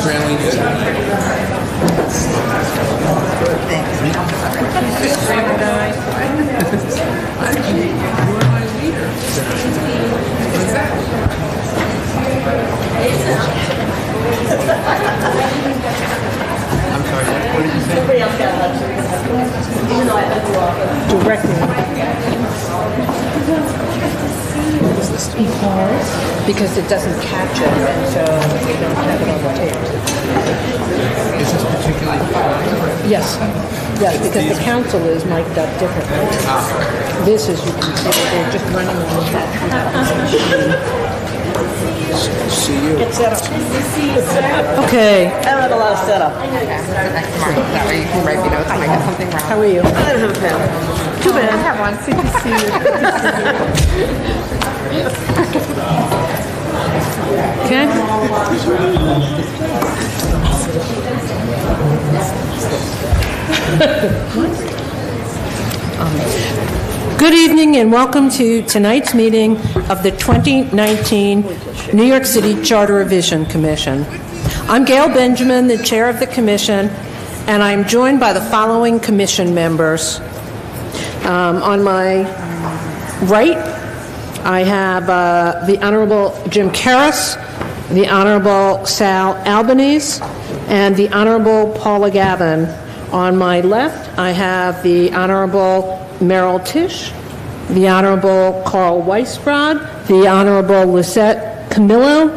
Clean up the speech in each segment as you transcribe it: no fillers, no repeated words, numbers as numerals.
really good. I'm sorry, what did you say? Somebody else got luxury. Even though I let you off. Directly. Because it doesn't catch it, and so we don't have it on the tape. Is this particularly fine? Yes. Yes, because the council is mic'd up differently. This, as you can see, they're just running on that. See you. Get set up. Okay. I don't have a lot of setup. That way you can write me notes if I get something wrong. How are you? I don't have a pen. Too bad. I have one. So you can see Good evening and welcome to tonight's meeting of the 2019 New York City Charter Revision Commission. I'm Gail Benjamin, the chair of the commission, and I'm joined by the following commission members. On my right, I have the Honorable Jim Karras, the Honorable Sal Albanese, and the Honorable Paula Gavin. On my left, I have the Honorable Merrill Tisch, the Honorable Carl Weisbrod, the Honorable Lisette Camillo,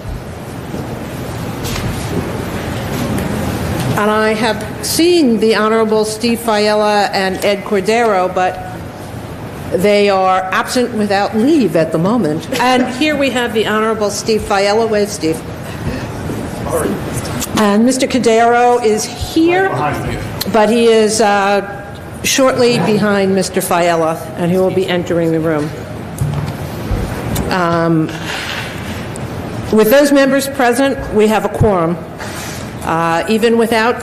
and I have seen the Honorable Steve Fiella and Ed Cordero, but they are absent without leave at the moment. And here we have the Honorable Steve Fiella. Wave, Steve. And Mr. Cordero is here, but he is shortly behind Mr. Fiella, and he will be entering the room. With those members present, we have a quorum. Even without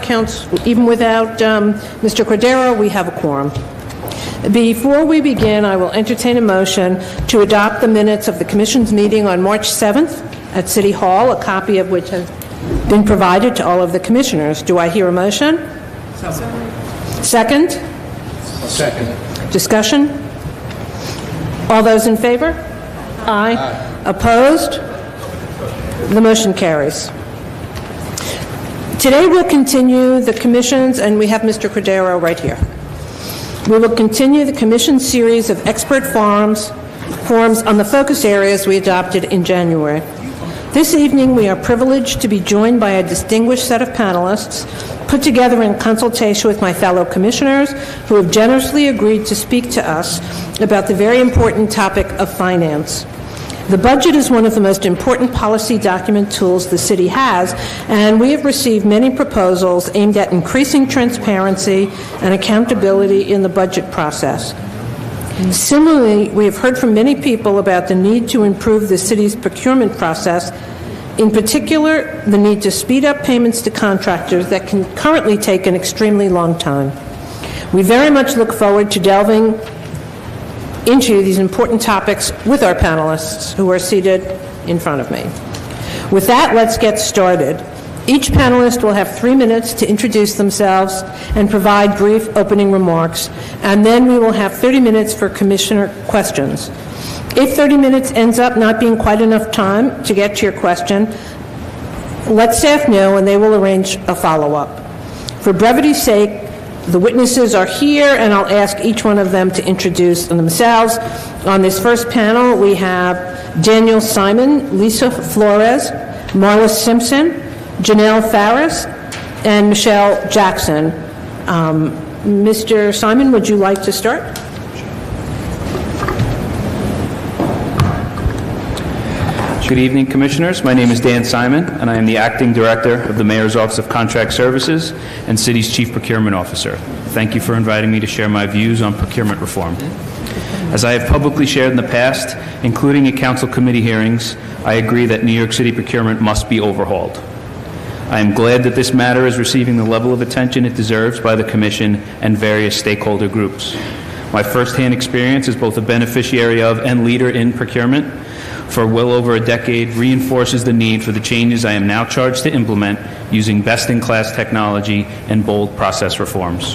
Mr. Cordero, we have a quorum. Before we begin, I will entertain a motion to adopt the minutes of the Commission's meeting on March 7th at City Hall, a copy of which has been provided to all of the Commissioners. Do I hear a motion? Second? Second. Discussion? All those in favor? Aye. Opposed? The motion carries. Today we'll continue the Commission's, and we have Mr. Cordero right here. We will continue the Commission's series of expert forums on the focus areas we adopted in January. This evening we are privileged to be joined by a distinguished set of panelists put together in consultation with my fellow commissioners who have generously agreed to speak to us about the very important topic of finance. The budget is one of the most important policy document tools the city has, and we have received many proposals aimed at increasing transparency and accountability in the budget process. Similarly, we have heard from many people about the need to improve the city's procurement process, in particular, the need to speed up payments to contractors that can currently take an extremely long time. We very much look forward to delving into these important topics with our panelists who are seated in front of me. With that, let's get started. Each panelist will have 3 minutes to introduce themselves and provide brief opening remarks, and then we will have 30 minutes for commissioner questions. If 30 minutes ends up not being quite enough time to get to your question, let staff know and they will arrange a follow-up. For brevity's sake, the witnesses are here, and I'll ask each one of them to introduce themselves. On this first panel, we have Daniel Simon, Lisa Flores, Marla Simpson, Janelle Farris, and Michelle Jackson. Mr. Simon, would you like to start? Good evening, Commissioners. My name is Dan Simon, and I am the Acting Director of the Mayor's Office of Contract Services and City's Chief Procurement Officer. Thank you for inviting me to share my views on procurement reform. As I have publicly shared in the past, including at Council Committee hearings, I agree that New York City procurement must be overhauled. I am glad that this matter is receiving the level of attention it deserves by the Commission and various stakeholder groups. My firsthand experience as both a beneficiary of and leader in procurement for well over a decade reinforces the need for the changes I am now charged to implement using best-in-class technology and bold process reforms.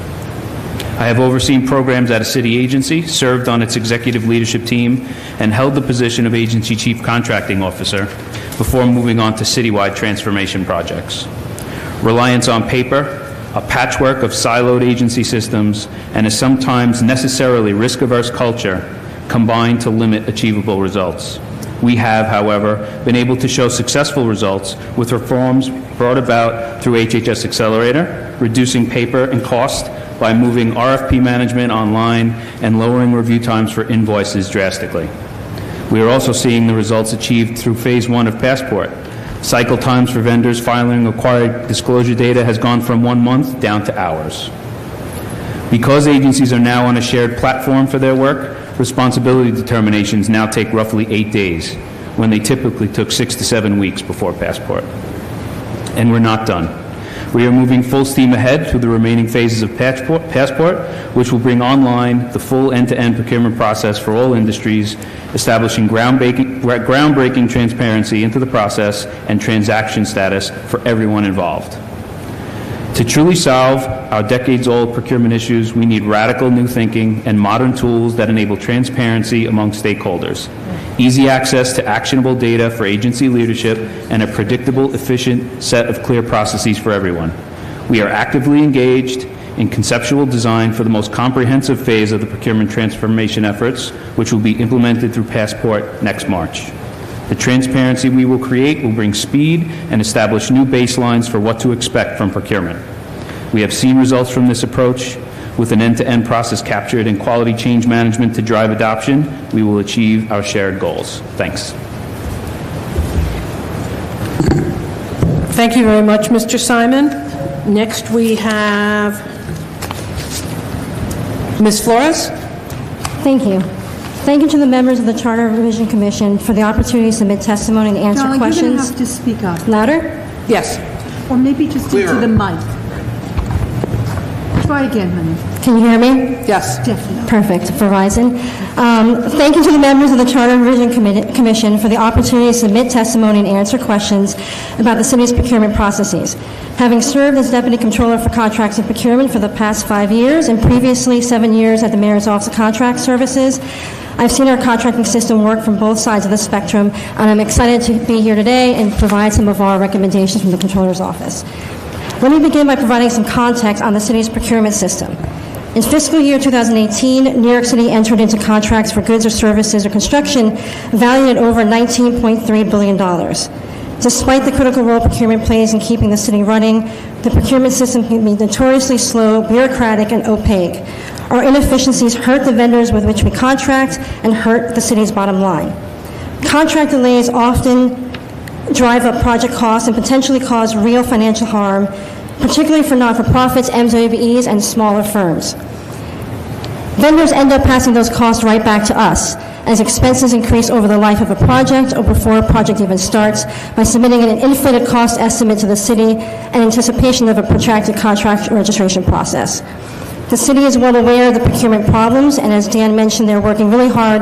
I have overseen programs at a city agency, served on its executive leadership team, and held the position of Agency Chief Contracting Officer before moving on to citywide transformation projects. Reliance on paper, a patchwork of siloed agency systems, and a sometimes necessarily risk-averse culture combine to limit achievable results. We have, however, been able to show successful results with reforms brought about through HHS Accelerator, reducing paper and cost by moving RFP management online and lowering review times for invoices drastically. We are also seeing the results achieved through Phase 1 of Passport. Cycle times for vendors filing required disclosure data has gone from 1 month down to hours. Because agencies are now on a shared platform for their work, responsibility determinations now take roughly 8 days, when they typically took 6 to 7 weeks before Passport. And we're not done. We are moving full steam ahead through the remaining phases of Passport, which will bring online the full end-to-end procurement process for all industries, establishing groundbreaking transparency into the process and transaction status for everyone involved. To truly solve our decades-old procurement issues, we need radical new thinking and modern tools that enable transparency among stakeholders, easy access to actionable data for agency leadership, and a predictable, efficient set of clear processes for everyone. We are actively engaged in conceptual design for the most comprehensive phase of the procurement transformation efforts, which will be implemented through Passport next March. The transparency we will create will bring speed and establish new baselines for what to expect from procurement. We have seen results from this approach. With an end-to-end process captured in quality change management to drive adoption, we will achieve our shared goals. Thanks. Thank you very much, Mr. Simon. Next, we have Ms. Flores. Thank you. Thank you to the members of the Charter Revision Commission for the opportunity to submit testimony and answer Darling, questions. you're going to have to speak up. Louder? Yes. Or maybe just stick to the mic. Try again, honey. Can you hear me? Yes. Definitely. Perfect. Verizon. Thank you to the members of the Charter Revision Commission for the opportunity to submit testimony and answer questions about the city's procurement processes. Having served as Deputy Controller for Contracts and Procurement for the past 5 years and previously 7 years at the Mayor's Office of Contract Services, I've seen our contracting system work from both sides of the spectrum, and I'm excited to be here today and provide some of our recommendations from the Controller's Office. Let me begin by providing some context on the city's procurement system. In fiscal year 2018, New York City entered into contracts for goods or services or construction valued at over $19.3 billion. Despite the critical role procurement plays in keeping the city running, the procurement system can be notoriously slow, bureaucratic, and opaque. Our inefficiencies hurt the vendors with which we contract and hurt the city's bottom line. Contract delays often drive up project costs and potentially cause real financial harm, particularly for not-for-profits, MWBEs, and smaller firms. Vendors end up passing those costs right back to us, as expenses increase over the life of a project or before a project even starts by submitting an inflated cost estimate to the city in anticipation of a protracted contract registration process. The city is well aware of the procurement problems, and as Dan mentioned, they're working really hard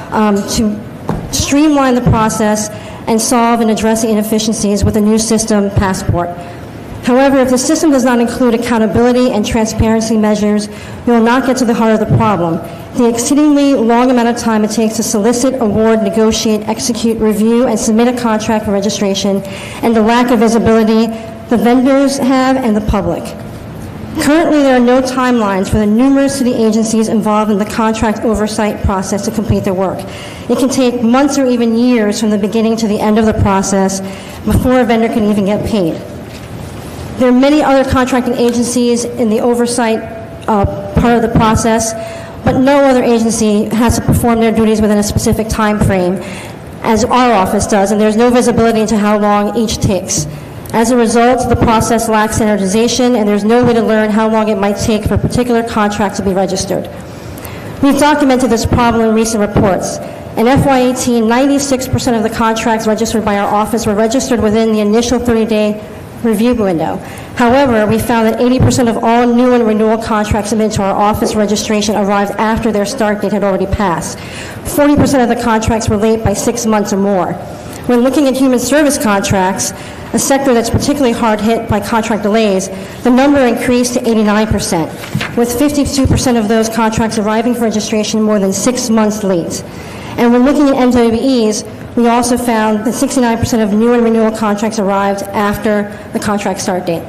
to streamline the process and solve and address the inefficiencies with a new system, Passport. However, if the system does not include accountability and transparency measures, we will not get to the heart of the problem. The exceedingly long amount of time it takes to solicit, award, negotiate, execute, review, and submit a contract for registration, and the lack of visibility the vendors have and the public. Currently, there are no timelines for the numerous city agencies involved in the contract oversight process to complete their work. It can take months or even years from the beginning to the end of the process before a vendor can even get paid. There are many other contracting agencies in the oversight part of the process, but no other agency has to perform their duties within a specific time frame, as our office does, and there's no visibility into how long each takes. As a result, the process lacks standardization, and there's no way to learn how long it might take for a particular contract to be registered. We've documented this problem in recent reports. In FY18, 96% of the contracts registered by our office were registered within the initial 30-day review window. However, we found that 80% of all new and renewal contracts submitted to our office registration arrived after their start date had already passed. 40% of the contracts were late by 6 months or more. When looking at human service contracts, a sector that's particularly hard hit by contract delays, the number increased to 89%, with 52% of those contracts arriving for registration more than 6 months late. And when looking at MWEs, we also found that 69% of new and renewal contracts arrived after the contract start date.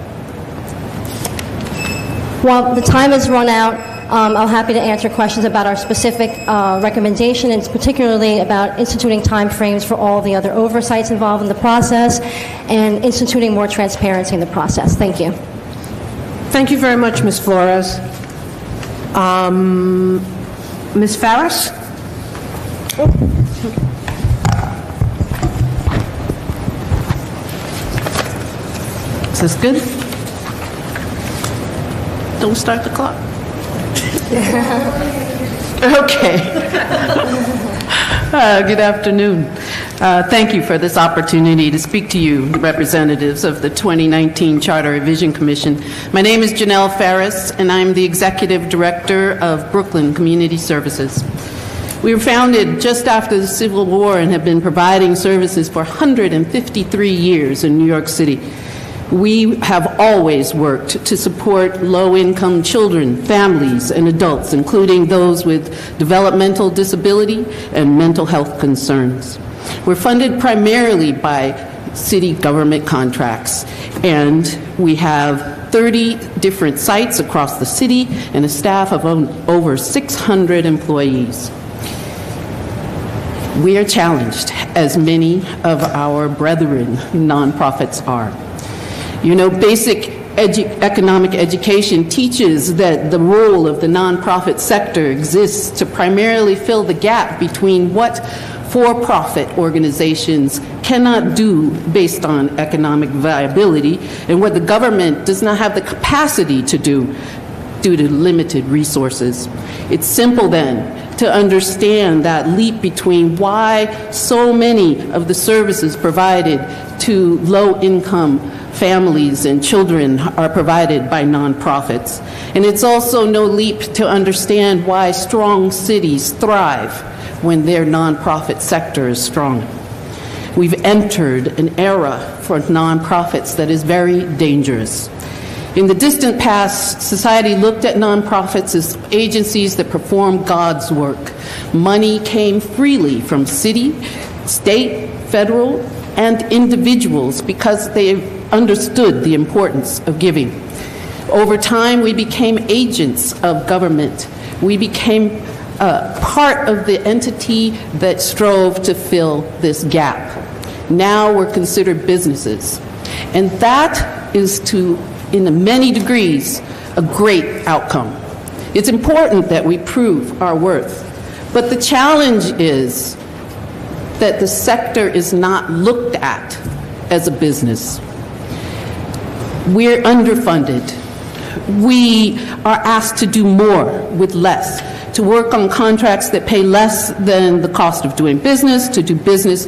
While the time has run out, I'm happy to answer questions about our specific recommendation, and particularly about instituting time frames for all the other oversights involved in the process and instituting more transparency in the process. Thank you. Thank you very much, Ms. Flores. Ms. Farris? Is this good? Don't start the clock. Okay. Good afternoon. Thank you for this opportunity to speak to you, representatives of the 2019 Charter Revision Commission. My name is Janelle Farris, and I'm the Executive Director of Brooklyn Community Services. We were founded just after the Civil War and have been providing services for 153 years in New York City. We have always worked to support low-income children, families, and adults, including those with developmental disability and mental health concerns. We're funded primarily by city government contracts, and we have 30 different sites across the city and a staff of over 600 employees. We are challenged, as many of our brethren nonprofits are. You know, basic economic education teaches that the role of the nonprofit sector exists to primarily fill the gap between what for-profit organizations cannot do based on economic viability and what the government does not have the capacity to do due to limited resources. It's simple then to understand that leap between why so many of the services provided to low-income families and children are provided by nonprofits. And it's also no leap to understand why strong cities thrive when their nonprofit sector is strong. We've entered an era for nonprofits that is very dangerous. In the distant past, society looked at nonprofits as agencies that perform God's work. Money came freely from city, state, federal, and individuals because they understood the importance of giving. Over time, we became agents of government. We became part of the entity that strove to fill this gap. Now we're considered businesses. And that is in many degrees, a great outcome. It's important that we prove our worth. But the challenge is that the sector is not looked at as a business. We're underfunded. We are asked to do more with less, to work on contracts that pay less than the cost of doing business, to do business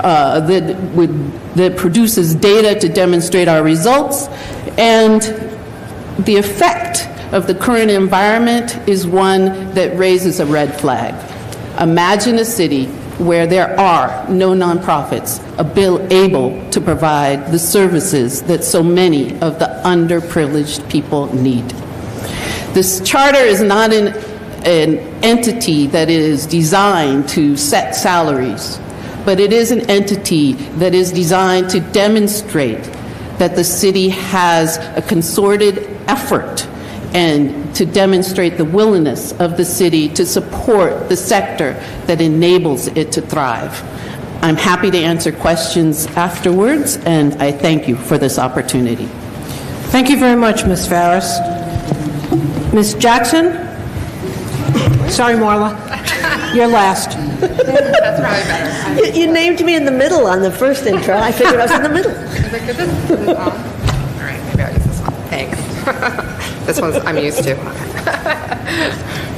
that produces data to demonstrate our results. And the effect of the current environment is one that raises a red flag. Imagine a city where there are no nonprofits able to provide the services that so many of the underprivileged people need. This charter is not an entity that is designed to set salaries, but it is an entity that is designed to demonstrate that the city has a concerted effort and to demonstrate the willingness of the city to support the sector that enables it to thrive. I'm happy to answer questions afterwards, and I thank you for this opportunity. Thank you very much, Ms. Farris. Ms. Jackson? Sorry, Marla. You're last. That's probably better. You named me in the middle on the first intro. I figured I was in the middle. I was like, is this on? All right, maybe I'll use this one. Thanks. This one's I'm used to.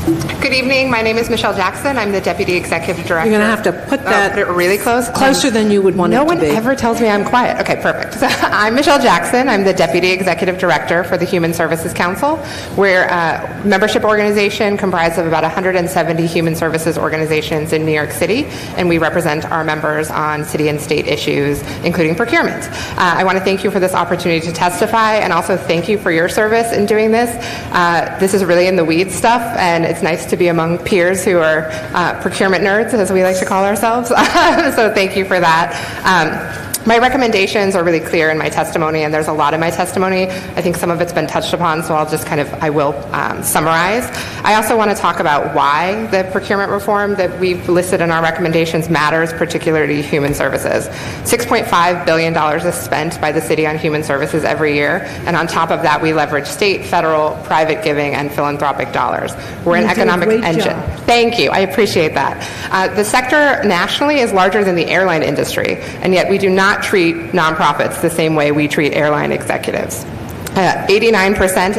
Good evening. My name is Michelle Jackson. I'm the Deputy Executive Director. You're going to have to put that put it really close. closer than you would want it No to one be. ever tells me I'm quiet. Okay, perfect. So, I'm Michelle Jackson. I'm the Deputy Executive Director for the Human Services Council. We're a membership organization comprised of about 170 human services organizations in New York City, and we represent our members on city and state issues, including procurement. I want to thank you for this opportunity to testify, and also thank you for your service in doing this. This is really in the weeds stuff, and it's nice to be among peers who are procurement nerds, as we like to call ourselves. So thank you for that. My recommendations are really clear in my testimony, and there's a lot in my testimony. I think some of it's been touched upon, so I will summarize. I also want to talk about why the procurement reform that we've listed in our recommendations matters, particularly human services. $6.5 billion is spent by the city on human services every year, and on top of that, we leverage state, federal, private giving, and philanthropic dollars. We're an economic engine. Thank you. I appreciate that. The sector nationally is larger than the airline industry, and yet we do not treat nonprofits the same way we treat airline executives. 89%,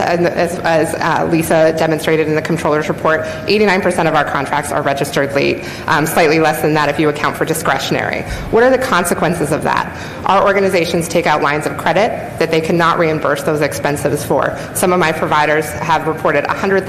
as Lisa demonstrated in the Comptroller's report, 89% of our contracts are registered late, slightly less than that if you account for discretionary. What are the consequences of that? Our organizations take out lines of credit that they cannot reimburse those expenses for. Some of my providers have reported $100,000,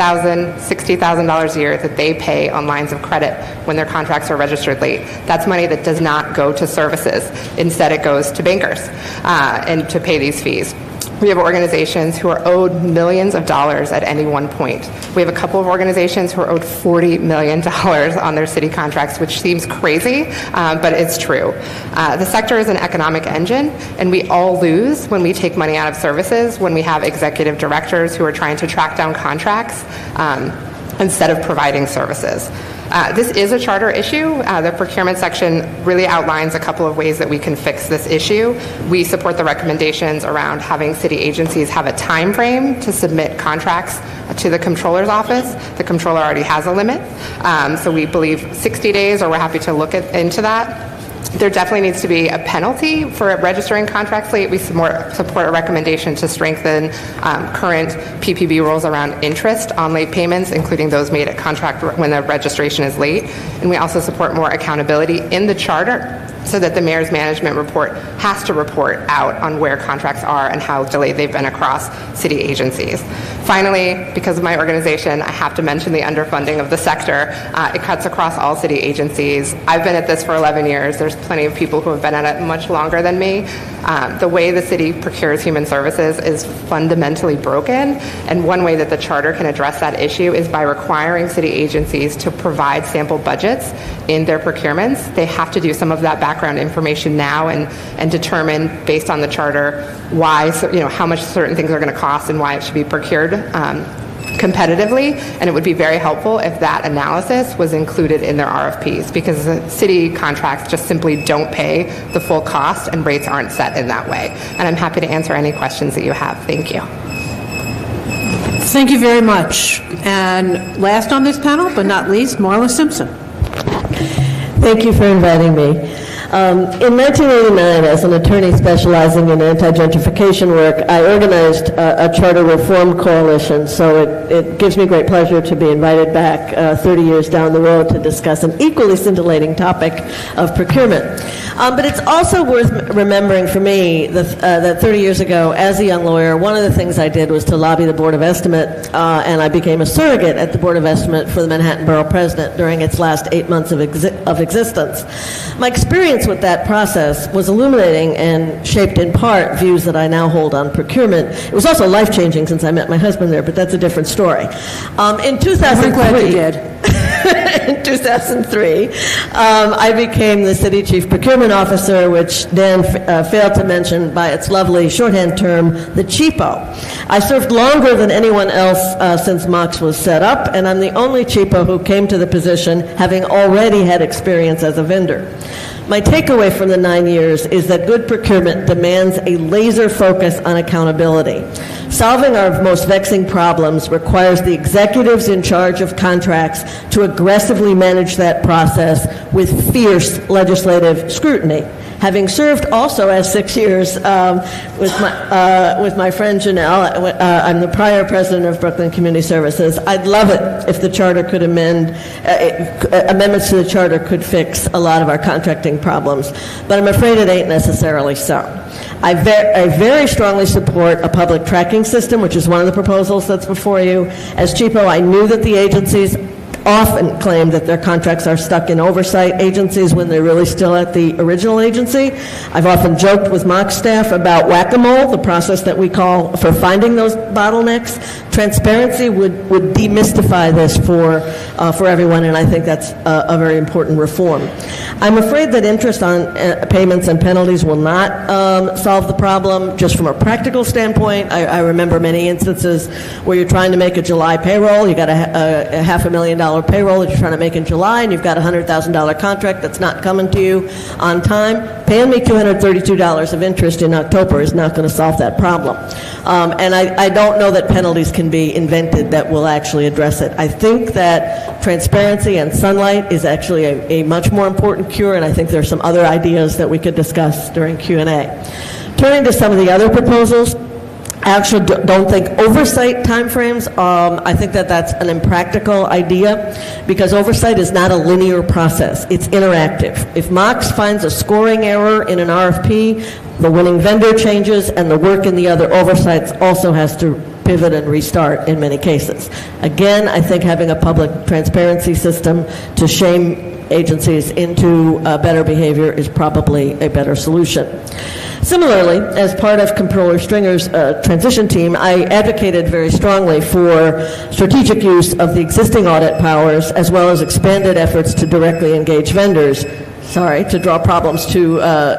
$60,000 a year that they pay on lines of credit when their contracts are registered late. That's money that does not go to services. Instead, it goes to bankers and to pay these fees. We have organizations who are owed millions of dollars at any one point. We have a couple of organizations who are owed $40 million on their city contracts, which seems crazy, but it's true. The sector is an economic engine, and we all lose when we take money out of services, when we have executive directors who are trying to track down contracts instead of providing services. This is a charter issue. The procurement section really outlines a couple of ways that we can fix this issue. We support the recommendations around having city agencies have a time frame to submit contracts to the Comptroller's office. The Comptroller already has a limit, so we believe 60 days, or we're happy to look into that. There definitely needs to be a penalty for registering contracts late. We support a recommendation to strengthen current PPB rules around interest on late payments, including those made at contract when the registration is late. And we also support more accountability in the charter so that the mayor's management report has to report out on where contracts are and how delayed they've been across city agencies. Finally, because of my organization, I have to mention the underfunding of the sector. It cuts across all city agencies. I've been at this for 11 years. There's plenty of people who have been at it much longer than me. The way the city procures human services is fundamentally broken, and one way that the charter can address that issue is by requiring city agencies to provide sample budgets in their procurements. They have to do some of that background information now and determine, based on the charter, why, how much certain things are going to cost and why it should be procured competitively. And it would be very helpful if that analysis was included in their RFPs, because the city contracts just simply don't pay the full cost and rates aren't set in that way. And I'm happy to answer any questions that you have. Thank you. Thank you very much. And last on this panel, but not least, Marla Simpson. Thank you for inviting me. In 1989, as an attorney specializing in anti-gentrification work, I organized a charter reform coalition, so it gives me great pleasure to be invited back 30 years down the road to discuss an equally scintillating topic of procurement. But it's also worth remembering for me that 30 years ago, as a young lawyer, one of the things I did was to lobby the Board of Estimate, and I became a surrogate at the Board of Estimate for the Manhattan Borough President during its last 8 months of existence. My experience with that process was illuminating and shaped in part views that I now hold on procurement. It was also life-changing since I met my husband there, but that's a different story. In 2003, We're glad you did. In 2003, I became the city chief procurement officer, which Dan failed to mention by its lovely shorthand term, the CHIPO. I served longer than anyone else since MOX was set up, and I'm the only CHIPO who came to the position having already had experience as a vendor. My takeaway from the 9 years is that good procurement demands a laser focus on accountability. Solving our most vexing problems requires the executives in charge of contracts to aggressively manage that process with fierce legislative scrutiny. Having served also as 6 years with my friend Janelle, I'm the prior president of Brooklyn Community Services. I'd love it if the charter could amendments to the charter could fix a lot of our contracting problems, but I'm afraid it ain't necessarily so. I very strongly support a public tracking system, which is one of the proposals that's before you. As CHIPO, I knew that the agencies often claim that their contracts are stuck in oversight agencies when they're really still at the original agency. I've often joked with MOC staff about whack-a-mole, the process that we call for finding those bottlenecks. Transparency would demystify this for everyone, and I think that's a very important reform. I'm afraid that interest on payments and penalties will not solve the problem. Just from a practical standpoint, I remember many instances where you're trying to make a July payroll, you got a $500,000 payroll that you're trying to make in July, and you've got a $100,000 contract that's not coming to you on time. Paying me $232 of interest in October is not going to solve that problem. And I don't know that penalties can be invented that will actually address it. I think that transparency and sunlight is actually a much more important cure, and I think there are some other ideas that we could discuss during Q&A. Turning to some of the other proposals, I actually don't think oversight timeframes, I think that that's an impractical idea because oversight is not a linear process. It's interactive. If MOX finds a scoring error in an RFP, the winning vendor changes and the work in the other oversights also has to pivot and restart in many cases. Again, I think having a public transparency system to shame agencies into better behavior is probably a better solution. Similarly, as part of Comptroller Stringer's transition team, I advocated very strongly for strategic use of the existing audit powers as well as expanded efforts to directly engage vendors, to draw problems to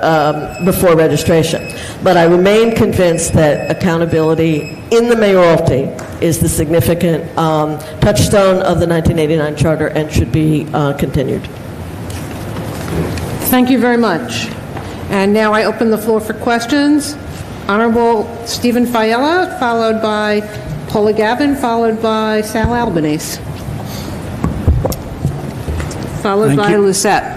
before registration. But I remain convinced that accountability in the mayoralty is the significant touchstone of the 1989 Charter and should be continued. Thank you very much. And now I open the floor for questions. Honorable Stephen Fiella, followed by Paula Gavin, followed by Sal Albanese, followed by Lucette.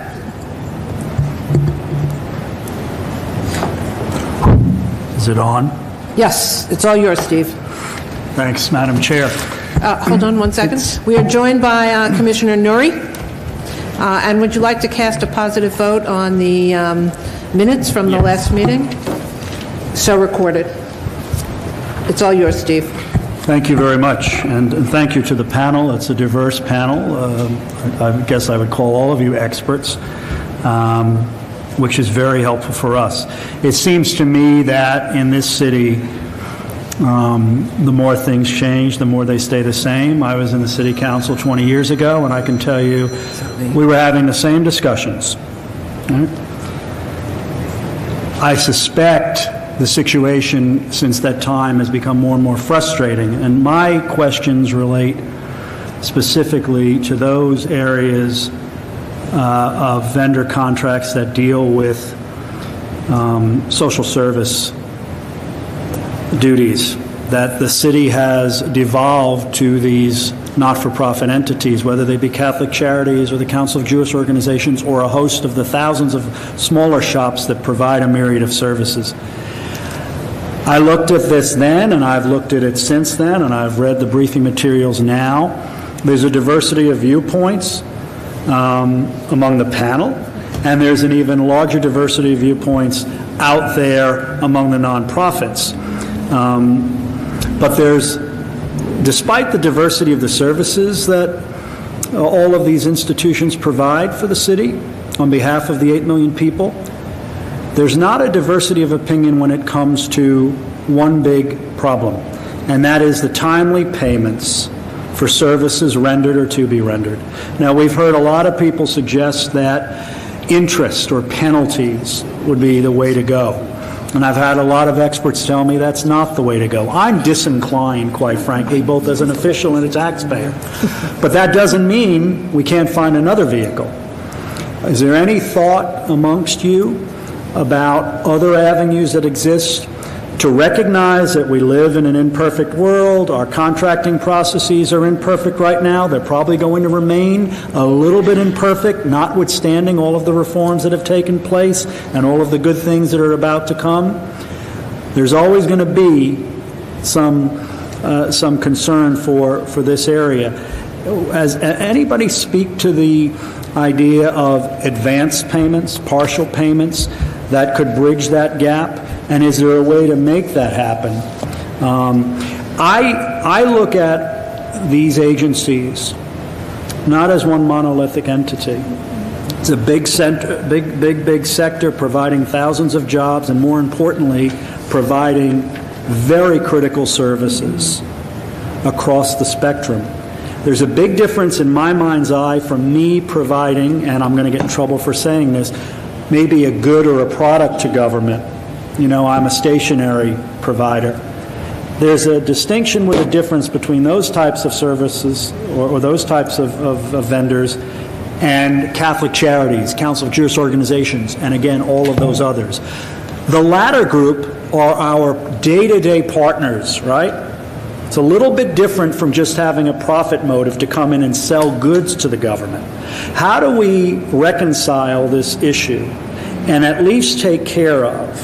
Is it on? Yes, it's all yours, Steve. Thanks, Madam Chair. Hold on one second. We are joined by Commissioner Nuri. And would you like to cast a positive vote on the minutes from the last meeting? So recorded. It's all yours, Steve. Thank you very much, and thank you to the panel. It's a diverse panel. I guess I would call all of you experts, which is very helpful for us. It seems to me that in this city, the more things change, the more they stay the same. I was in the city council 20 years ago, and I can tell you we were having the same discussions. Right? I suspect the situation since that time has become more and more frustrating, and my questions relate specifically to those areas of vendor contracts that deal with social service duties that the city has devolved to these not-for-profit entities, whether they be Catholic Charities or the Council of Jewish Organizations or a host of the thousands of smaller shops that provide a myriad of services. I looked at this then, and I've looked at it since then, and I've read the briefing materials now. There's a diversity of viewpoints among the panel, and there's an even larger diversity of viewpoints out there among the nonprofits. But despite the diversity of the services that all of these institutions provide for the city on behalf of the 8 million people, there's not a diversity of opinion when it comes to one big problem, and that is the timely payments for services rendered or to be rendered. Now, we've heard a lot of people suggest that interest or penalties would be the way to go. And I've had a lot of experts tell me that's not the way to go. I'm disinclined, quite frankly, both as an official and a taxpayer. But that doesn't mean we can't find another vehicle. Is there any thought amongst you about other avenues that exist to recognize that we live in an imperfect world. Our contracting processes are imperfect right now. They're probably going to remain a little bit imperfect, notwithstanding all of the reforms that have taken place and all of the good things that are about to come. There's always going to be some concern for this area. Has anybody speak to the idea of advance payments, partial payments that could bridge that gap? And is there a way to make that happen? I look at these agencies not as one monolithic entity. It's a big sector providing thousands of jobs and, more importantly, providing very critical services across the spectrum. There's a big difference in my mind's eye from me providing, and I'm going to get in trouble for saying this, maybe a good or a product to government. You know, I'm a stationary provider. There's a distinction with a difference between those types of services or those types of vendors and Catholic Charities, Council of Jewish Organizations, and again, all of those others. The latter group are our day-to-day partners, right? It's a little bit different from just having a profit motive to come in and sell goods to the government. How do we reconcile this issue and at least take care of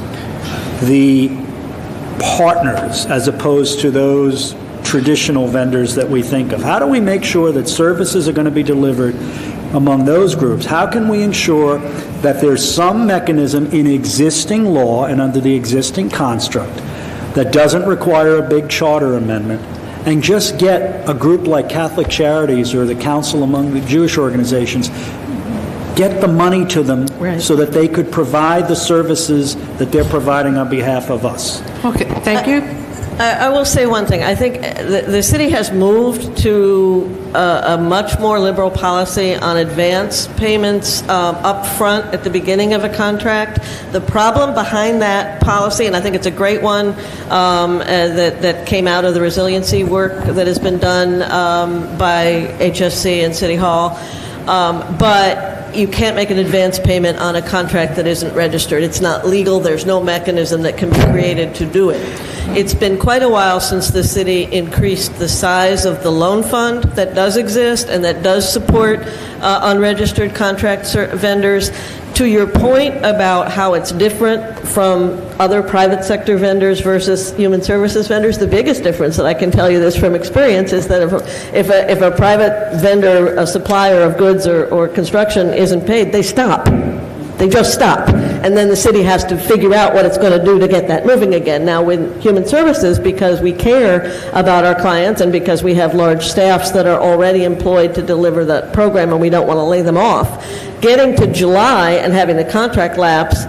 the partners as opposed to those traditional vendors that we think of? How do we make sure that services are going to be delivered among those groups? How can we ensure that there's some mechanism in existing law and under the existing construct that doesn't require a big charter amendment, and just get a group like Catholic Charities or the Council among the Jewish organizations, get the money to them so that they could provide the services that they're providing on behalf of us? Okay, thank you. I will say one thing. I think the city has moved to a much more liberal policy on advance payments up front at the beginning of a contract. The problem behind that policy, and I think it's a great one that came out of the resiliency work that has been done by HSC and City Hall, but you can't make an advance payment on a contract that isn't registered. It's not legal. There's no mechanism that can be created to do it. It's been quite a while since the city increased the size of the loan fund that does exist and that does support unregistered contract vendors. To your point about how it's different from other private sector vendors versus human services vendors, the biggest difference, and I can tell you this from experience, is that if a private vendor, a supplier of goods or construction isn't paid, they stop. They just stop. And then the city has to figure out what it's going to do to get that moving again. Now, with human services, because we care about our clients and because we have large staffs that are already employed to deliver that program and we don't want to lay them off, getting to July and having the contract lapse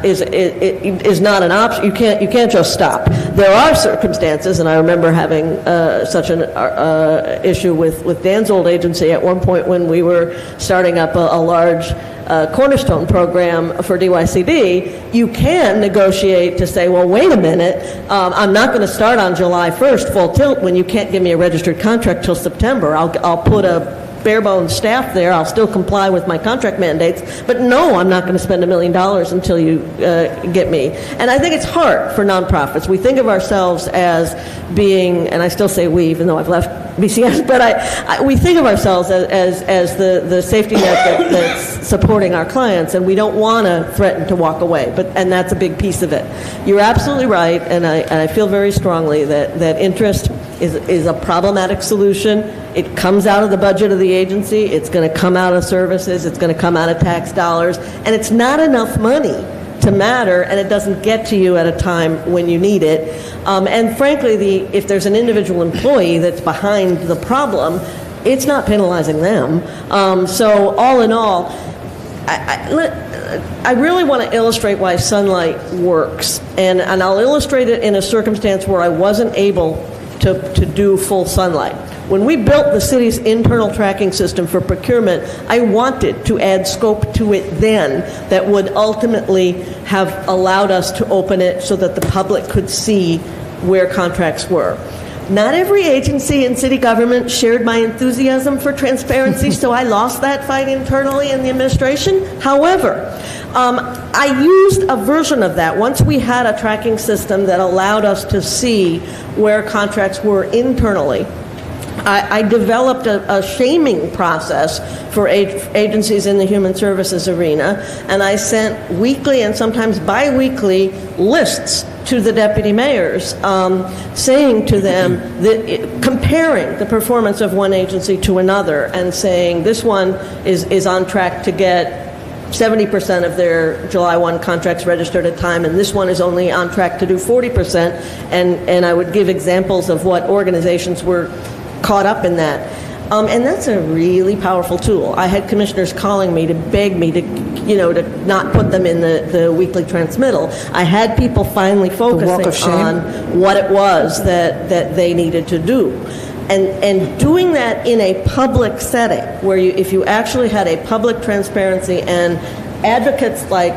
is not an option. You can't just stop. There are circumstances, and I remember having such an issue with Dan's old agency at one point when we were starting up a large Cornerstone program for DYCD. You can negotiate to say, well, wait a minute, I'm not going to start on July 1st full tilt when you can't give me a registered contract till September. I'll put a bare bones staff there. I'll still comply with my contract mandates, but no, I'm not going to spend $1 million until you get me. And I think it's hard for nonprofits. We think of ourselves as being, and I still say we, even though I've left BCS, but we think of ourselves as the safety net that's supporting our clients, and we don't want to threaten to walk away. And that's a big piece of it. You're absolutely right, and I feel very strongly that interest is a problematic solution. It comes out of the budget of the agency. It's going to come out of services. It's going to come out of tax dollars. And it's not enough money to matter, and it doesn't get to you at a time when you need it. And frankly, if there's an individual employee that's behind the problem, it's not penalizing them. So all in all, I really want to illustrate why Sunlight works. And I'll illustrate it in a circumstance where I wasn't able to do full Sunlight. When we built the city's internal tracking system for procurement, I wanted to add scope to it then that would ultimately have allowed us to open it so that the public could see where contracts were. Not every agency in city government shared my enthusiasm for transparency, so I lost that fight internally in the administration. However, I used a version of that. Once we had a tracking system that allowed us to see where contracts were internally, I developed a shaming process for agencies in the human services arena, and I sent weekly and sometimes bi-weekly lists to the deputy mayors, saying to them, comparing the performance of one agency to another, and saying this one is on track to get 70% of their July 1 contracts registered at time, and this one is only on track to do 40%, and I would give examples of what organizations were caught up in that. And that's a really powerful tool. I had commissioners calling me to beg me to not put them in the weekly transmittal. I had people finally focusing on what it was that they needed to do. And doing that in a public setting, where if you actually had a public transparency and advocates like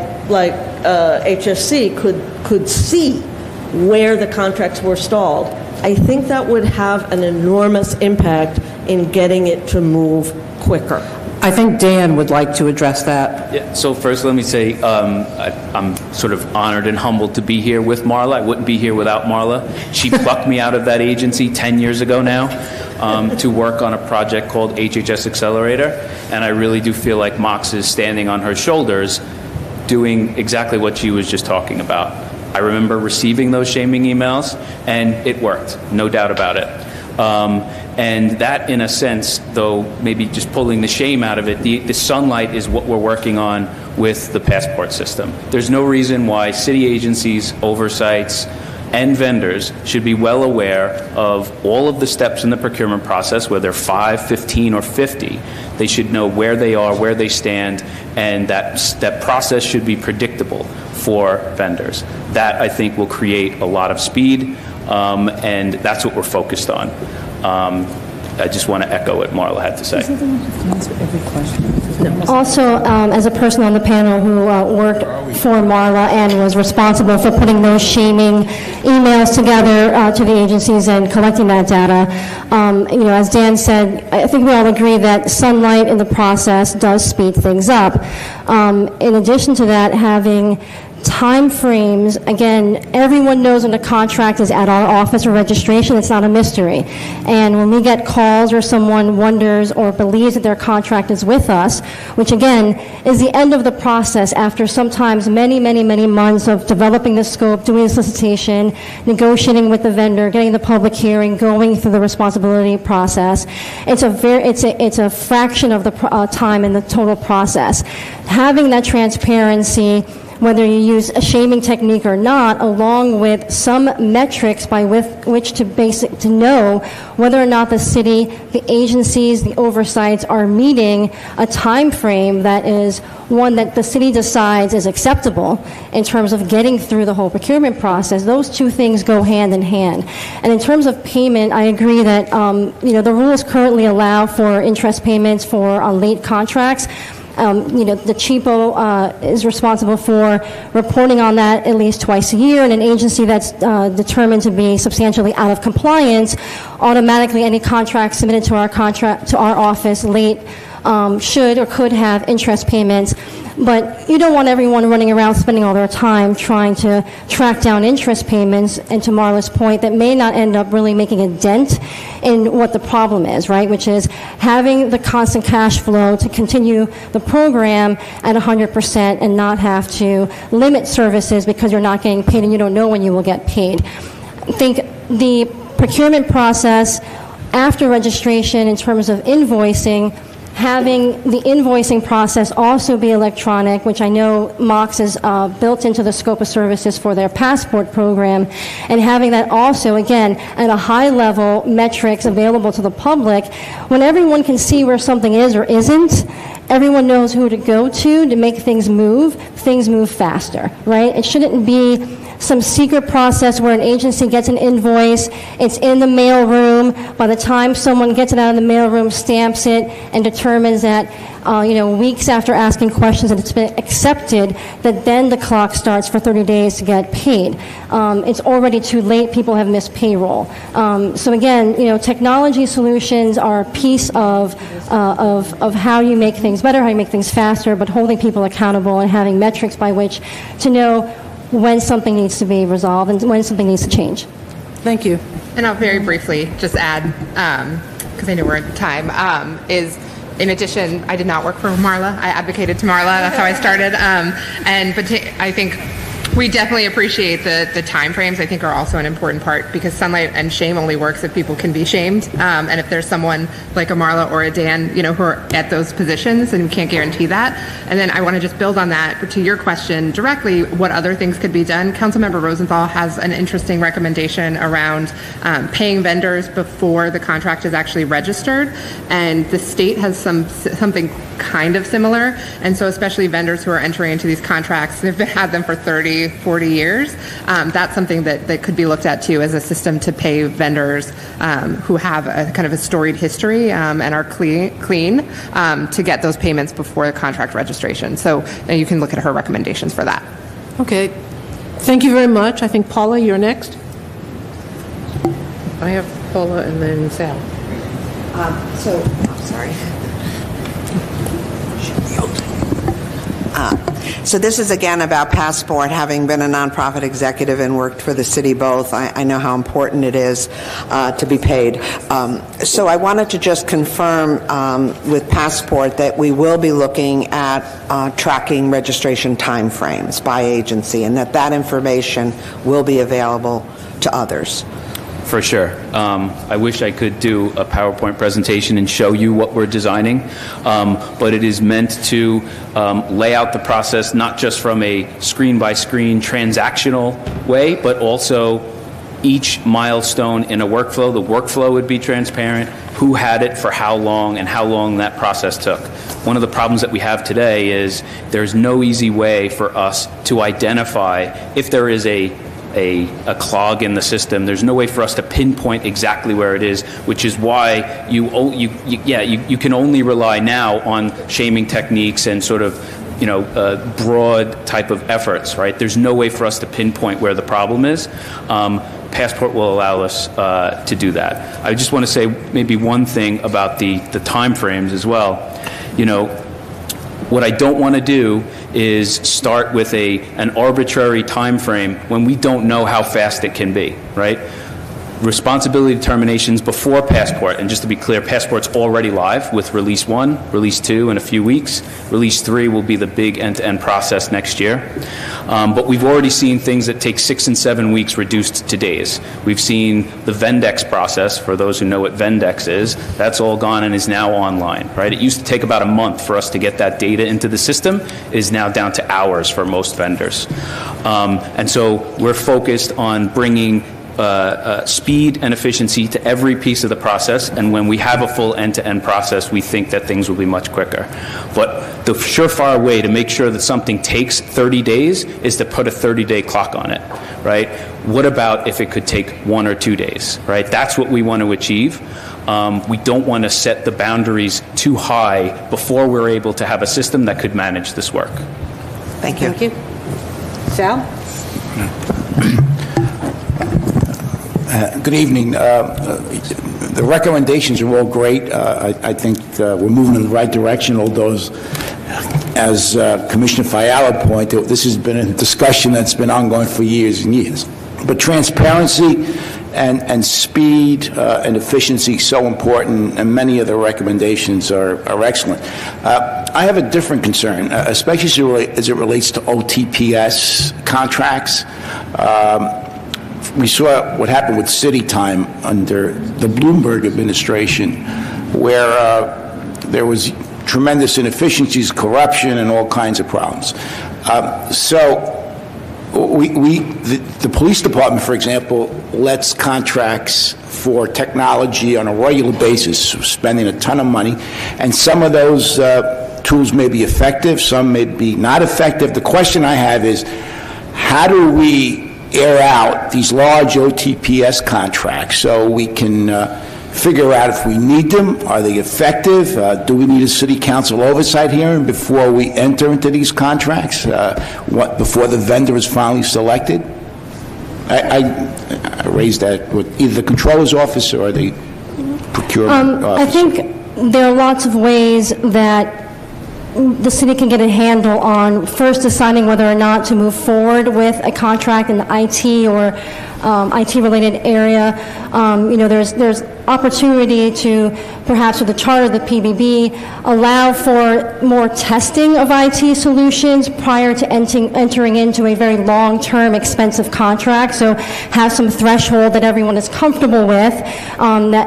HSC could see where the contracts were stalled, I think that would have an enormous impact in getting it to move quicker. I think Dan would like to address that. Yeah, so first let me say I'm sort of honored and humbled to be here with Marla. I wouldn't be here without Marla. She plucked me out of that agency 10 years ago now to work on a project called HHS Accelerator, and I really do feel like Mox is standing on her shoulders doing exactly what she was just talking about. I remember receiving those shaming emails, and it worked, no doubt about it. And that, in a sense, though, maybe just pulling the shame out of it, the sunlight is what we're working on with the passport system. There's no reason why city agencies, oversights, and vendors should be well aware of all of the steps in the procurement process, whether 5, 15, or 50. They should know where they are, where they stand, and that process should be predictable for vendors. That, I think, will create a lot of speed, and that's what we're focused on. I just want to echo what Marla had to say. Also, as a person on the panel who worked for Marla and was responsible for putting those shaming emails together to the agencies and collecting that data, as Dan said, I think we all agree that sunlight in the process does speed things up. In addition to that, having time frames, again, everyone knows when a contract is at our office or registration. It's not a mystery. And when we get calls or someone wonders or believes that their contract is with us, which again is the end of the process after sometimes many, many, many months of developing the scope, doing the solicitation, negotiating with the vendor, getting the public hearing, going through the responsibility process. It's a fraction of the time in the total process. Having that transparency, whether you use a shaming technique or not, along with some metrics by which to know whether or not the city, the agencies, the oversights are meeting a time frame that is one that the city decides is acceptable in terms of getting through the whole procurement process. Those two things go hand in hand. And in terms of payment, I agree that the rules currently allow for interest payments for late contracts. The CHIPO is responsible for reporting on that at least twice a year, and an agency that's determined to be substantially out of compliance, automatically any contract submitted to our office late should or could have interest payments. But you don't want everyone running around spending all their time trying to track down interest payments, and to Marla's point, that may not end up really making a dent in what the problem is, right? Which is having the constant cash flow to continue the program at 100% and not have to limit services because you're not getting paid and you don't know when you will get paid. I think the procurement process after registration in terms of invoicing, having the invoicing process also be electronic, which I know Mox is built into the scope of services for their passport program, and having that also, again, at a high level, metrics available to the public, when everyone can see where something is or isn't, everyone knows who to go to make things move faster, right? It shouldn't be some secret process where an agency gets an invoice, it's in the mail room. By the time someone gets it out of the mail room, stamps it, and determines that, weeks after asking questions that it's been accepted, that then the clock starts for 30 days to get paid. It's already too late. People have missed payroll. So again, technology solutions are a piece of how you make things better, how you make things faster, but holding people accountable and having metrics by which to know when something needs to be resolved and when something needs to change. Thank you. And I'll very briefly just add, because I know we're at time, is in addition, I did not work for Marla. I advocated to Marla. That's how I started. But I think we definitely appreciate the time frames. I think are also an important part, because sunlight and shame only works if people can be shamed. And if there's someone like a Marla or a Dan, who are at those positions, and we can't guarantee that. And then I want to just build on that to your question directly. What other things could be done? Councilmember Rosenthal has an interesting recommendation around paying vendors before the contract is actually registered, and the state has something kind of similar. And so especially vendors who are entering into these contracts, they've had them for 30, 40 years. That's something that could be looked at too as a system to pay vendors who have a kind of a storied history and are clean to get those payments before the contract registration. So you can look at her recommendations for that. Okay. Thank you very much. I think Paula, you're next. I have Paula and then Sal. So this is again about Passport. Having been a nonprofit executive and worked for the city both, I know how important it is to be paid. So I wanted to just confirm with Passport that we will be looking at tracking registration timeframes by agency, and that information will be available to others. For sure. I wish I could do a PowerPoint presentation and show you what we're designing, but it is meant to lay out the process not just from a screen-by-screen transactional way, but also each milestone in a workflow. The workflow would be transparent, who had it for how long, and how long that process took. One of the problems that we have today is there's no easy way for us to identify if there is a clog in the system. There's no way for us to pinpoint exactly where it is, which is why you can only rely now on shaming techniques and sort of broad type of efforts, right? There's no way for us to pinpoint where the problem is. Passport will allow us to do that. I just want to say maybe one thing about the time frames as well. What I don't want to do is start with an arbitrary time frame when we don't know how fast it can be, right? Responsibility determinations before Passport, and just to be clear, Passport's already live with Release 1, Release 2 in a few weeks. Release 3 will be the big end-to-end process next year. But we've already seen things that take 6 and 7 weeks reduced to days. We've seen the Vendex process, for those who know what Vendex is, that's all gone and is now online, right? It used to take about a month for us to get that data into the system. It is now down to hours for most vendors. And so we're focused on bringing speed and efficiency to every piece of the process, and when we have a full end-to-end process, we think that things will be much quicker. But the surefire way to make sure that something takes 30 days is to put a 30-day clock on it, right? What about if it could take 1 or 2 days, right? That's what we want to achieve. We don't want to set the boundaries too high before we're able to have a system that could manage this work. Thank you. Thank you. Sal? Good evening. The recommendations are all great. I think we're moving in the right direction, although as Commissioner Fiala pointed out, this has been a discussion that's been ongoing for years and years. But transparency and speed and efficiency so important, and many of the recommendations are excellent. I have a different concern, especially as it relates to OTPS contracts. We saw what happened with City Time under the Bloomberg administration, where there was tremendous inefficiencies, corruption, and all kinds of problems. The police department, for example, lets contracts for technology on a regular basis, spending a ton of money, and some of those tools may be effective, some may be not effective. The question I have is, how do we air out these large OTPS contracts so we can figure out if we need them, are they effective, do we need a city council oversight hearing before we enter into these contracts, before the vendor is finally selected? I raised that with either the controller's office or the procurement office. I think there are lots of ways that the city can get a handle on first deciding whether or not to move forward with a contract in the IT or IT-related area. There's opportunity to, perhaps with the charter of the PBB, allow for more testing of IT solutions prior to entering into a very long-term, expensive contract. So have some threshold that everyone is comfortable with that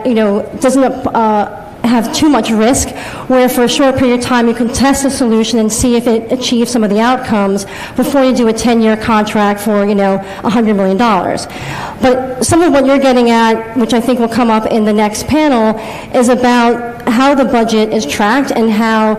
doesn't have too much risk, where for a short period of time you can test a solution and see if it achieves some of the outcomes before you do a 10-year contract for, $100 million. But some of what you're getting at, which I think will come up in the next panel, is about how the budget is tracked and how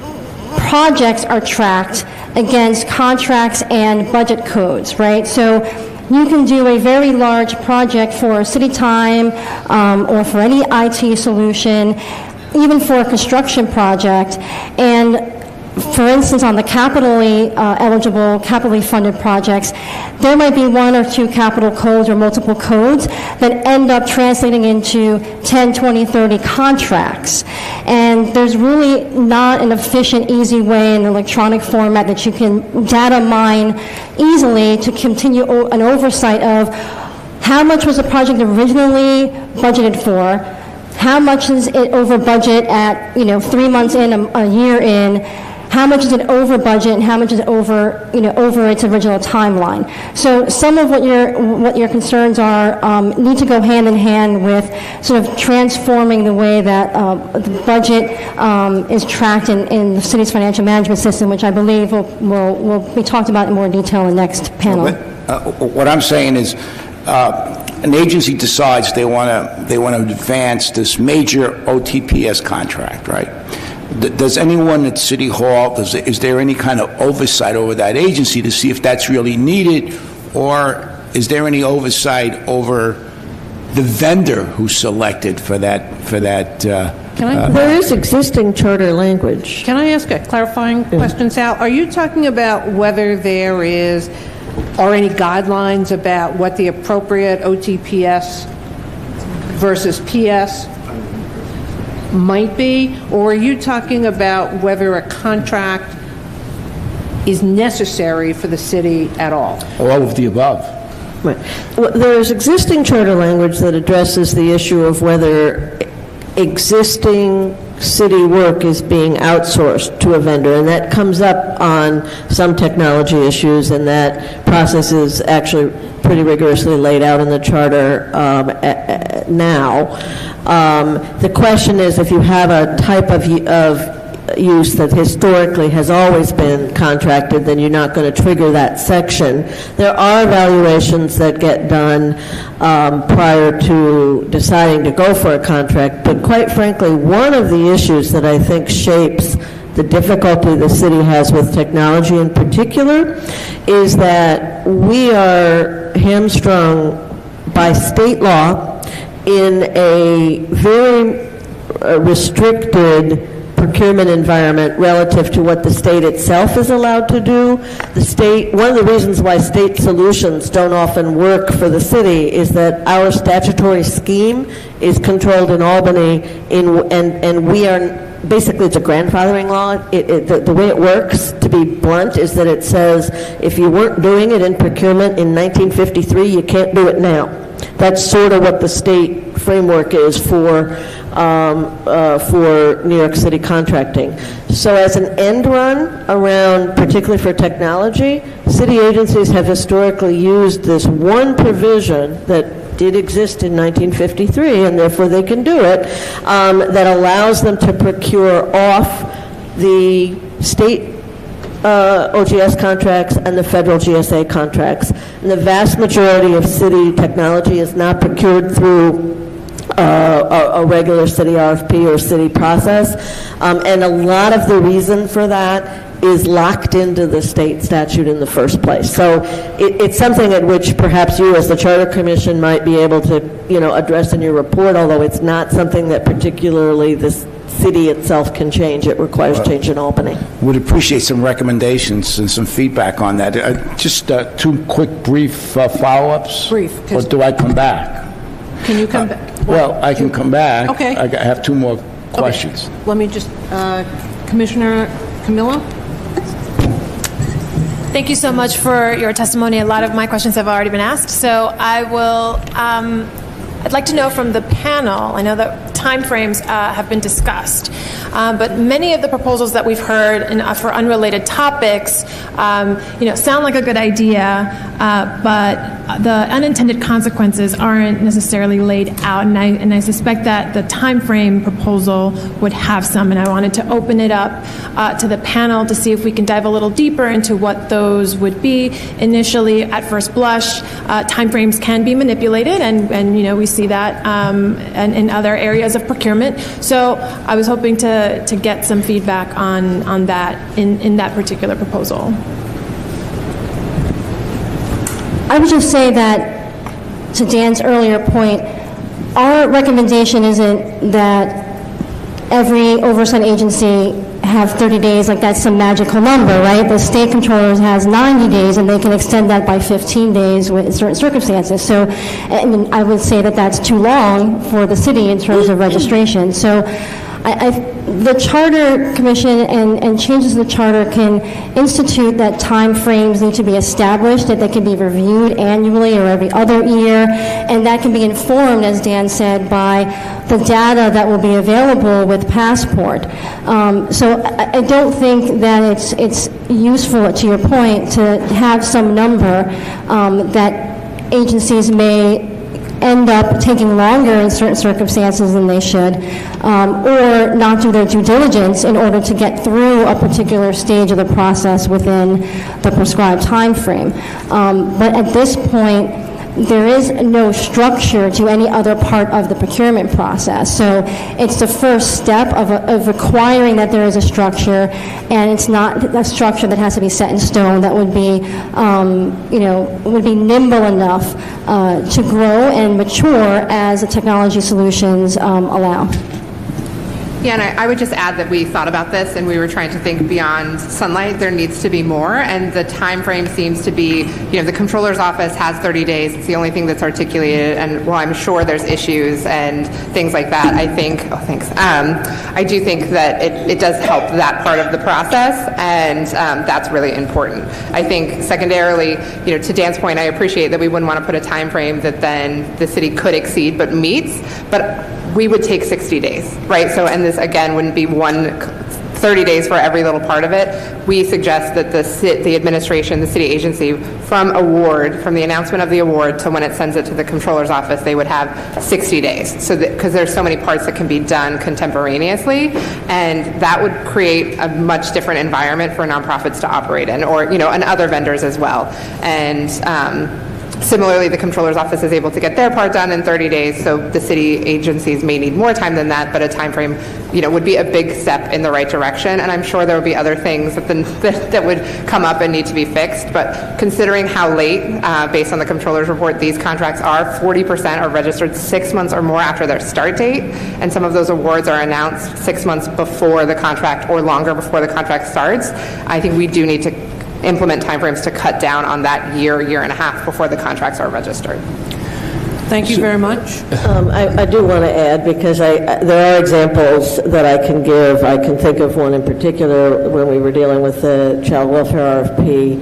projects are tracked against contracts and budget codes, right? So you can do a very large project for city time or for any IT solution, even for a construction project. And for instance, on the capitally eligible, capitally funded projects, there might be one or two capital codes or multiple codes that end up translating into 10, 20, 30 contracts. And there's really not an efficient, easy way in electronic format that you can data mine easily to continue an oversight of how much was the project originally budgeted for, how much is it over budget at 3 months in, a year in, how much is it over budget and how much is it over its original timeline. So some of what your concerns are need to go hand in hand with sort of transforming the way that the budget is tracked in the city's financial management system, which I believe will be talked about in more detail in the next panel. What I'm saying is, an agency decides they want to advance this major OTPS contract, right? Does anyone at City Hall, is there any kind of oversight over that agency to see if that's really needed, or is there any oversight over the vendor who's selected for that? There is existing charter language. Can I ask a clarifying question, Sal? Are you talking about whether there are any guidelines about what the appropriate OTPS versus PS might be, or are you talking about whether a contract is necessary for the city at all? All of the above. Right. Well, there is existing charter language that addresses the issue of whether existing city work is being outsourced to a vendor, and that comes up on some technology issues, and that process is actually pretty rigorously laid out in the charter now. The question is, if you have a type of use that historically has always been contracted, then you're not going to trigger that section. There are evaluations that get done prior to deciding to go for a contract, but quite frankly, one of the issues that I think shapes the difficulty the city has with technology in particular is that we are hamstrung by state law in a very restricted procurement environment relative to what the state itself is allowed to do. The state, one of the reasons why state solutions don't often work for the city is that our statutory scheme is controlled in Albany, and we are, basically it's a grandfathering law. The way it works, to be blunt, is that it says if you weren't doing it in procurement in 1953, you can't do it now. That's sort of what the state framework is for New York City contracting. So as an end run around, particularly for technology, city agencies have historically used this one provision that did exist in 1953, and therefore they can do it, that allows them to procure off the state OGS contracts and the federal GSA contracts. And the vast majority of city technology is not procured through a regular city RFP or city process. And a lot of the reason for that is locked into the state statute in the first place. So it's something at which perhaps you as the Charter Commission might be able to, address in your report, although it's not something that particularly the city itself can change. It requires change in Albany. Would appreciate some recommendations and some feedback on that. Just 2 quick, brief follow-ups. Brief. Or do I come back? Can you come back? Well, I can come back. Okay. I have 2 more questions. Okay. Let me just, Commissioner Camillo? Thank you so much for your testimony. A lot of my questions have already been asked, so I will, I'd like to know from the panel, I know that timeframes have been discussed, but many of the proposals that we've heard for unrelated topics, sound like a good idea, but the unintended consequences aren't necessarily laid out, and I suspect that the timeframe proposal would have some, and I wanted to open it up to the panel to see if we can dive a little deeper into what those would be. Initially, at first blush, timeframes can be manipulated, and we see that and in other areas of procurement. So I was hoping to get some feedback on that in that particular proposal. I would just say that, to Dan's earlier point, our recommendation isn't that every oversight agency have 30 days, like that's some magical number, right? The state controller has 90 days, and they can extend that by 15 days with certain circumstances. So, and I would say that that's too long for the city in terms of registration. So, the Charter Commission and changes to the Charter can institute that time frames need to be established, that they can be reviewed annually or every other year, and that can be informed, as Dan said, by the data that will be available with Passport. So I don't think that it's useful, to your point, to have some number that agencies may end up taking longer in certain circumstances than they should, or not do their due diligence in order to get through a particular stage of the process within the prescribed time frame. But at this point, there is no structure to any other part of the procurement process. So it's the first step of requiring that there is a structure, and it's not a structure that has to be set in stone, that would be, would be nimble enough to grow and mature as the technology solutions allow. Yeah, and I would just add that we thought about this and we were trying to think beyond Sunlight. There needs to be more, and the time frame seems to be, the controller's office has 30 days. It's the only thing that's articulated, and while I'm sure there's issues and things like that, I think, I do think that it does help that part of the process, and that's really important. I think secondarily, to Dan's point, I appreciate that we wouldn't want to put a time frame that then the city could exceed but meets, but we would take 60 days, right? So, and this again wouldn't be 30 days for every little part of it. We suggest that the administration, the city agency, from the announcement of the award to when it sends it to the controller's office, they would have 60 days. So because there's so many parts that can be done contemporaneously, and that would create a much different environment for nonprofits to operate in, or and other vendors as well. And similarly, the controller's office is able to get their part done in 30 days, so the city agencies may need more time than that, but a time frame, would be a big step in the right direction, and I'm sure there will be other things that would come up and need to be fixed, but considering how late, based on the controller's report, these contracts are, 40% are registered 6 months or more after their start date, and some of those awards are announced 6 months before the contract or longer before the contract starts. I think we do need to implement timeframes to cut down on that year and a half before the contracts are registered. Thank you very much. I do want to add, because there are examples that I can give. I can think of one in particular when we were dealing with the child welfare RFP.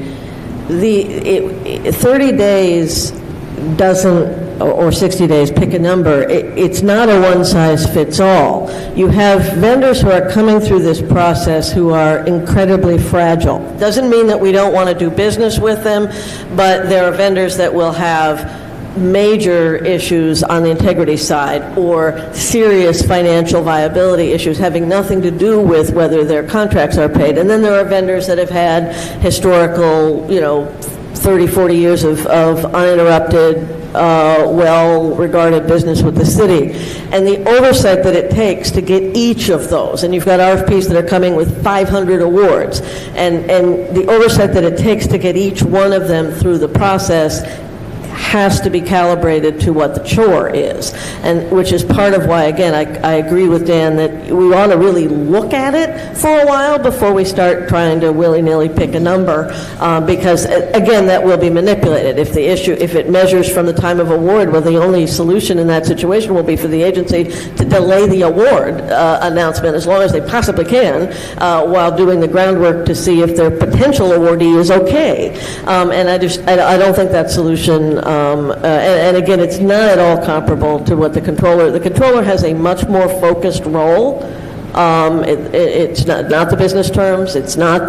30 days doesn't, or 60 days, pick a number, it's not a one-size-fits-all. You have vendors who are coming through this process who are incredibly fragile. Doesn't mean that we don't want to do business with them, but there are vendors that will have major issues on the integrity side, or serious financial viability issues having nothing to do with whether their contracts are paid. And then there are vendors that have had historical, 30, 40 years of uninterrupted well-regarded business with the city. And the oversight that it takes to get each of those, and you've got RFPs that are coming with 500 awards, and the oversight that it takes to get each one of them through the process has to be calibrated to what the chore is, and which is part of why, again, I agree with Dan that we want to really look at it for a while before we start trying to willy-nilly pick a number, because, again, that will be manipulated. If it measures from the time of award, well, the only solution in that situation will be for the agency to delay the award announcement as long as they possibly can, while doing the groundwork to see if their potential awardee is okay. And I don't think that solution. And again, it's not at all comparable to what the controller has a much more focused role. It's not the business terms. It's not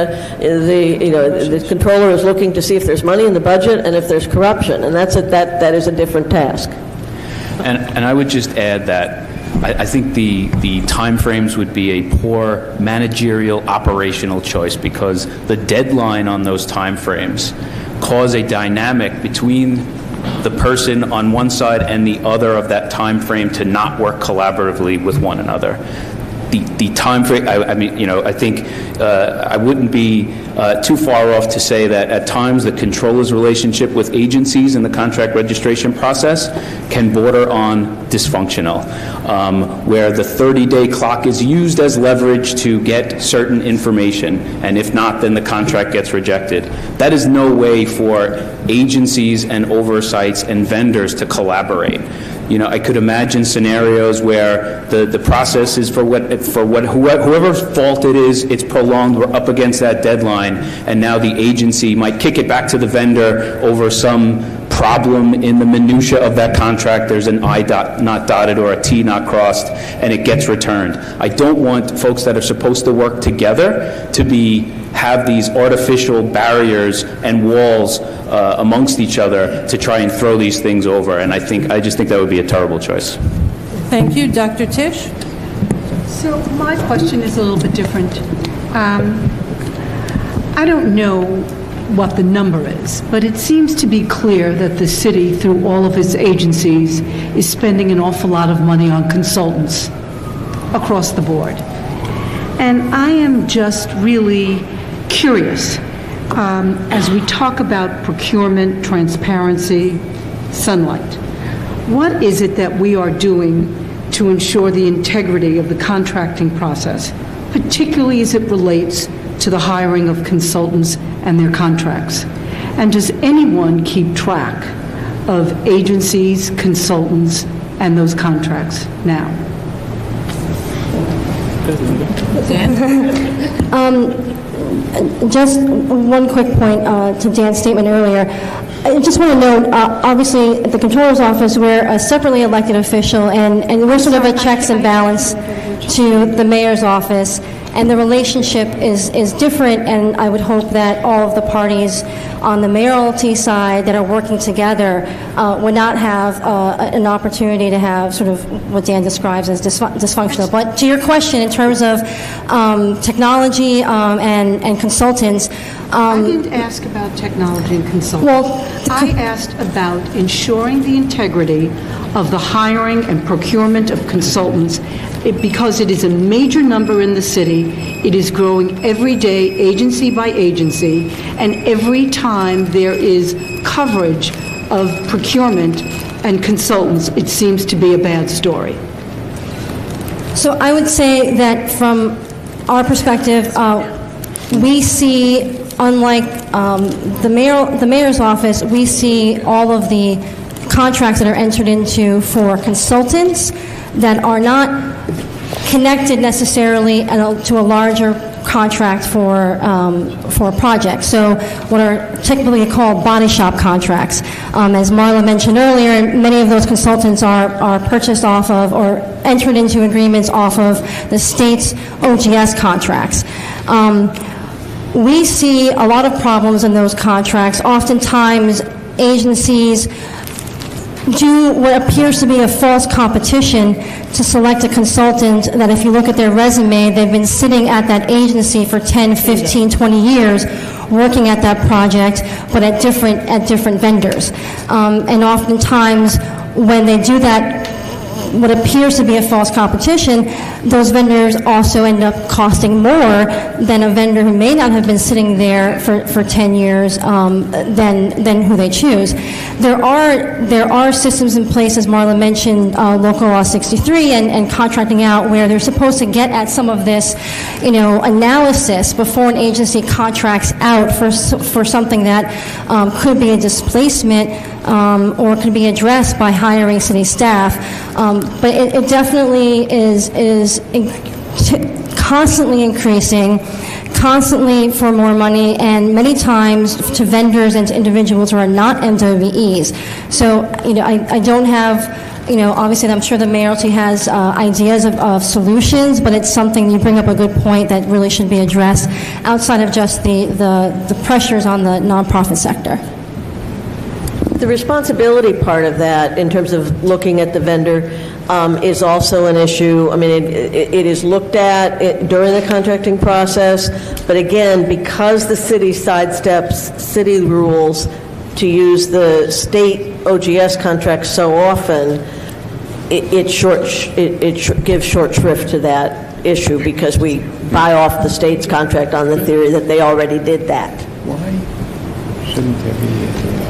the controller is looking to see if there's money in the budget and if there's corruption, and that is a different task. And I would just add that I think the timeframes would be a poor managerial operational choice, because the deadline on those timeframes cause a dynamic between the person on one side and the other of that time frame to not work collaboratively with one another. The time frame, I mean, I think I wouldn't be too far off to say that at times the controller's relationship with agencies in the contract registration process can border on dysfunctional, where the 30-day clock is used as leverage to get certain information, and if not, then the contract gets rejected. That is no way for agencies and oversights and vendors to collaborate. I could imagine scenarios where the process is whoever's fault it is, it's prolonged, we're up against that deadline, and now the agency might kick it back to the vendor over some problem in the minutia of that contract. There's an I not dotted or a T not crossed, and it gets returned. I don't want folks that are supposed to work together to have these artificial barriers and walls amongst each other to try and throw these things over, and I just think that would be a terrible choice. Thank you. Dr. Tisch? So my question is a little bit different. I don't know what the number is, but it seems to be clear that the city, through all of its agencies, is spending an awful lot of money on consultants across the board. And I am just really curious, as we talk about procurement, transparency, Sunlight, what is it that we are doing to ensure the integrity of the contracting process, particularly as it relates to the hiring of consultants and their contracts? And does anyone keep track of agencies, consultants, and those contracts now? Just one quick point to Dan's statement earlier. I just want to note, obviously, at the Comptroller's Office, we're a separately elected official, and we're sort of a checks and balance to the Mayor's Office, and the relationship is different, and I would hope that all of the parties on the mayoralty side that are working together would not have an opportunity to have sort of what Dan describes as dysfunctional. But to your question, in terms of technology and consultants, I didn't ask about technology and consultants. Well, I asked about ensuring the integrity of the hiring and procurement of consultants, because it is a major number in the city. It is growing every day, agency by agency, and every time there is coverage of procurement and consultants, it seems to be a bad story. So I would say that from our perspective, we see, unlike the mayor's office, we see all of the contracts that are entered into for consultants that are not connected necessarily to a larger contract for a project. So what are typically called body shop contracts. As Marla mentioned earlier, many of those consultants are purchased off of or entered into agreements off of the state's OGS contracts. We see a lot of problems in those contracts. Oftentimes, agencies do what appears to be a false competition to select a consultant that, if you look at their resume, they've been sitting at that agency for 10, 15, 20 years, working at that project, but at different vendors. And oftentimes, when they do that, what appears to be a false competition, those vendors also end up costing more than a vendor who may not have been sitting there for 10 years than who they choose. There are systems in place, as Marla mentioned, Local Law 63 and contracting out, where they're supposed to get at some of this, analysis before an agency contracts out for something that could be a displacement or could be addressed by hiring city staff. But it definitely is constantly increasing, constantly for more money, and many times to vendors and to individuals who are not MWEs. So, I don't have, obviously I'm sure the mayoralty has ideas of solutions, but it's something, you bring up a good point, that really should be addressed outside of just the pressures on the nonprofit sector. The responsibility part of that, in terms of looking at the vendor, is also an issue. I mean, it is looked at during the contracting process, but again, because the city sidesteps city rules to use the state OGS contracts so often, it gives short shrift to that issue, because we buy off the state's contract on the theory that they already did that. Why shouldn't there be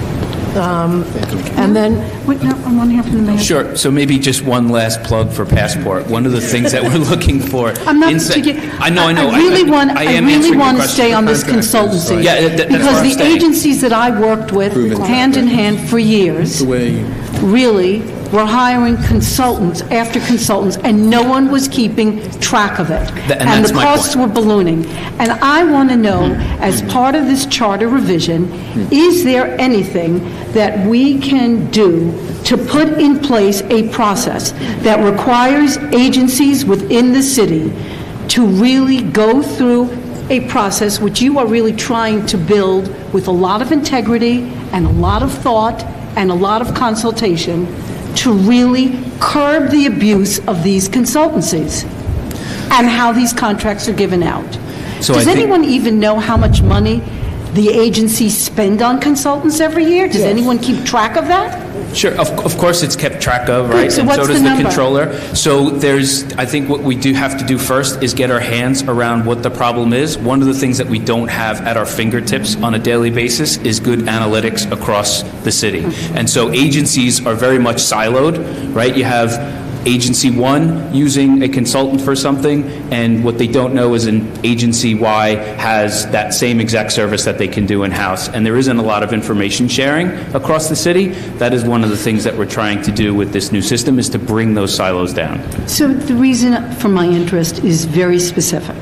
and then, I want to hear from the mayor. Sure. So maybe just one last plug for Passport. One of the things that we're looking for. I'm not. I know. I really want to stay on this consultancy. Yeah, because the agencies that I worked with, hand in hand for years, really were hiring consultants after consultants, and no one was keeping track of it. And the costs were ballooning. And I want to know, as part of this charter revision, is there anything that we can do to put in place a process that requires agencies within the city to really go through a process which you are really trying to build with a lot of integrity and a lot of thought and a lot of consultation, to really curb the abuse of these consultancies and how these contracts are given out? So Does anyone even know how much money the agencies spend on consultants every year? Does anyone keep track of that? Sure, of course it's kept track of, right? Good, so and what's so does the the number? controller. So I think what we do have to do first is get our hands around what the problem is. One of the things that we don't have at our fingertips on a daily basis is good analytics across the city. And so agencies are very much siloed, right? You have Agency 1 using a consultant for something, and what they don't know is an Agency Y has that same exact service that they can do in-house. And there isn't a lot of information sharing across the city. That is one of the things that we're trying to do with this new system, is to bring those silos down. So the reason for my interest is very specific.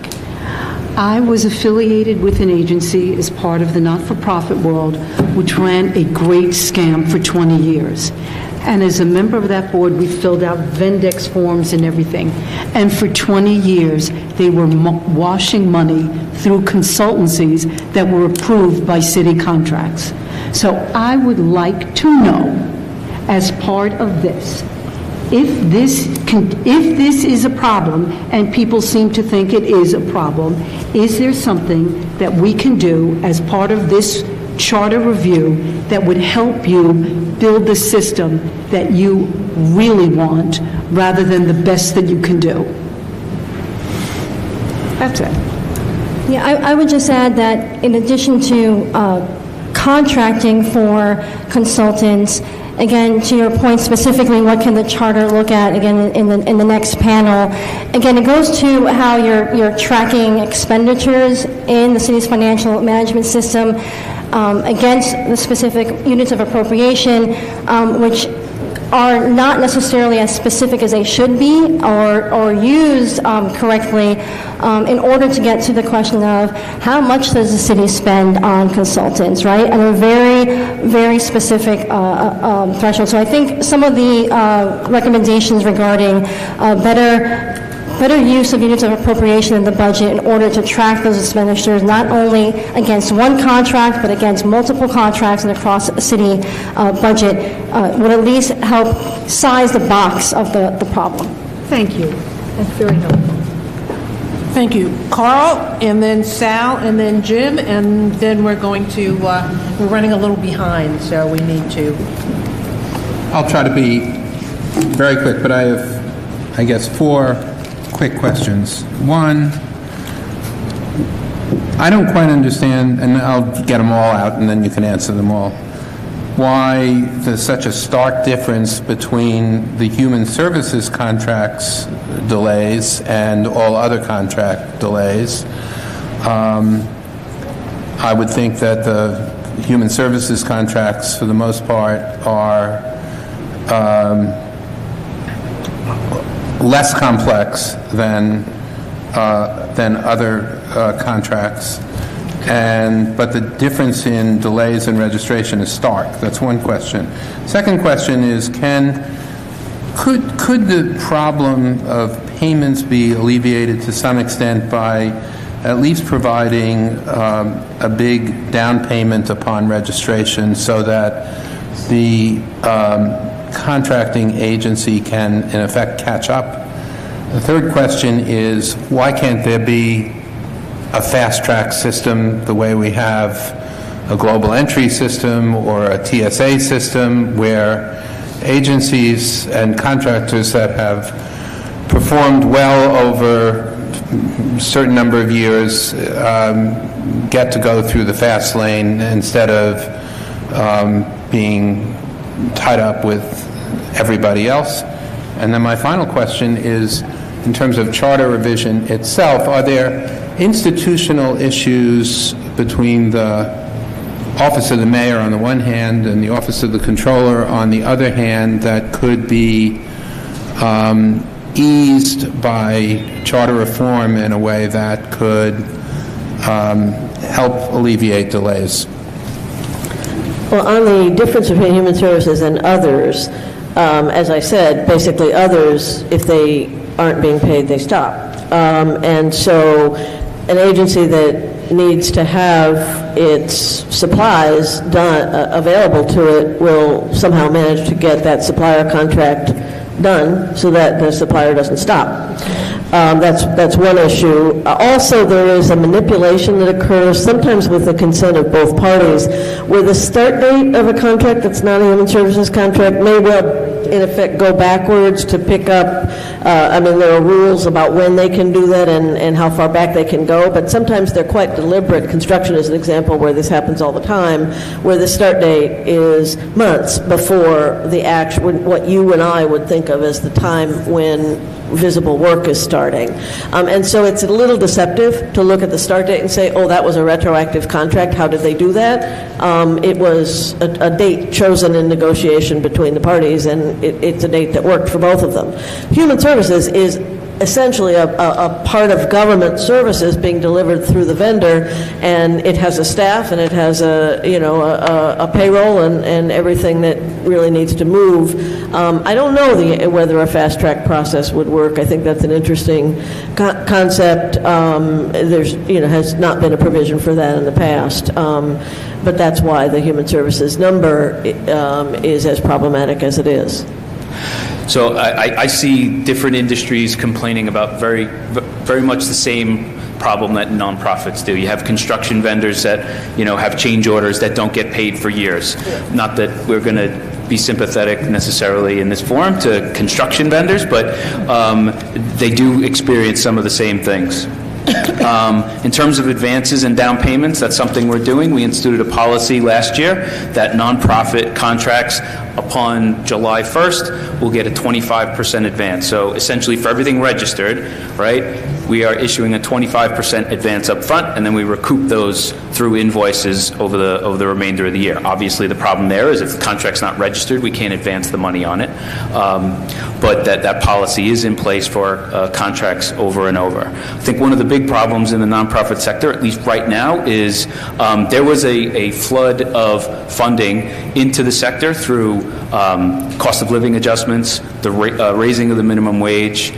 I was affiliated with an agency as part of the not-for-profit world, which ran a great scam for 20 years. And as a member of that board, we filled out Vendex forms and everything. And for 20 years, they were washing money through consultancies that were approved by city contracts. So I would like to know, as part of this, if this is a problem, and people seem to think it is a problem, is there something that we can do as part of this charter review that would help you build the system that you really want, rather than the best that you can do? That's it. Yeah, I would just add that in addition to contracting for consultants, again, to your point specifically, what can the charter look at, again, in the next panel? Again, it goes to how you're tracking expenditures in the city's financial management system against the specific units of appropriation, which are not necessarily as specific as they should be, or used correctly, in order to get to the question of how much does the city spend on consultants, right? And a very, very specific threshold. So I think some of the recommendations regarding better use of units of appropriation in the budget in order to track those expenditures, not only against one contract, but against multiple contracts and across a city budget, would at least help size the box of the problem. Thank you. That's very helpful. Thank you. Carl, and then Sal, and then Jim, and then we're going to, we're running a little behind, so we need to. I'll try to be very quick, but I have, I guess, 4 quick questions. One, I don't quite understand, and I'll get them all out and then you can answer them all, why there's such a stark difference between the human services contracts delays and all other contract delays. I would think that the human services contracts, for the most part, are less complex than other contracts, but the difference in delays in registration is stark. That's one question. Second question is, could the problem of payments be alleviated to some extent by at least providing a big down payment upon registration so that the contracting agency can, in effect, catch up? The third question is, why can't there be a fast-track system the way we have a global entry system or a TSA system where agencies and contractors that have performed well over a certain number of years get to go through the fast lane instead of being tied up with everybody else? And then my final question is, in terms of charter revision itself, are there institutional issues between the Office of the Mayor on the one hand and the Office of the Controller on the other hand that could be eased by charter reform in a way that could help alleviate delays? Well, on the difference between human services and others, as I said, basically others, if they aren't being paid, they stop. And so an agency that needs to have its supplies available to it will somehow manage to get that supplier contract done so that the supplier doesn't stop. That's one issue. Also, there is a manipulation that occurs, sometimes with the consent of both parties, where the start date of a contract that's not a human services contract may well, in effect, go backwards to pick up. There are rules about when they can do that and how far back they can go, but sometimes they're quite deliberate. Construction is an example where this happens all the time, where the start date is months before the actual, what you and I would think of as the time when visible work is starting. And so it's a little deceptive to look at the start date and say, oh, that was a retroactive contract. How did they do that? It was a date chosen in negotiation between the parties, and it's a date that worked for both of them. Human services is essentially a part of government services being delivered through the vendor, and it has a staff and it has a payroll and everything that really needs to move. I don't know whether a fast track process would work. I think that's an interesting concept. There's has not been a provision for that in the past, but that's why the human services number is as problematic as it is. So I see different industries complaining about very much the same problem that nonprofits do. You have construction vendors that have change orders that don't get paid for years. Not that we're going to be sympathetic necessarily in this forum to construction vendors, but they do experience some of the same things. In terms of advances and down payments, that's something we're doing. We instituted a policy last year that nonprofit contracts upon July 1st will get a 25% advance. So essentially for everything registered, right, we are issuing a 25% advance up front, and then we recoup those through invoices over the remainder of the year. Obviously the problem there is if the contract's not registered, we can't advance the money on it. But that policy is in place for contracts over and over. I think one of the big problems in the nonprofit sector, at least right now, is there was a flood of funding into the sector through cost of living adjustments, the raising of the minimum wage,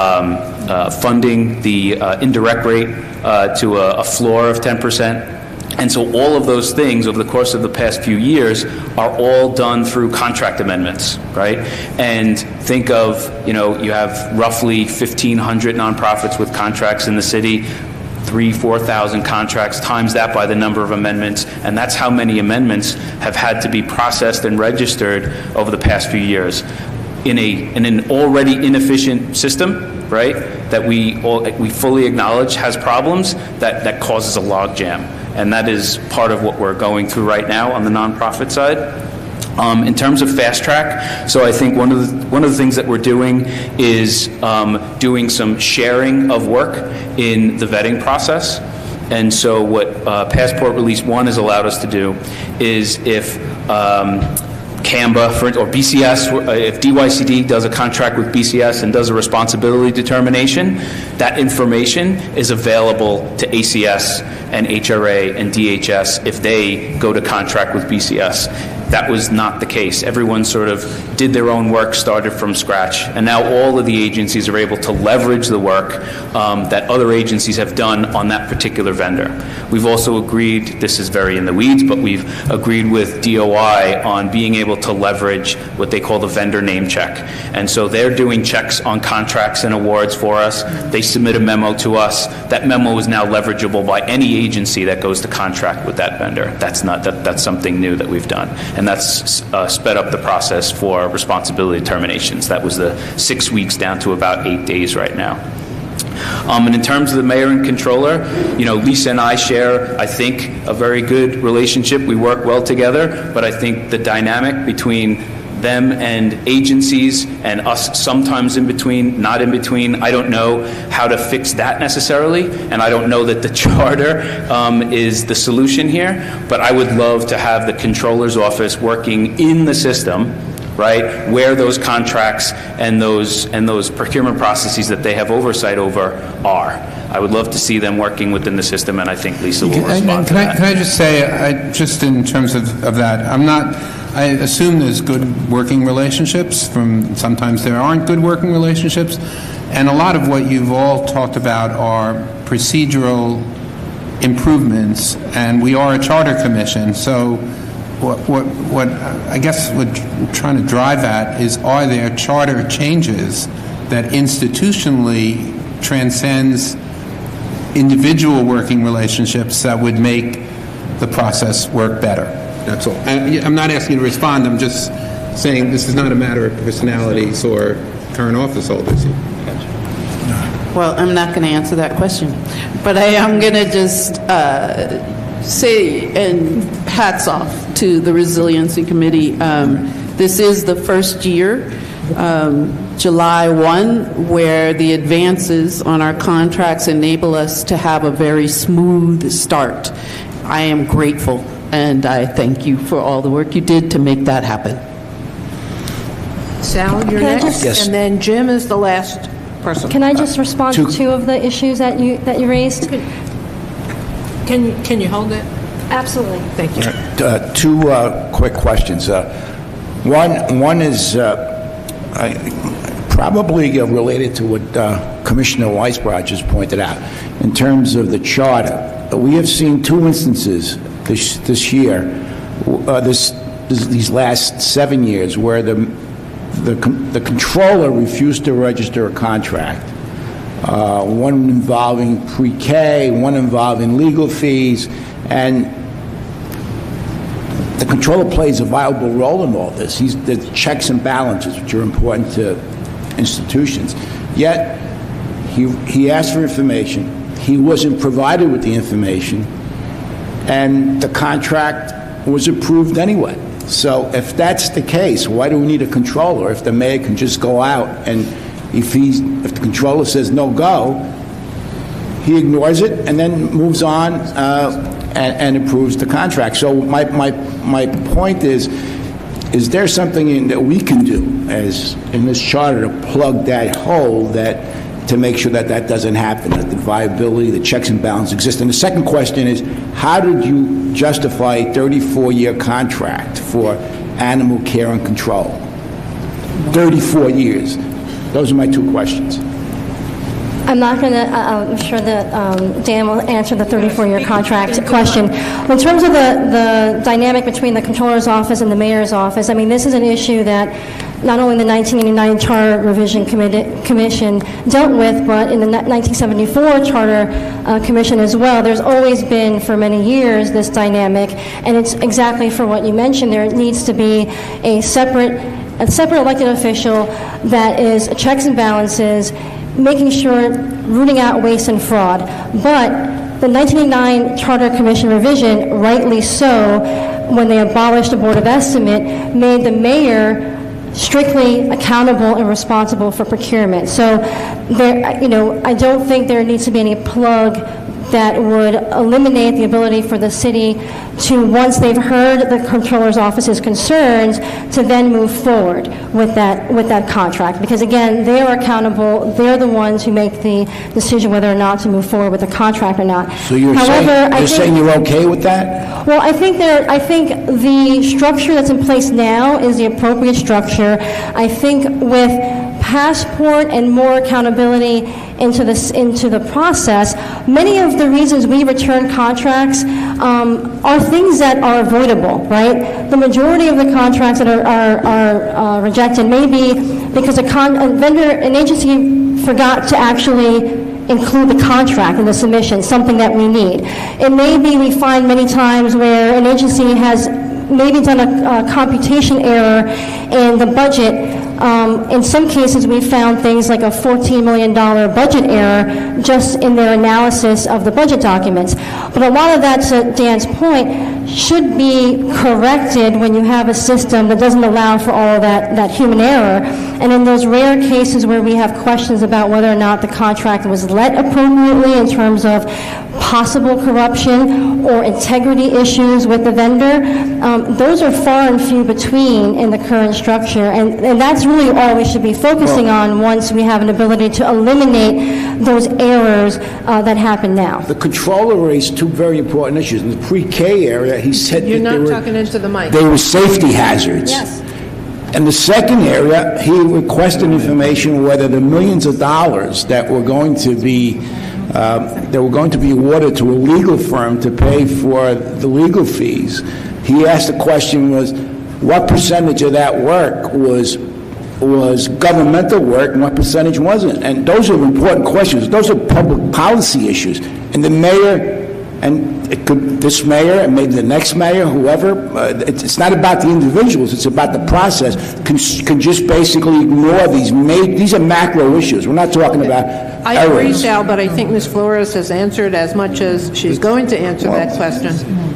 funding the indirect rate to a floor of 10%. And so all of those things over the course of the past few years are all done through contract amendments, right? And think of, you have roughly 1,500 nonprofits with contracts in the city, 4,000 contracts, times that by the number of amendments, and that's how many amendments have had to be processed and registered over the past few years. In an already inefficient system, right, that we fully acknowledge has problems, that causes a logjam. And that is part of what we're going through right now on the nonprofit side. In terms of fast track, so I think one of the things that we're doing is doing some sharing of work in the vetting process. And so what Passport Release 1 has allowed us to do is if CAMBA or BCS, if DYCD does a contract with BCS and does a responsibility determination, that information is available to ACS and HRA and DHS if they go to contract with BCS. That was not the case. Everyone sort of did their own work, started from scratch, and now all of the agencies are able to leverage the work that other agencies have done on that particular vendor. We've also agreed, this is very in the weeds, but we've agreed with DOI on being able to leverage what they call the vendor name check. And so they're doing checks on contracts and awards for us. They submit a memo to us. That memo is now leverageable by any agency that goes to contract with that vendor. That's something new that we've done. And that's sped up the process for responsibility determinations. That was the 6 weeks down to about 8 days right now. And in terms of the mayor and controller, Lisa and I share, I think, a very good relationship. We work well together, but I think the dynamic between them and agencies and us sometimes in between, not in between, I don't know how to fix that necessarily, and I don't know that the charter is the solution here, but I would love to have the controller's office working in the system, right, where those contracts and those procurement processes that they have oversight over are. I would love to see them working within the system, and I think Lisa will respond to that. Can I just say, just in terms of that, I assume there's good working relationships. Sometimes there aren't good working relationships, and a lot of what you've all talked about are procedural improvements, and we are a charter commission, so what I guess what we're trying to drive at is, are there charter changes that institutionally transcends individual working relationships that would make the process work better? That's all. I'm not asking you to respond. I'm just saying this is not a matter of personalities or current office holders. Well, I'm not going to answer that question, but I am going to just say, and hats off to the Resiliency Committee. This is the first year, July 1, where the advances on our contracts enable us to have a very smooth start. I am grateful, and I thank you for all the work you did to make that happen. Sal, you're next, yes. And then Jim is the last person. Can I just respond to two of the issues that you raised? Can you hold it? Absolutely. Thank you. Two quick questions. One is probably related to what Commissioner Weisbrot just pointed out in terms of the charter. We have seen two instances this year, these last 7 years, where the controller refused to register a contract. One involving pre-K, one involving legal fees, and the controller plays a viable role in all this. The checks and balances, which are important to institutions. Yet, he asked for information. He wasn't provided with the information, and the contract was approved anyway. So if that's the case, why do we need a controller if the mayor can just go out and if the controller says no go, he ignores it and then moves on and approves the contract. So my point is there something that we can do as in this charter to plug that hole to make sure that doesn't happen, that the viability, the checks and balances exist? And the second question is, how did you justify a 34-year contract for animal care and control? 34 years. Those are my two questions. I'm not going to, I'm sure that Dan will answer the 34-year contract question. In terms of the dynamic between the Comptroller's Office and the Mayor's Office, I mean, this is an issue that not only the 1989 Charter Revision Commission dealt with, but in the 1974 Charter Commission as well. There's always been, for many years, this dynamic, and it's exactly for what you mentioned. There needs to be a separate elected official that is checks and balances, making sure, rooting out waste and fraud. But the 1989 Charter Commission revision, rightly so, when they abolished the Board of Estimate, made the mayor strictly accountable and responsible for procurement. So there, I don't think there needs to be any plug that would eliminate the ability for the city to, once they've heard the Comptroller's Office's concerns, to then move forward with that contract. Because again, they are accountable. They're the ones who make the decision whether or not to move forward with the contract or not. So you're saying you're okay with that? Well, I think the structure that's in place now is the appropriate structure. I think with Passport and more accountability into the process, many of the reasons we return contracts are things that are avoidable, right? The majority of the contracts that are rejected may be because an agency forgot to actually include the contract in the submission, something that we need. It may be we find many times where an agency has maybe done a computation error in the budget. In some cases, we found things like a $14 million budget error just in their analysis of the budget documents. But a lot of that, to Dan's point, should be corrected when you have a system that doesn't allow for all of that human error. And in those rare cases where we have questions about whether or not the contract was let appropriately in terms of possible corruption or integrity issues with the vendor, those are far and few between in the current structure. And that's really all we should be focusing on once we have an ability to eliminate those errors that happen now. The Comptroller raised two very important issues. In the pre-K area, he said You're not talking into the mic. They were safety hazards. Yes. In the second area, he requested information whether the millions of dollars that were going to be awarded to a legal firm to pay for the legal fees. He asked the question was, what percentage of that work was governmental work and what percentage wasn't? And those are important questions. Those are public policy issues. And the mayor, and it could, this mayor and maybe the next mayor, whoever, it's not about the individuals, it's about the process, can just basically ignore these are macro issues. We're not talking about I agree, Sal, but I think Ms. Flores has answered as much as she's going to answer that question.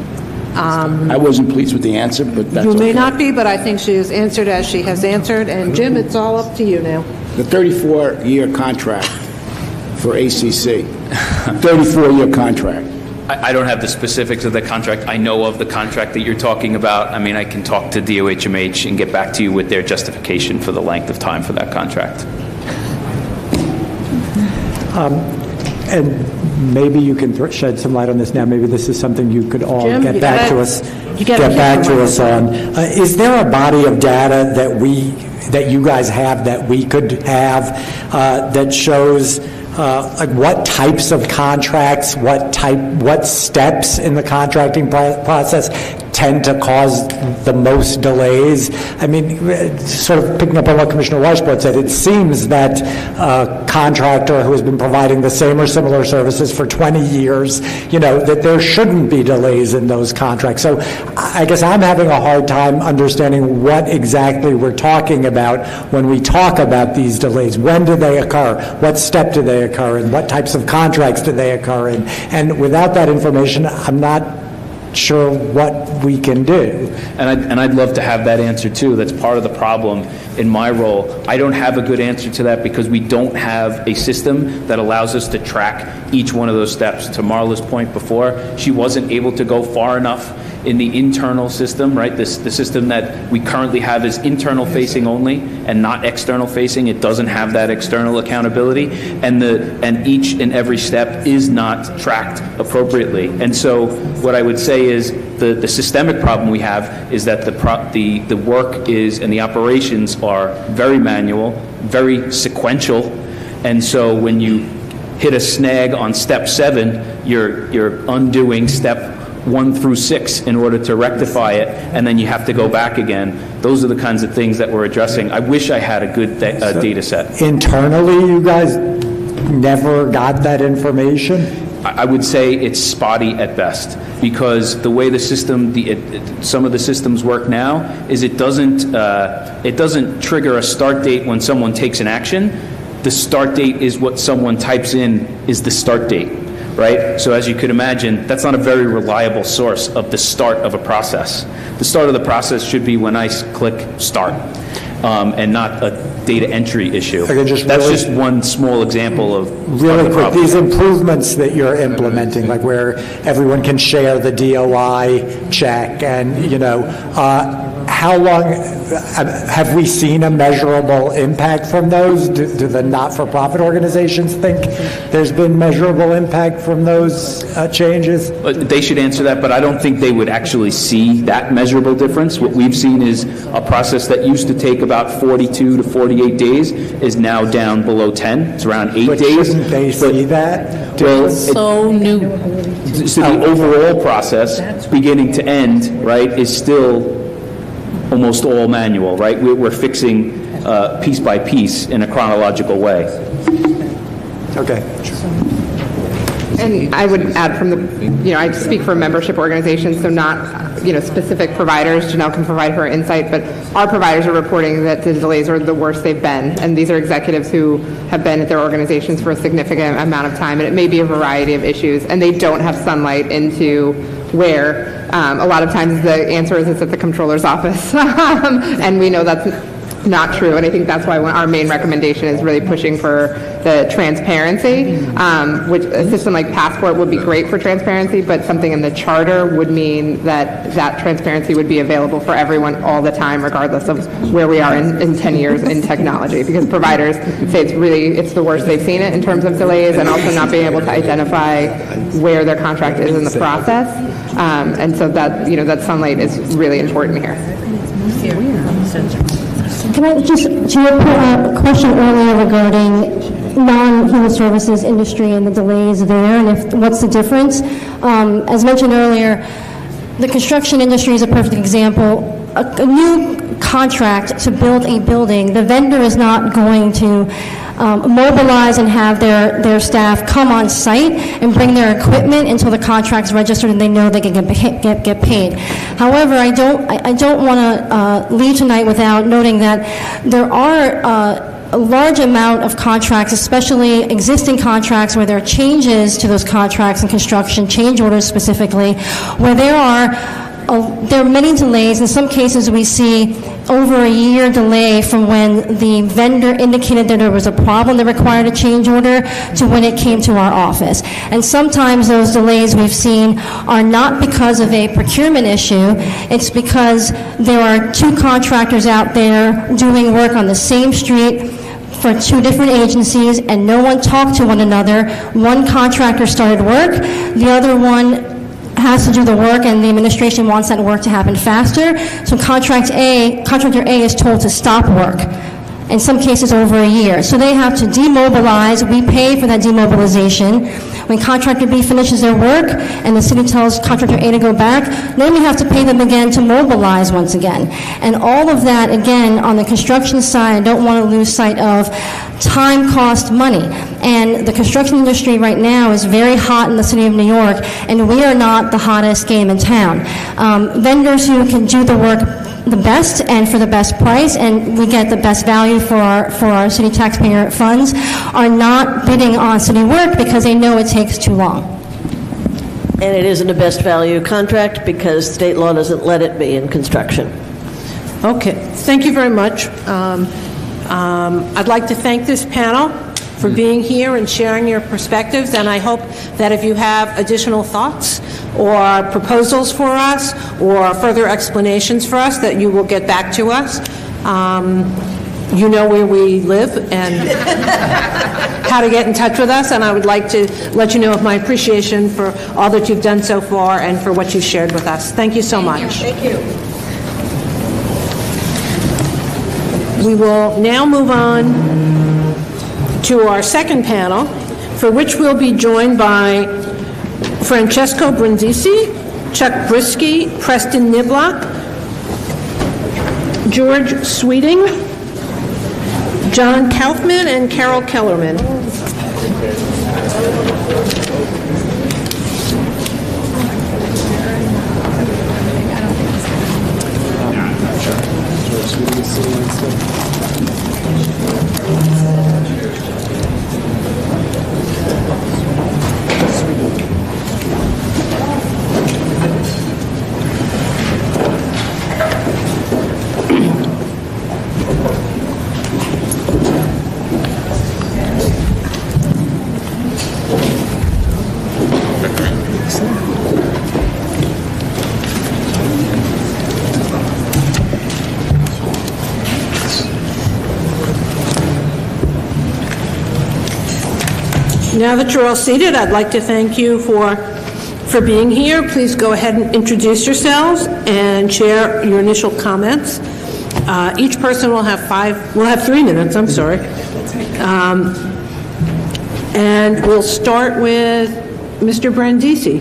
I wasn't pleased with the answer, but that's You may okay. not be, but I think she has answered as she has answered. And Jim, it's all up to you now. The 34-year contract for ACC, 34-year contract. I don't have the specifics of the contract. I know of the contract that you're talking about. I mean, I can talk to DOHMH and get back to you with their justification for the length of time for that contract. And maybe you can shed some light on this now. Maybe this is something you could all Jim, get back to us on. Is there a body of data that you guys have that we could have that shows like what types of contracts, what steps in the contracting process tend to cause the most delays? I mean, sort of picking up on what Commissioner Washburn said, it seems that a contractor who has been providing the same or similar services for 20 years, that there shouldn't be delays in those contracts. So I guess I'm having a hard time understanding what exactly we're talking about when we talk about these delays. When do they occur? What step do they occur in? What types of contracts do they occur in? And without that information, I'm not sure what we can do. And I'd love to have that answer too. That's part of the problem in my role. I don't have a good answer to that because we don't have a system that allows us to track each one of those steps. To Marla's point before, she wasn't able to go far enough in the internal system, right? The system that we currently have is internal facing only and not external facing. It doesn't have that external accountability, and each and every step is not tracked appropriately. And so what I would say is the systemic problem we have is that the work is and the operations are very manual, very sequential, and so when you hit a snag on step 7, you're undoing step 1 through 6 in order to rectify it, and then you have to go back again. Those are the kinds of things that we're addressing. I wish I had a good data set. Internally, you guys never got that information? I would say it's spotty at best, because the way the system, some of the systems work now is it doesn't trigger a start date when someone takes an action. The start date is what someone types in is the start date, right? So as you could imagine, that's not a very reliable source of the start of a process. The start of the process should be when I click start, and not a data entry issue. That's just one small example of really quick, these improvements that you're implementing, like where everyone can share the DOI check, and how long have we seen a measurable impact from those? Do the not-for-profit organizations think there's been measurable impact from those changes? They should answer that, but I don't think they would actually see that measurable difference. What we've seen is a process that used to take about 42 to 48 days is now down below 10. It's around 8 days. Shouldn't they see that? Well, so new. So the overall process, beginning to end, right, is still almost all manual, right? We're fixing piece by piece in a chronological way. Okay. And I would add from the, I speak for membership organizations, so not, specific providers. Janelle can provide her insight, but our providers are reporting that the delays are the worst they've been. And these are executives who have been at their organizations for a significant amount of time, and it may be a variety of issues, and they don't have sunlight into where a lot of times the answer is it's at the controller's office. And we know that's not true, and I think that's why our main recommendation is really pushing for the transparency, which a system like Passport would be great for transparency, but something in the charter would mean that that transparency would be available for everyone all the time, regardless of where we are in 10 years in technology, because providers say it's the worst they've seen it in terms of delays, and also not being able to identify where their contract is in the process. And so that, that sunlight is really important here. Can I just, to your question earlier regarding non-human services industry and the delays there, and what's the difference? As mentioned earlier, the construction industry is a perfect example. A new contract to build a building, the vendor is not going to mobilize and have their staff come on site and bring their equipment until the contract's registered and they know they can get paid. However, I don't want to leave tonight without noting that there are a large amount of contracts, especially existing contracts where there are changes to those contracts in construction, change orders specifically, where there are many delays. In some cases, we see over a year delay from when the vendor indicated that there was a problem that required a change order to when it came to our office. And sometimes those delays we've seen are not because of a procurement issue. It's because there are two contractors out there doing work on the same street for two different agencies, and no one talked to one another. One contractor started work, the other one has to do the work, and the administration wants that work to happen faster. So contractor A is told to stop work, in some cases over a year. So they have to demobilize. We pay for that demobilization. When contractor B finishes their work and the city tells contractor A to go back, then we have to pay them again to mobilize once again. And all of that, again, on the construction side, I don't want to lose sight of time, cost, money. And the construction industry right now is very hot in the city of New York, and we are not the hottest game in town. Vendors who can do the work the best and for the best price, and we get the best value for our city taxpayer funds, are not bidding on city work because they know it takes too long. And it isn't a best value contract because state law doesn't let it be in construction. Okay, thank you very much. I'd like to thank this panel for being here and sharing your perspectives, and I hope that if you have additional thoughts or proposals for us or further explanations for us, that you will get back to us. You know where we live and how to get in touch with us, and I would like to let you know of my appreciation for all that you've done so far and for what you've shared with us. Thank you so much. Thank you. We will now move on to our second panel for which we'll be joined by Francesco Brindisi, Chuck Brisky, Preston Niblock, George Sweeting, John Kaufman, and Carol Kellerman. Now that you're all seated, I'd like to thank you for being here. Please go ahead and introduce yourselves and share your initial comments. Each person will have 3 minutes, I'm sorry. And we'll start with Mr. Brindisi.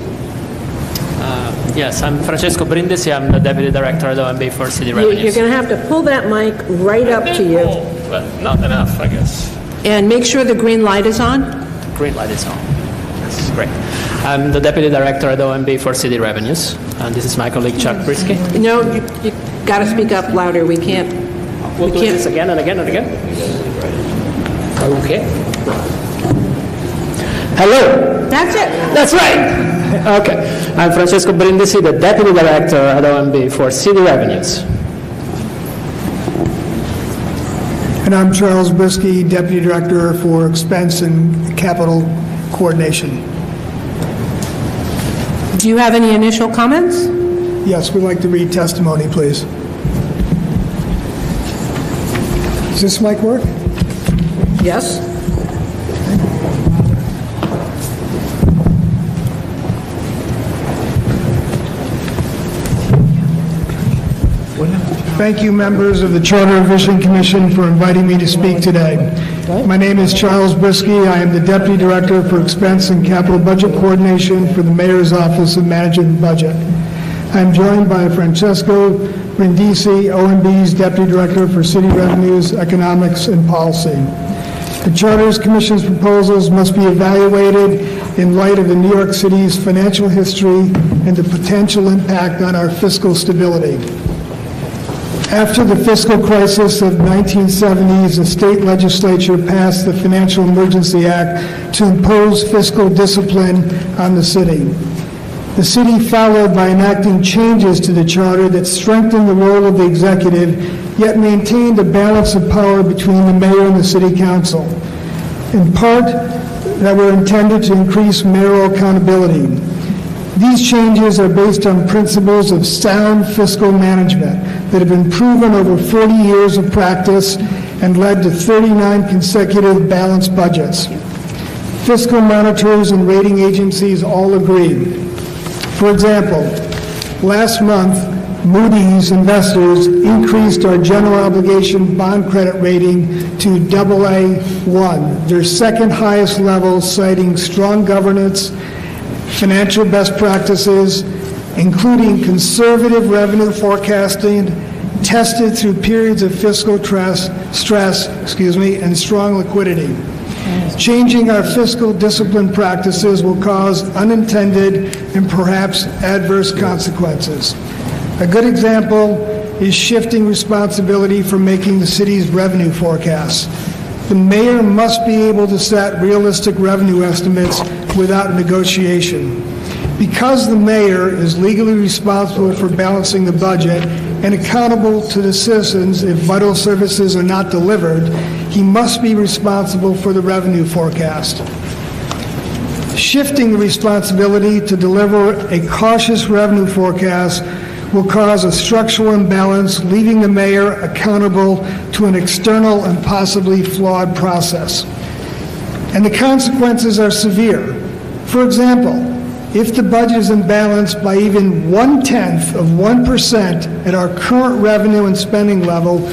Yes, I'm Francesco Brindisi. I'm the Deputy Director at OMB for City Revenues. You're going to have to pull that mic right up to you. But not enough, I guess. And make sure the green light is on. Green light is on. That's great. I'm the Deputy Director at OMB for City Revenues, and this is my colleague Chuck Brisky. No, you got to speak up louder. We can't. We'll do this again and again and again. Okay. Hello. That's it. That's right. Okay. I'm Francesco Brindisi, the Deputy Director at OMB for City Revenues. And I'm Charles Brisky, Deputy Director for Expense and Capital Coordination. Do you have any initial comments? Yes, we'd like to read testimony, please. Does this mic work? Yes. Thank you, members of the Charter Revision Commission, for inviting me to speak today. My name is Charles Brisky. I am the Deputy Director for Expense and Capital Budget Coordination for the Mayor's Office of Managing the Budget. I am joined by Francesco Brindisi, OMB's Deputy Director for City Revenues, Economics, and Policy. The Charter Commission's proposals must be evaluated in light of the New York City's financial history and the potential impact on our fiscal stability. After the fiscal crisis of the 1970s, the state legislature passed the Financial Emergency Act to impose fiscal discipline on the city. The city followed by enacting changes to the charter that strengthened the role of the executive, yet maintained a balance of power between the mayor and the city council, in part that were intended to increase mayoral accountability. These changes are based on principles of sound fiscal management that have been proven over 40 years of practice and led to 39 consecutive balanced budgets. Fiscal monitors and rating agencies all agree. For example, last month, Moody's Investors increased our general obligation bond credit rating to AA1, their second highest level, citing strong governance, financial best practices, including conservative revenue forecasting, tested through periods of fiscal stress, and strong liquidity. Changing our fiscal discipline practices will cause unintended and perhaps adverse consequences. A good example is shifting responsibility for making the city's revenue forecasts. The mayor must be able to set realistic revenue estimates without negotiation. Because the mayor is legally responsible for balancing the budget and accountable to the citizens if vital services are not delivered, he must be responsible for the revenue forecast. Shifting the responsibility to deliver a cautious revenue forecast will cause a structural imbalance, leaving the mayor accountable to an external and possibly flawed process. And the consequences are severe. For example, if the budget is imbalanced by even 1/10 of 1% at our current revenue and spending level,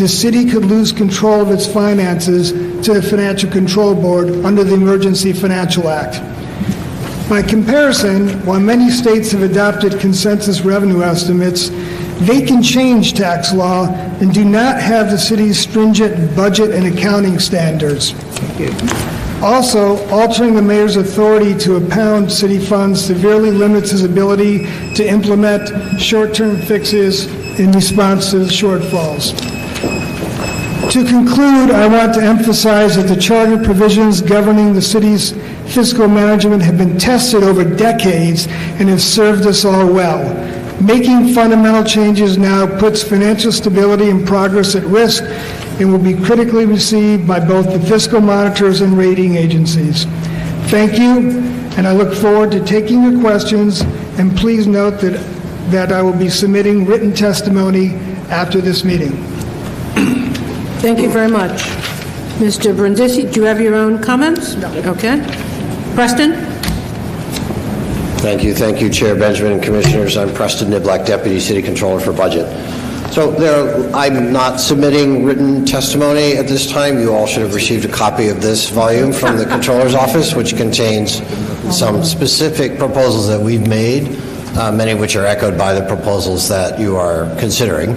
the city could lose control of its finances to the Financial Control Board under the Emergency Financial Act. By comparison, while many states have adopted consensus revenue estimates, they can change tax law and do not have the city's stringent budget and accounting standards. Also, altering the mayor's authority to impound city funds severely limits his ability to implement short-term fixes in response to the shortfalls. To conclude, I want to emphasize that the charter provisions governing the city's fiscal management have been tested over decades and have served us all well. Making fundamental changes now puts financial stability and progress at risk and will be critically received by both the fiscal monitors and rating agencies. Thank you, and I look forward to taking your questions, and please note that I will be submitting written testimony after this meeting. Thank you very much. Mr. Brindisi, do you have your own comments? No. Okay. Preston? Thank you, Chair Benjamin and Commissioners. I'm Preston Niblack, Deputy City Controller for Budget. So I'm not submitting written testimony at this time. You all should have received a copy of this volume from the Controller's Office, which contains some specific proposals that we've made, many of which are echoed by the proposals that you are considering.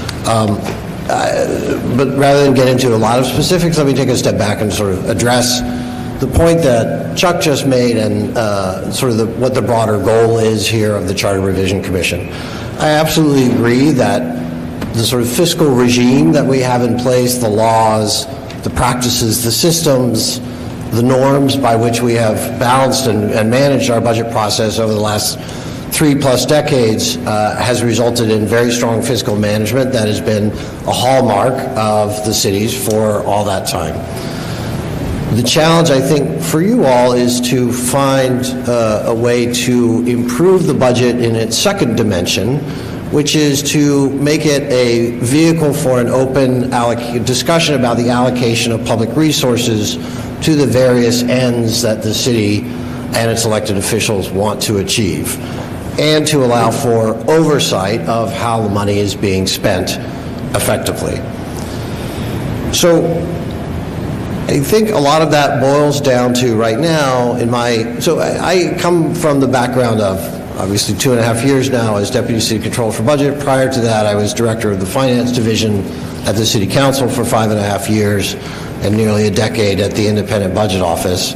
But rather than get into a lot of specifics, let me take a step back and sort of address the point that Chuck just made and sort of what the broader goal is here of the Charter Revision Commission. I absolutely agree that the sort of fiscal regime that we have in place, the laws, the practices, the systems, the norms by which we have balanced and managed our budget process over the last 3+ decades has resulted in very strong fiscal management that has been a hallmark of the cities for all that time. The challenge, I think, for you all is to find a way to improve the budget in its second dimension, which is to make it a vehicle for an open discussion about the allocation of public resources to the various ends that the city and its elected officials want to achieve, and to allow for oversight of how the money is being spent effectively. So I think a lot of that boils down to right now I come from the background of obviously 2.5 years now as Deputy City Controller for Budget. Prior to that, I was Director of the Finance Division at the City Council for 5.5 years and nearly a decade at the Independent Budget Office.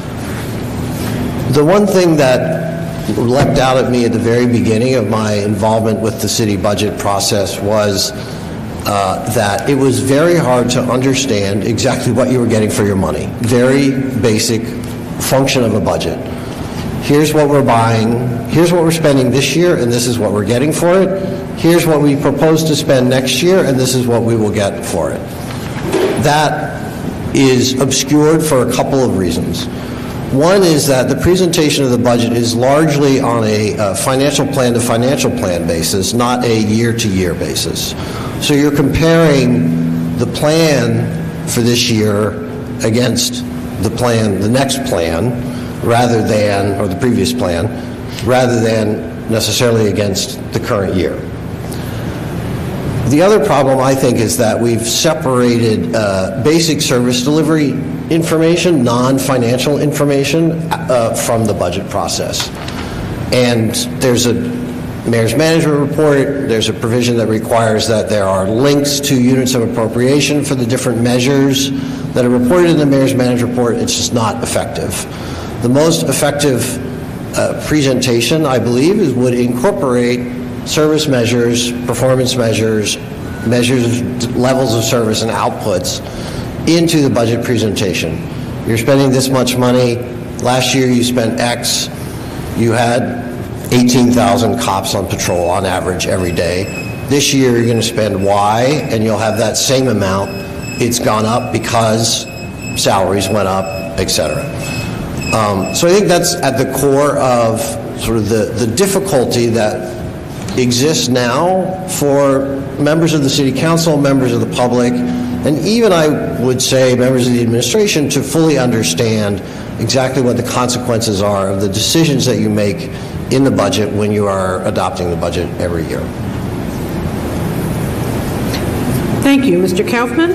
The one thing that leapt out at me at the very beginning of my involvement with the city budget process was that it was very hard to understand exactly what you were getting for your money. Very basic function of a budget. Here's what we're buying, here's what we're spending this year, and this is what we're getting for it. Here's what we propose to spend next year, and this is what we will get for it. That is obscured for a couple of reasons. One is that the presentation of the budget is largely on a financial plan to financial plan basis, not a year-to-year basis. So you're comparing the plan for this year against the next plan, rather than, or the previous plan, rather than necessarily against the current year. The other problem, I think, is that we've separated basic service delivery information, non-financial information, from the budget process. And there's a Mayor's Management Report, there's a provision that requires that there are links to units of appropriation for the different measures that are reported in the Mayor's Management Report. It's just not effective. The most effective presentation, I believe, would incorporate service measures, performance measures, levels of service and outputs into the budget presentation. You're spending this much money. Last year you spent X. You had 18,000 cops on patrol on average every day. This year you're going to spend Y, and you'll have that same amount. It's gone up because salaries went up, etc. So I think that's at the core of sort of the difficulty that exists now for members of the City Council, members of the public, and even, I would say, members of the administration to fully understand exactly what the consequences are of the decisions that you make in the budget when you are adopting the budget every year. Thank you. Mr. Kaufman?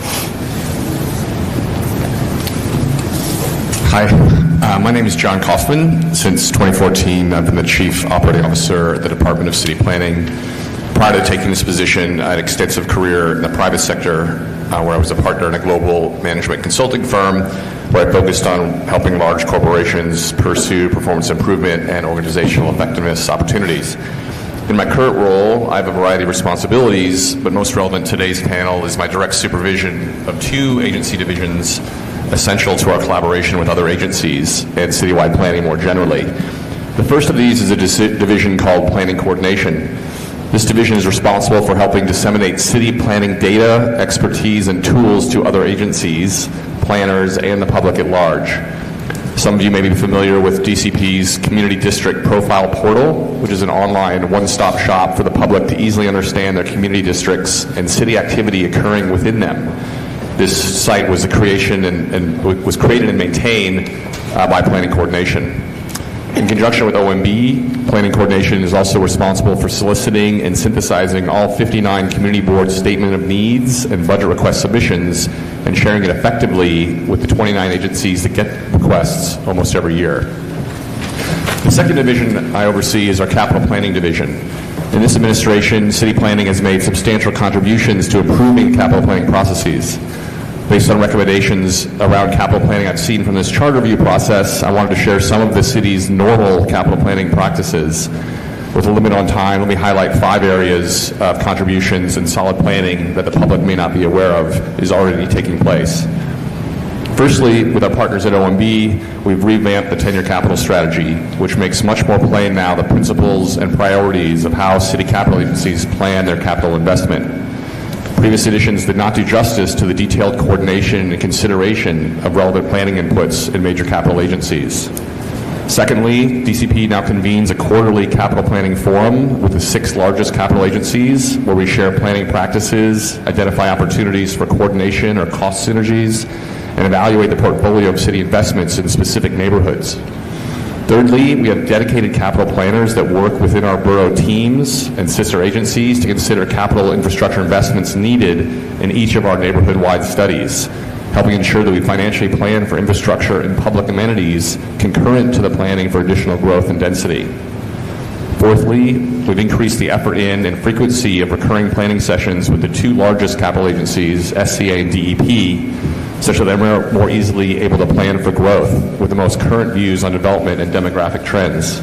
Hi, my name is John Kaufman. Since 2014, I've been the Chief Operating Officer at the Department of City Planning. Prior to taking this position, I had an extensive career in the private sector where I was a partner in a global management consulting firm where I focused on helping large corporations pursue performance improvement and organizational effectiveness opportunities. In my current role, I have a variety of responsibilities, but most relevant to today's panel is my direct supervision of 2 agency divisions essential to our collaboration with other agencies and citywide planning more generally. The first of these is a division called Planning Coordination. This division is responsible for helping disseminate city planning data, expertise, and tools to other agencies, planners, and the public at large. Some of you may be familiar with DCP's Community District Profile Portal, which is an online one-stop shop for the public to easily understand their community districts and city activity occurring within them. This site was created and maintained by Planning Coordination. In conjunction with OMB, Planning Coordination is also responsible for soliciting and synthesizing all 59 community board statement of needs and budget request submissions and sharing it effectively with the 29 agencies that get requests almost every year. The second division I oversee is our Capital Planning Division. In this administration, city planning has made substantial contributions to improving capital planning processes. Based on recommendations around capital planning I've seen from this charter review process, I wanted to share some of the city's normal capital planning practices. With a limit on time, let me highlight 5 areas of contributions and solid planning that the public may not be aware of is already taking place. Firstly, with our partners at OMB, we've revamped the 10-year capital strategy, which makes much more plain now the principles and priorities of how city capital agencies plan their capital investment. Previous editions did not do justice to the detailed coordination and consideration of relevant planning inputs in major capital agencies. Secondly, DCP now convenes a quarterly capital planning forum with the 6 largest capital agencies where we share planning practices, identify opportunities for coordination or cost synergies, and evaluate the portfolio of city investments in specific neighborhoods. Thirdly, we have dedicated capital planners that work within our borough teams and sister agencies to consider capital infrastructure investments needed in each of our neighborhood-wide studies, helping ensure that we financially plan for infrastructure and public amenities concurrent to the planning for additional growth and density. Fourthly, we've increased the effort in and frequency of recurring planning sessions with the 2 largest capital agencies, SCA and DEP, such that they're more easily able to plan for growth with the most current views on development and demographic trends.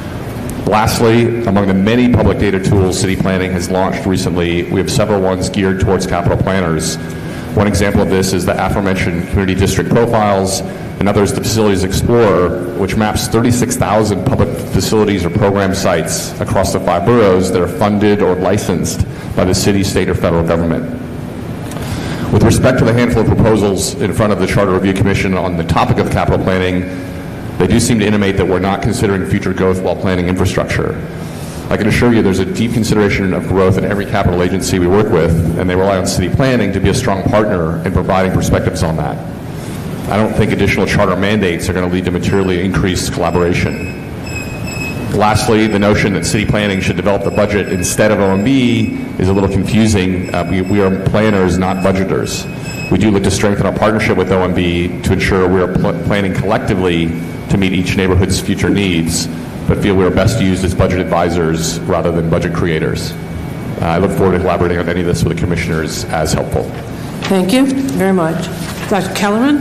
Lastly, among the many public data tools city planning has launched recently, we have several ones geared towards capital planners. One example of this is the aforementioned Community District Profiles. Another is the Facilities Explorer, which maps 36,000 public facilities or program sites across the 5 boroughs that are funded or licensed by the city, state, or federal government. With respect to the handful of proposals in front of the Charter Review Commission on the topic of capital planning, they do seem to intimate that we're not considering future growth while planning infrastructure. I can assure you there's a deep consideration of growth in every capital agency we work with, and they rely on city planning to be a strong partner in providing perspectives on that. I don't think additional charter mandates are going to lead to materially increased collaboration. Lastly, the notion that city planning should develop the budget instead of OMB is a little confusing. We are planners, not budgeters. We do look to strengthen our partnership with OMB to ensure we are planning collectively to meet each neighborhood's future needs, but feel we are best used as budget advisors rather than budget creators. I look forward to collaborating on any of this with the commissioners as helpful. Thank you very much. Dr. Kellerman?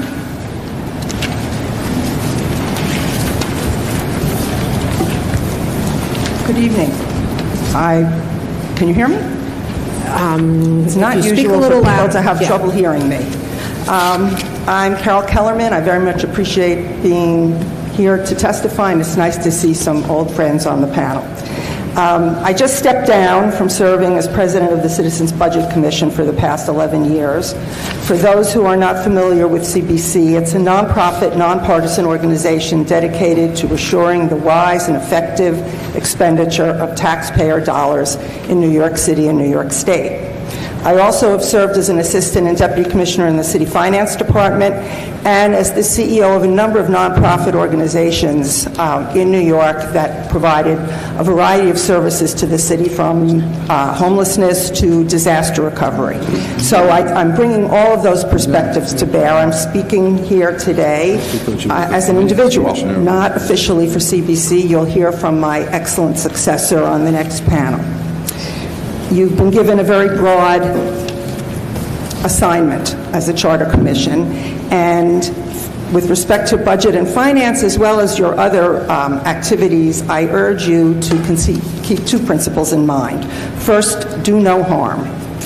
Good evening. Can you hear me? It's not usual for people to have trouble hearing me. I'm Carol Kellerman. I very much appreciate being here to testify, and it's nice to see some old friends on the panel. I just stepped down from serving as president of the Citizens Budget Commission for the past 11 years. For those who are not familiar with CBC, it's a nonprofit, nonpartisan organization dedicated to assuring the wise and effective expenditure of taxpayer dollars in New York City and New York State. I also have served as an assistant and deputy commissioner in the city finance department and as the CEO of a number of nonprofit organizations in New York that provided a variety of services to the city, from homelessness to disaster recovery. So I'm bringing all of those perspectives to bear. I'm speaking here today as an individual, not officially for CBC. You'll hear from my excellent successor on the next panel. You've been given a very broad assignment as a charter commission, and with respect to budget and finance, as well as your other activities, I urge you to keep two principles in mind. First, do no harm.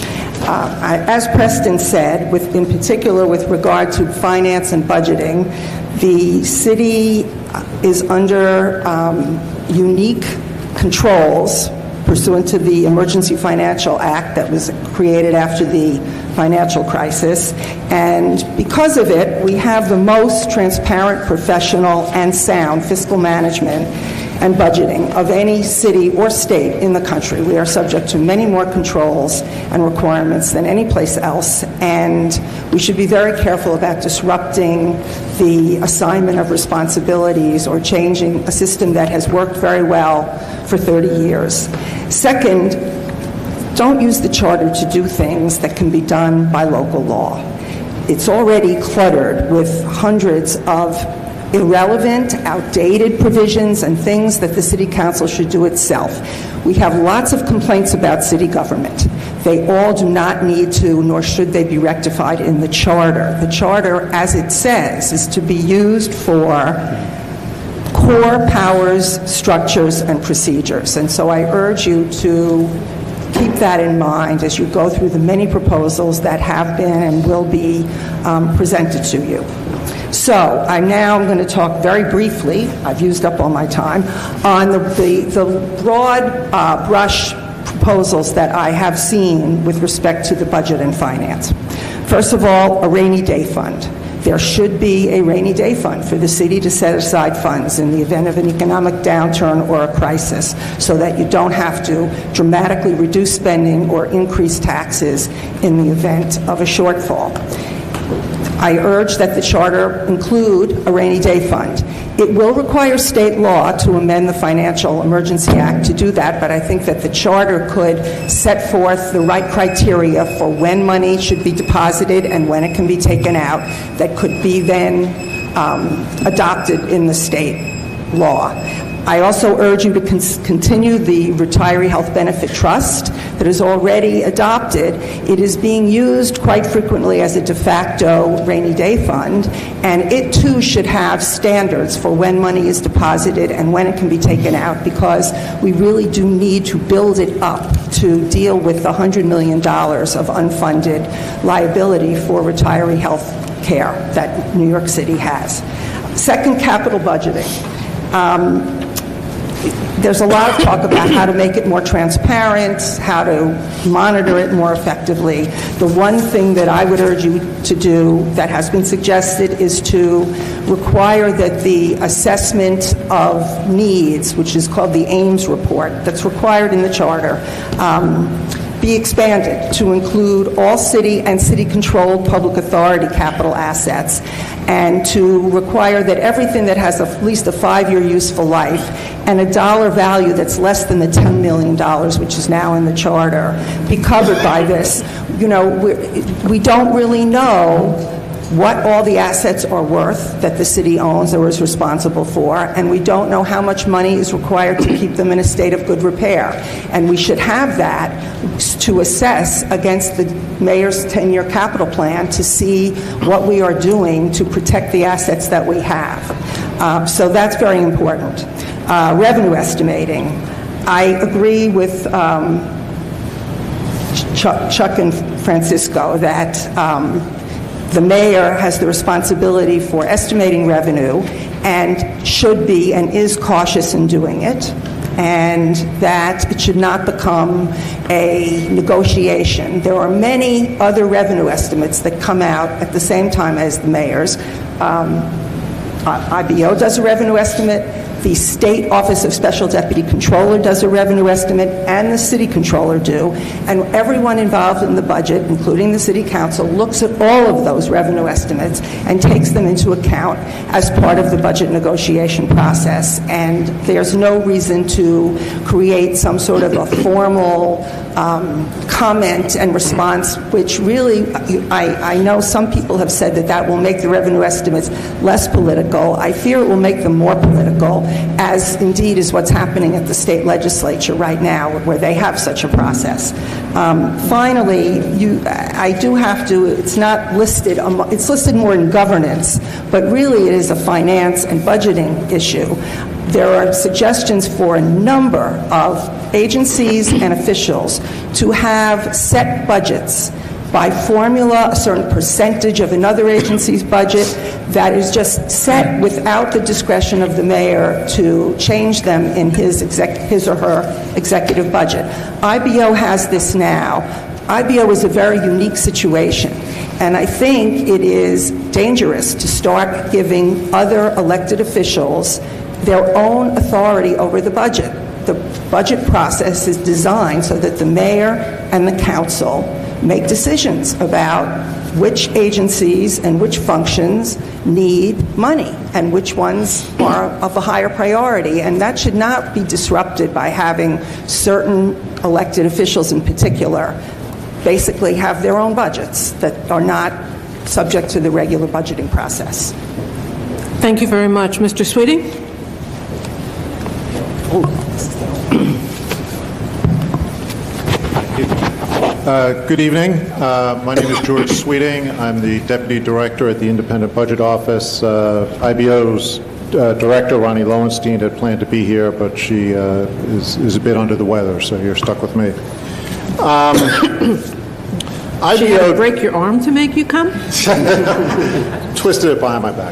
As Preston said, in particular with regard to finance and budgeting, the city is under unique controls pursuant to the Emergency Financial Act that was created after the financial crisis. And because of it, we have the most transparent, professional, and sound fiscal management and budgeting of any city or state in the country. We are subject to many more controls and requirements than any place else, and we should be very careful about disrupting the assignment of responsibilities or changing a system that has worked very well for 30 years. Second, don't use the charter to do things that can be done by local law. It's already cluttered with hundreds of irrelevant, outdated provisions and things that the City Council should do itself. We have lots of complaints about city government. They all do not need to, nor should they be rectified in the charter. The charter, as it says, is to be used for core powers, structures, and procedures. And so I urge you to keep that in mind as you go through the many proposals that have been and will be presented to you. So I'm going to talk very briefly, I've used up all my time, on the broad brush proposals that I have seen with respect to the budget and finance. First of all, a rainy day fund. There should be a rainy day fund for the city to set aside funds in the event of an economic downturn or a crisis, so that you don't have to dramatically reduce spending or increase taxes in the event of a shortfall. I urge that the charter include a rainy day fund. It will require state law to amend the Financial Emergency Act to do that, but I think that the charter could set forth the right criteria for when money should be deposited and when it can be taken out that could be then adopted in the state law. I also urge you to continue the Retiree Health Benefit Trust that is already adopted. It is being used quite frequently as a de facto rainy day fund, and it too should have standards for when money is deposited and when it can be taken out, because we really do need to build it up to deal with the $100 million of unfunded liability for retiree health care that New York City has. Second, capital budgeting. There's a lot of talk about how to make it more transparent, how to monitor it more effectively. The one thing that I would urge you to do that has been suggested is to require that the assessment of needs, which is called the Ames report, that's required in the charter, be expanded to include all city and city-controlled public authority capital assets, and to require that everything that has at least a 5-year useful life and a dollar value that's less than the $10 million, which is now in the charter, be covered by this. You know, we don't really know what all the assets are worth that the city owns or is responsible for, and we don't know how much money is required to keep them in a state of good repair. And we should have that to assess against the mayor's 10-year capital plan to see what we are doing to protect the assets that we have. So that's very important. Revenue estimating. I agree with Chuck and Francisco that the mayor has the responsibility for estimating revenue and should be and is cautious in doing it, and that it should not become a negotiation. There are many other revenue estimates that come out at the same time as the mayor's. IBO does a revenue estimate. The State Office of Special Deputy Controller does a revenue estimate, and the City Controller do, and everyone involved in the budget, including the City Council, looks at all of those revenue estimates and takes them into account as part of the budget negotiation process. And there's no reason to create some sort of a formal comment and response, which really, I know some people have said that will make the revenue estimates less political. I fear it will make them more political, as indeed is what's happening at the state legislature right now, where they have such a process. Finally, I do have to, it's not listed, it's listed more in governance, but really it is a finance and budgeting issue. There are suggestions for a number of agencies and officials to have set budgets by formula, a certain percentage of another agency's budget that is just set without the discretion of the mayor to change them in his or her executive budget. IBO has this now. IBO is a very unique situation, and I think it is dangerous to start giving other elected officials their own authority over the budget. The budget process is designed so that the mayor and the council make decisions about which agencies and which functions need money and which ones are of a higher priority. And that should not be disrupted by having certain elected officials in particular basically have their own budgets that are not subject to the regular budgeting process. Thank you very much. Mr. Sweeting? Good evening. My name is George Sweeting. I'm the Deputy Director at the Independent Budget Office. IBO's Director, Ronnie Lowenstein, had planned to be here, but she is a bit under the weather, so you're stuck with me. She had to break your arm to make you come? Twisted it behind my back.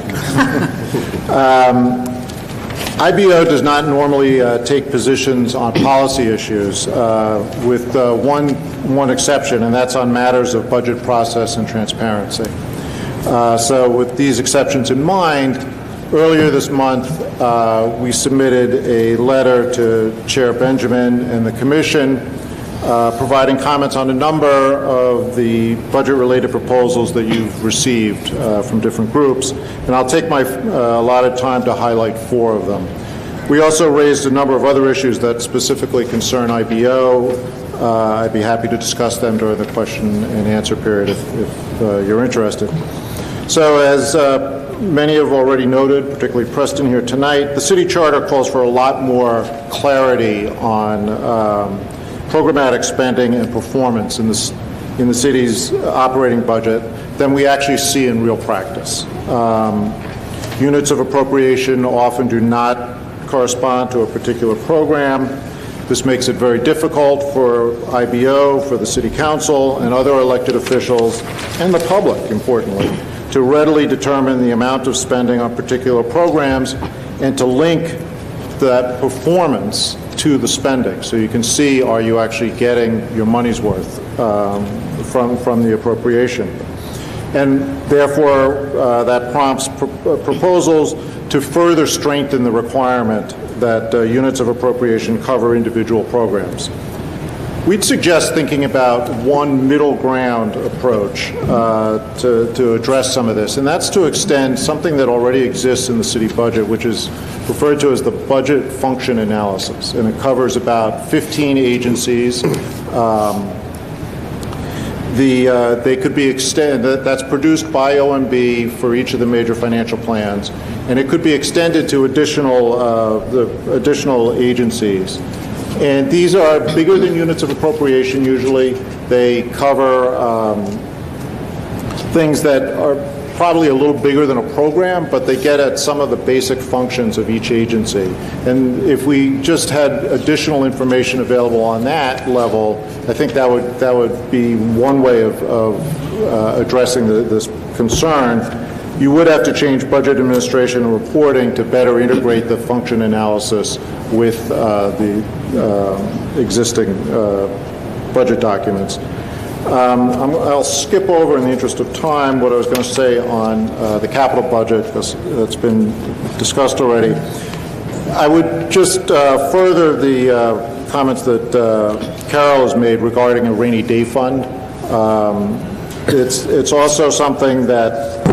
IBO does not normally take positions on policy issues, with one exception, and that's on matters of budget process and transparency. So with these exceptions in mind, earlier this month, we submitted a letter to Chair Benjamin and the Commission providing comments on a number of the budget-related proposals that you've received from different groups, and I'll take my allotted time to highlight 4 of them. We also raised a number of other issues that specifically concern IBO. I'd be happy to discuss them during the question and answer period if you're interested. So as many have already noted, particularly Preston here tonight, the city charter calls for a lot more clarity on programmatic spending and performance in the city's operating budget than we actually see in real practice. Units of appropriation often do not correspond to a particular program. This makes it very difficult for IBO, for the City Council, and other elected officials, and the public, importantly, to readily determine the amount of spending on particular programs and to link that performance to the spending. So you can see, are you actually getting your money's worth from the appropriation? And therefore, that prompts proposals to further strengthen the requirement that units of appropriation cover individual programs. We'd suggest thinking about one middle ground approach to address some of this, and that's to extend something that already exists in the city budget, which is referred to as the budget function analysis, and it covers about 15 agencies. They could be extended, that's produced by OMB for each of the major financial plans, and it could be extended to additional agencies. And these are bigger than units of appropriation usually. They cover things that are probably a little bigger than a program, but they get at some of the basic functions of each agency. And if we just had additional information available on that level, I think that would be one way of addressing this concern. You would have to change budget administration and reporting to better integrate the function analysis with the existing budget documents. I'll skip over, in the interest of time, what I was going to say on the capital budget, because it's been discussed already. I would just further the comments that Carol has made regarding a rainy day fund. It's also something that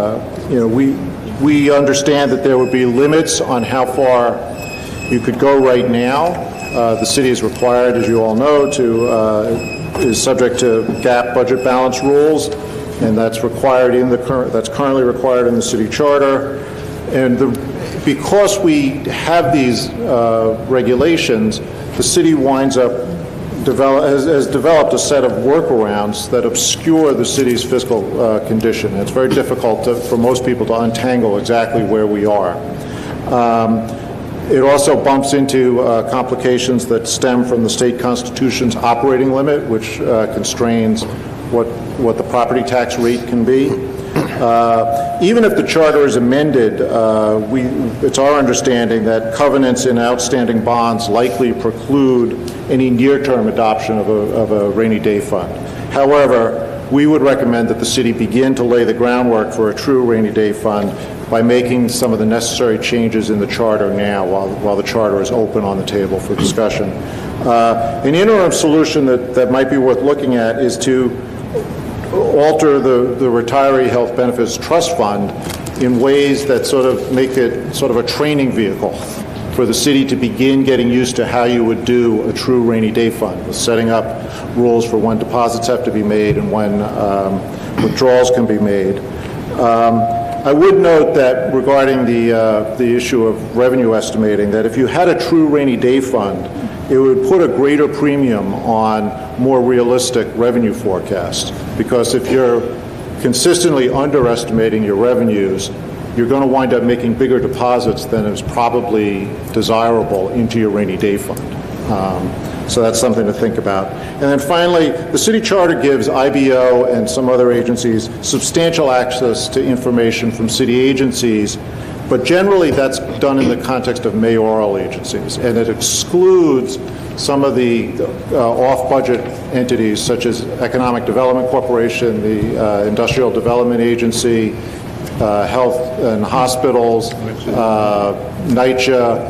we understand that there would be limits on how far you could go right now. The city is required, as you all know, is subject to GAAP budget balance rules, and that's required that's currently required in the city charter. And because we have these regulations, the city winds up has developed a set of workarounds that obscure the city's fiscal condition. It's very difficult for most people to untangle exactly where we are. It also bumps into complications that stem from the state constitution's operating limit, which constrains what the property tax rate can be. Even if the charter is amended, it's our understanding that covenants in outstanding bonds likely preclude any near-term adoption of a rainy day fund. However, we would recommend that the city begin to lay the groundwork for a true rainy day fund by making some of the necessary changes in the charter now while the charter is open on the table for discussion. An interim solution that might be worth looking at is to alter the Retiree Health Benefits Trust Fund in ways that sort of make it sort of a training vehicle for the city to begin getting used to how you would do a true rainy day fund, with setting up rules for when deposits have to be made and when withdrawals can be made. I would note that regarding the issue of revenue estimating, that if you had a true rainy day fund, it would put a greater premium on more realistic revenue forecasts. Because if you're consistently underestimating your revenues, you're going to wind up making bigger deposits than is probably desirable into your rainy day fund. So that's something to think about. And then finally, the city charter gives IBO and some other agencies substantial access to information from city agencies, but generally that's done in the context of mayoral agencies, and it excludes some of the off-budget entities such as Economic Development Corporation, the Industrial Development Agency, Health and Hospitals, NYCHA,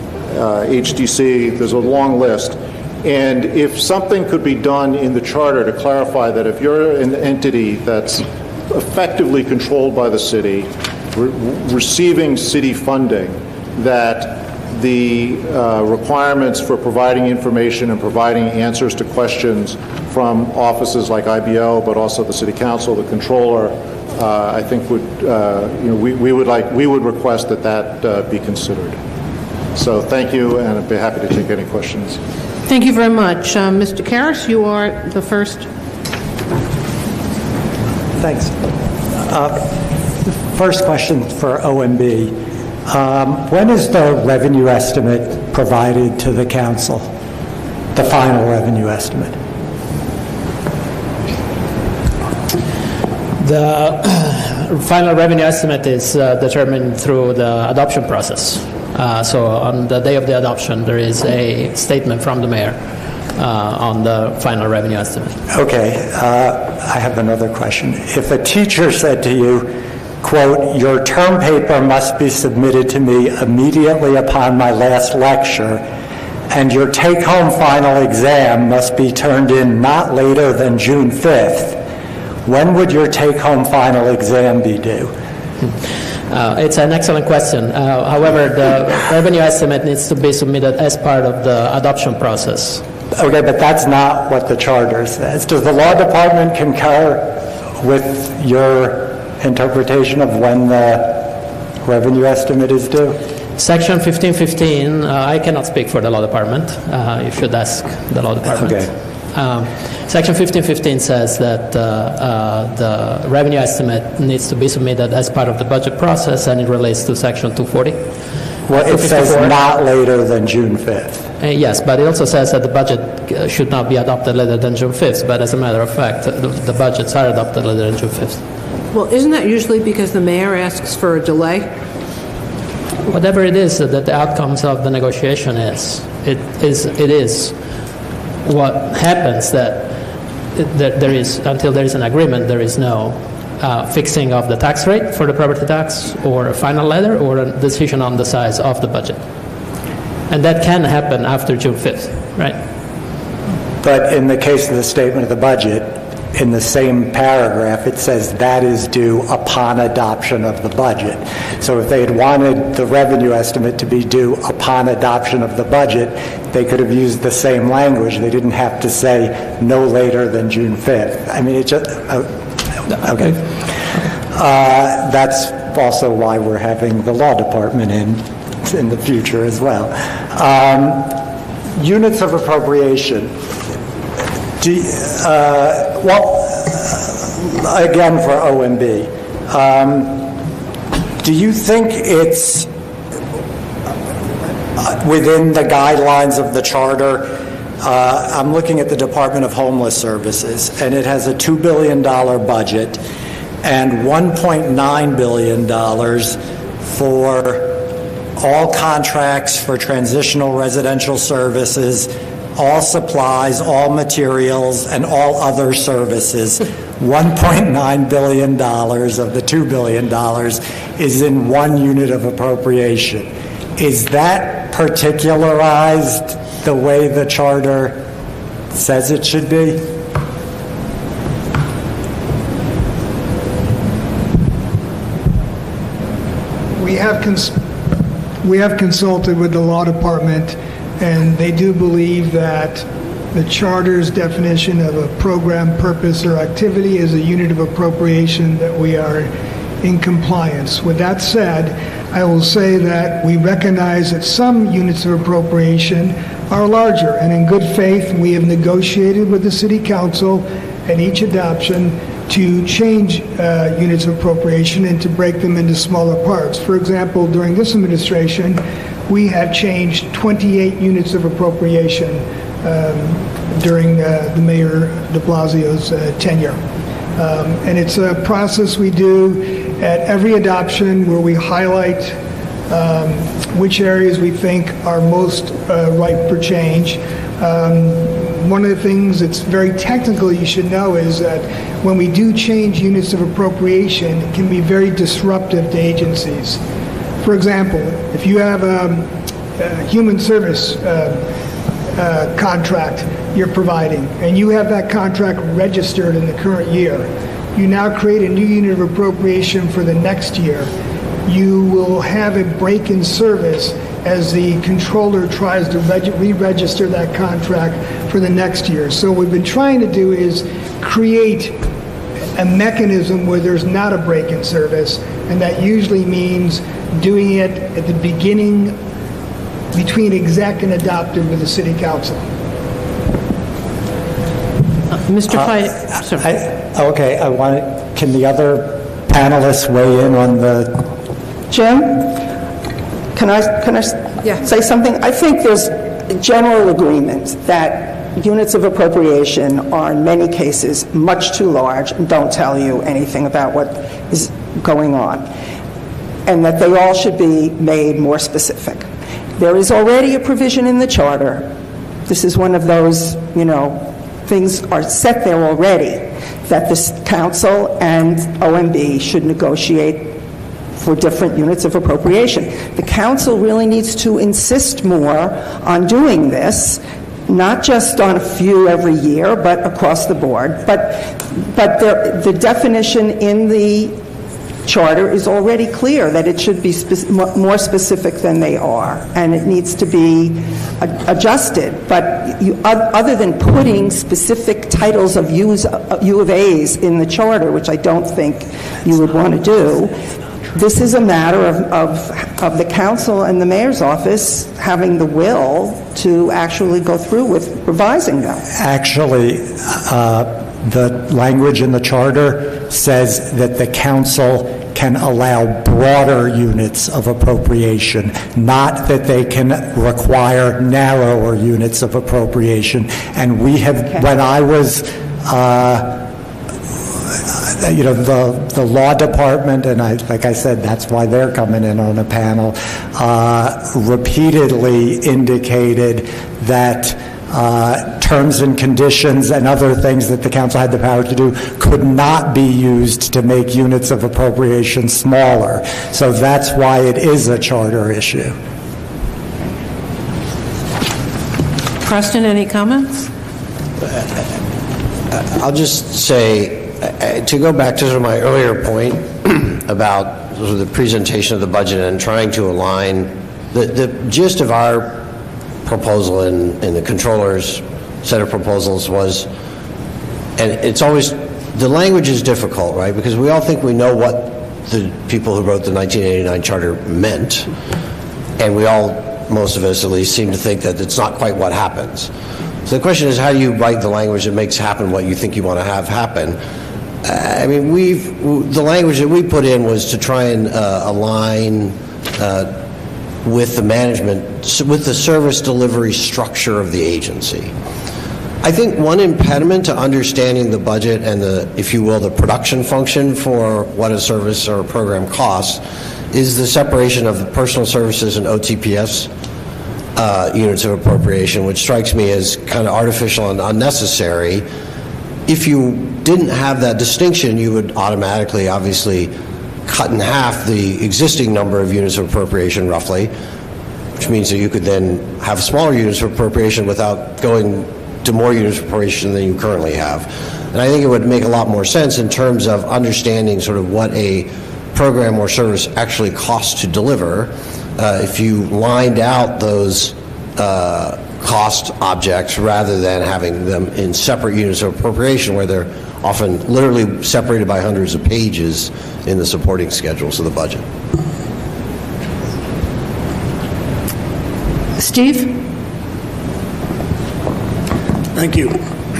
HDC. There's a long list. And if something could be done in the charter to clarify that if you're an entity that's effectively controlled by the city, receiving city funding, that the requirements for providing information and providing answers to questions from offices like IBO, but also the City Council, the Controller, I think would we would request that be considered. So thank you, and I'd be happy to take any questions. Thank you very much. Mr. Karras, you are the first. Thanks. First question for OMB. When is the revenue estimate provided to the council? The final revenue estimate? The final revenue estimate is determined through the adoption process. So on the day of the adoption, there is a statement from the mayor on the final revenue estimate. Okay. I have another question. If a teacher said to you, quote, your term paper must be submitted to me immediately upon my last lecture, and your take-home final exam must be turned in not later than June 5th, when would your take-home final exam be due? It's an excellent question. However, the revenue estimate needs to be submitted as part of the adoption process. Okay, but that's not what the charter says. Does the law department concur with your interpretation of when the revenue estimate is due? Section 1515, I cannot speak for the law department. You should ask the law department. Okay. Section 1515 says that the revenue estimate needs to be submitted as part of the budget process, and it relates to Section 240. Well, it says not later than June 5th. Yes, but it also says that the budget should not be adopted later than June 5th, but as a matter of fact, the budgets are adopted later than June 5th. Well, isn't that usually because the mayor asks for a delay? Whatever it is that the outcomes of the negotiation is, it is. What happens that there is, until there is an agreement, there is no fixing of the tax rate for the property tax, or a final letter, or a decision on the size of the budget. And that can happen after June 5th, right? But in the case of the statement of the budget, in the same paragraph, it says that is due upon adoption of the budget. So if they had wanted the revenue estimate to be due upon adoption of the budget, they could have used the same language. They didn't have to say no later than June 5th. I mean, it just, okay. That's also why we're having the law department in the future as well. Units of appropriation. Again for OMB, do you think it's within the guidelines of the charter? I'm looking at the Department of Homeless Services, and it has a $2 billion budget and $1.9 billion for all contracts for transitional residential services, all supplies, all materials, and all other services. $1.9 billion of the $2 billion is in one unit of appropriation. Is that particularized the way the charter says it should be? We have consulted with the law department, and they do believe that the charter's definition of a program, purpose, or activity is a unit of appropriation that we are in compliance. With that said, I will say that we recognize that some units of appropriation are larger, and in good faith, we have negotiated with the City Council at each adoption to change units of appropriation and to break them into smaller parts. For example, during this administration, we have changed 28 units of appropriation during the Mayor de Blasio's tenure. And it's a process we do at every adoption where we highlight which areas we think are most ripe for change. One of the things that's very technical you should know is that when we do change units of appropriation, it can be very disruptive to agencies. For example, if you have a human service contract you're providing, and you have that contract registered in the current year, you now create a new unit of appropriation for the next year. You will have a break in service as the controller tries to re-register that contract for the next year. So what we've been trying to do is create a mechanism where there's not a break in service, and that usually means doing it at the beginning between exec and adopted with the City Council. Mr. Pyatt, okay, can the other panelists weigh in on the... Jim, can I say something? I think there's general agreement that units of appropriation are in many cases much too large and don't tell you anything about what is going on, and that they all should be made more specific. There is already a provision in the charter. This is one of those, things are set there already, that the council and OMB should negotiate for different units of appropriation. The council really needs to insist more on doing this, not just on a few every year, but across the board. But the definition in the charter is already clear that it should be more specific than they are, and it needs to be adjusted. But other than putting specific titles of U of A's in the charter, which I don't think you would want to do, this is a matter of the council and the mayor's office having the will to actually go through with revising them. Actually, the language in the charter says that the council can allow broader units of appropriation, not that they can require narrower units of appropriation. And we have, when I was, the law department, and like I said, that's why they're coming in on a panel, repeatedly indicated that terms and conditions and other things that the council had the power to do could not be used to make units of appropriation smaller. So that's why it is a charter issue. Preston, any comments? I'll just say, to go back to sort of my earlier point about sort of the presentation of the budget and trying to align, the gist of our proposal in the controller's set of proposals was, and it's always, the language is difficult, right? Because we all think we know what the people who wrote the 1989 charter meant, and we all, most of us at least, seem to think that it's not quite what happens. So the question is, how do you write the language that makes happen what you think you want to have happen? I mean, the language that we put in was to try and align with the management, with the service delivery structure of the agency. I think one impediment to understanding the budget and the, if you will, the production function for what a service or a program costs is the separation of the personal services and OTPS units of appropriation, which strikes me as kind of artificial and unnecessary. If you didn't have that distinction, you would automatically, obviously, cut in half the existing number of units of appropriation, roughly, which means that you could then have smaller units of appropriation without going to more units of appropriation than you currently have. And I think it would make a lot more sense in terms of understanding sort of what a program or service actually costs to deliver if you lined out those cost objects rather than having them in separate units of appropriation where they're often literally separated by hundreds of pages in the supporting schedules of the budget. Steve? Thank you.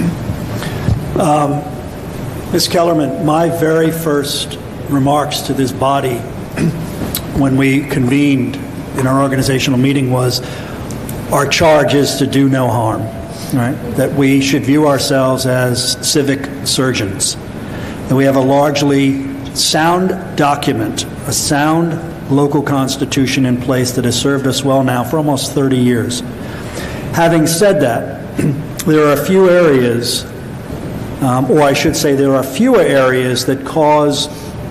Ms. Kellerman, my very first remarks to this body when we convened in our organizational meeting was, our charge is to do no harm, right? That we should view ourselves as civic surgeons. That we have a largely sound document, a sound local constitution in place that has served us well now for almost 30 years. Having said that, there are a few areas, or I should say there are fewer areas that cause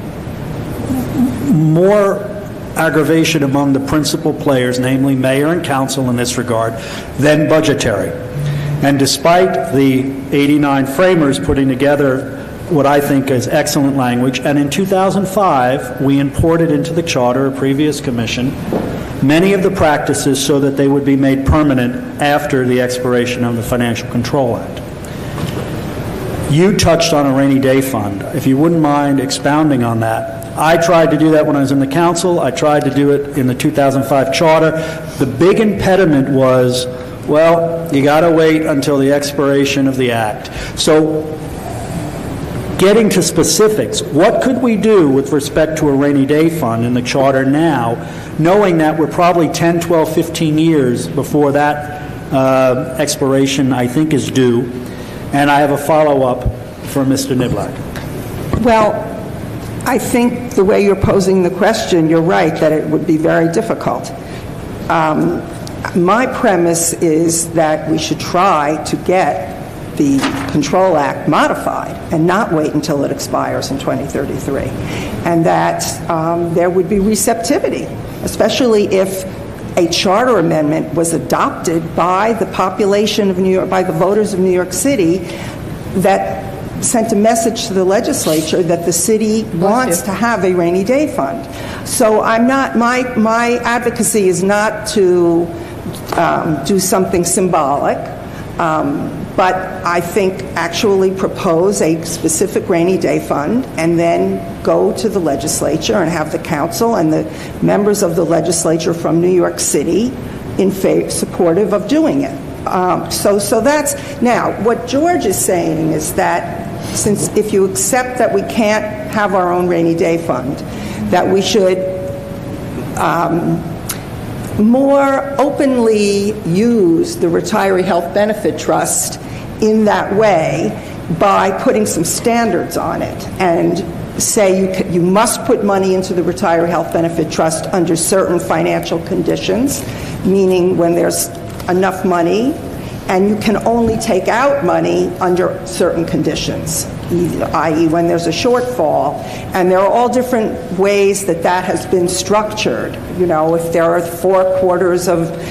more aggravation among the principal players, namely mayor and council in this regard, than budgetary. And despite the 89 framers putting together what I think is excellent language, and in 2005 we imported into the charter, a previous commission, many of the practices so that they would be made permanent after the expiration of the Financial Control Act. You touched on a rainy day fund. If you wouldn't mind expounding on that. I tried to do that when I was in the council. I tried to do it in the 2005 charter. The big impediment was, well, you got to wait until the expiration of the act. So getting to specifics, what could we do with respect to a rainy day fund in the charter now, knowing that we're probably 10, 12, 15 years before that expiration, I think, is due? And I have a follow-up for Mr. Niblack. Well, I think the way you're posing the question, you're right, that it would be very difficult. My premise is that we should try to get the Control Act modified and not wait until it expires in 2033, and that there would be receptivity, especially if a charter amendment was adopted by the population of New York, by the voters of New York City, that sent a message to the legislature that the city wants to have a rainy day fund. So I'm not, my advocacy is not to do something symbolic, but I think actually propose a specific rainy day fund and then go to the legislature and have the council and the members of the legislature from New York City in favor, supportive of doing it. So that's, now, what George is saying is that since if you accept that we can't have our own rainy day fund, that we should more openly use the Retiree Health Benefit Trust in that way by putting some standards on it and say you must put money into the Retiree Health Benefit Trust under certain financial conditions, meaning when there's enough money, and you can only take out money under certain conditions, i.e. when there's a shortfall. And there are all different ways that that has been structured. You know, if there are 4 quarters of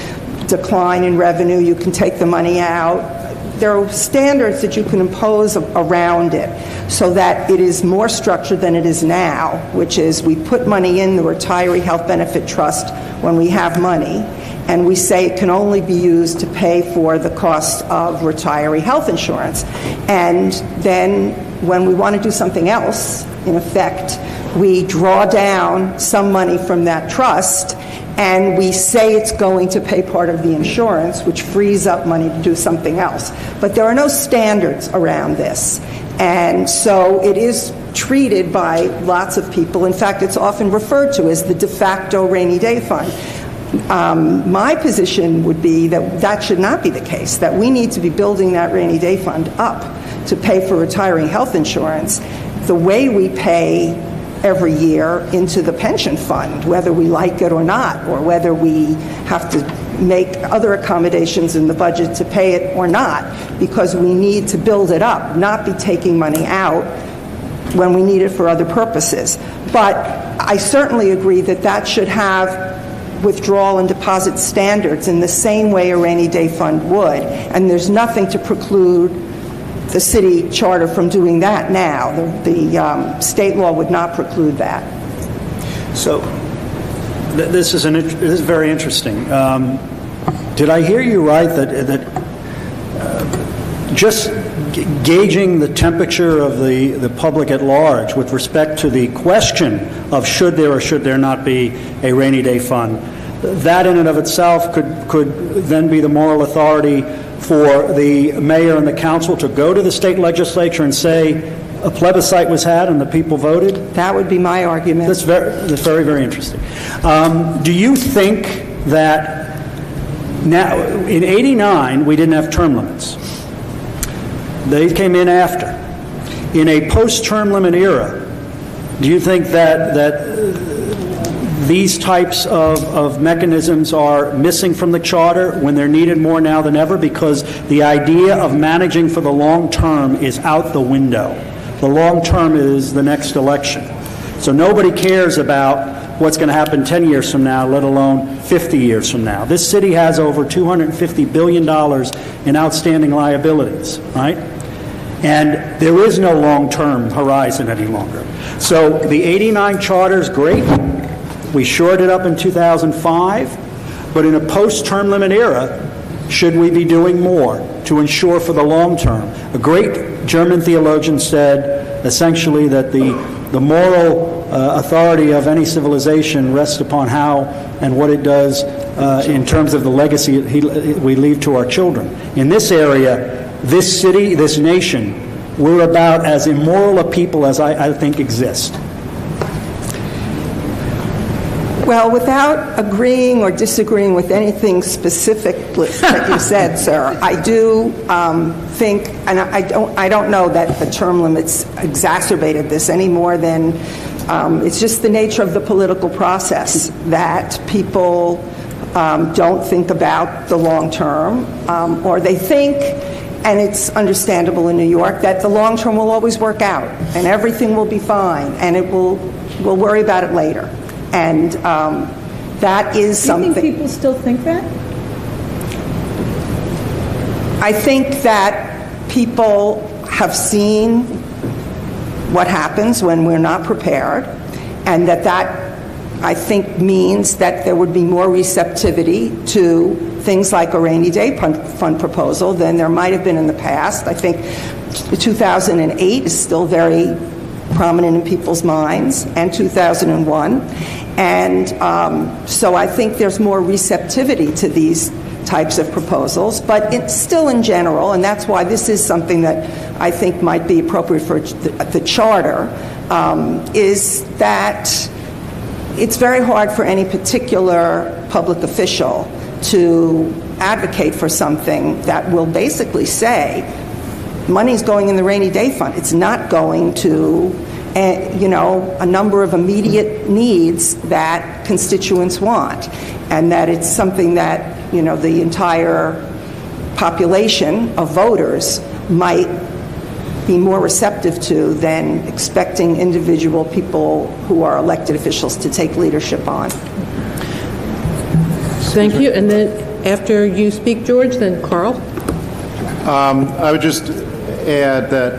decline in revenue, you can take the money out. There are standards that you can impose around it so that it is more structured than it is now, which is we put money in the Retiree Health Benefit Trust when we have money, and we say it can only be used to pay for the cost of retiree health insurance. And then when we want to do something else, in effect, we draw down some money from that trust and we say it's going to pay part of the insurance, which frees up money to do something else. But there are no standards around this. And so it is treated by lots of people. In fact, it's often referred to as the de facto rainy day fund. My position would be that that should not be the case, that we need to be building that rainy day fund up to pay for retiring health insurance the way we pay every year into the pension fund, whether we like it or not, or whether we have to make other accommodations in the budget to pay it or not, because we need to build it up, not be taking money out when we need it for other purposes. But I certainly agree that that should have withdrawal and deposit standards in the same way a rainy day fund would, and there's nothing to preclude the city charter from doing that now. The state law would not preclude that. So this is very interesting. Did I hear you right that just gauging the temperature of the public at large with respect to the question of should there or should there not be a rainy day fund, that in and of itself could then be the moral authority for the mayor and the council to go to the state legislature and say a plebiscite was had and the people voted? That would be my argument. That's very, very interesting. Do you think that now, in '89, we didn't have term limits. They came in after. In a post-term limit era, do you think that these types of mechanisms are missing from the charter when they're needed more now than ever, because the idea of managing for the long term is out the window? The long term is the next election. So nobody cares about what's going to happen 10 years from now, let alone 50 years from now. This city has over $250 billion in outstanding liabilities, right? And there is no long-term horizon any longer. So the '89 charter is great. We shored it up in 2005, but in a post-term limit era, should we be doing more to ensure for the long term? A great German theologian said, essentially, that the moral authority of any civilization rests upon how and what it does in terms of the legacy we leave to our children. In this area, this city, this nation, we're about as immoral a people as I think exist. Well, without agreeing or disagreeing with anything specific that you said, sir, I do think, and I don't know that the term limits exacerbated this any more than it's just the nature of the political process that people don't think about the long term, or they think, and it's understandable in New York, that the long term will always work out and everything will be fine and we'll worry about it later. And that is something. Do you think people still think that? I think that people have seen what happens when we're not prepared, and that I think means that there would be more receptivity to things like a rainy day fund proposal than there might have been in the past. I think 2008 is still very prominent in people's minds, and 2001. And so I think there's more receptivity to these types of proposals, but it's still in general, and that's why this is something that I think might be appropriate for the charter, is that it's very hard for any particular public official to advocate for something that will basically say money's going in the rainy day fund. It's not going to a number of immediate needs that constituents want, and that it's something that the entire population of voters might be more receptive to than expecting individual people who are elected officials to take leadership on. Thank you. And then After you speak, George, then Carl. I would just add that,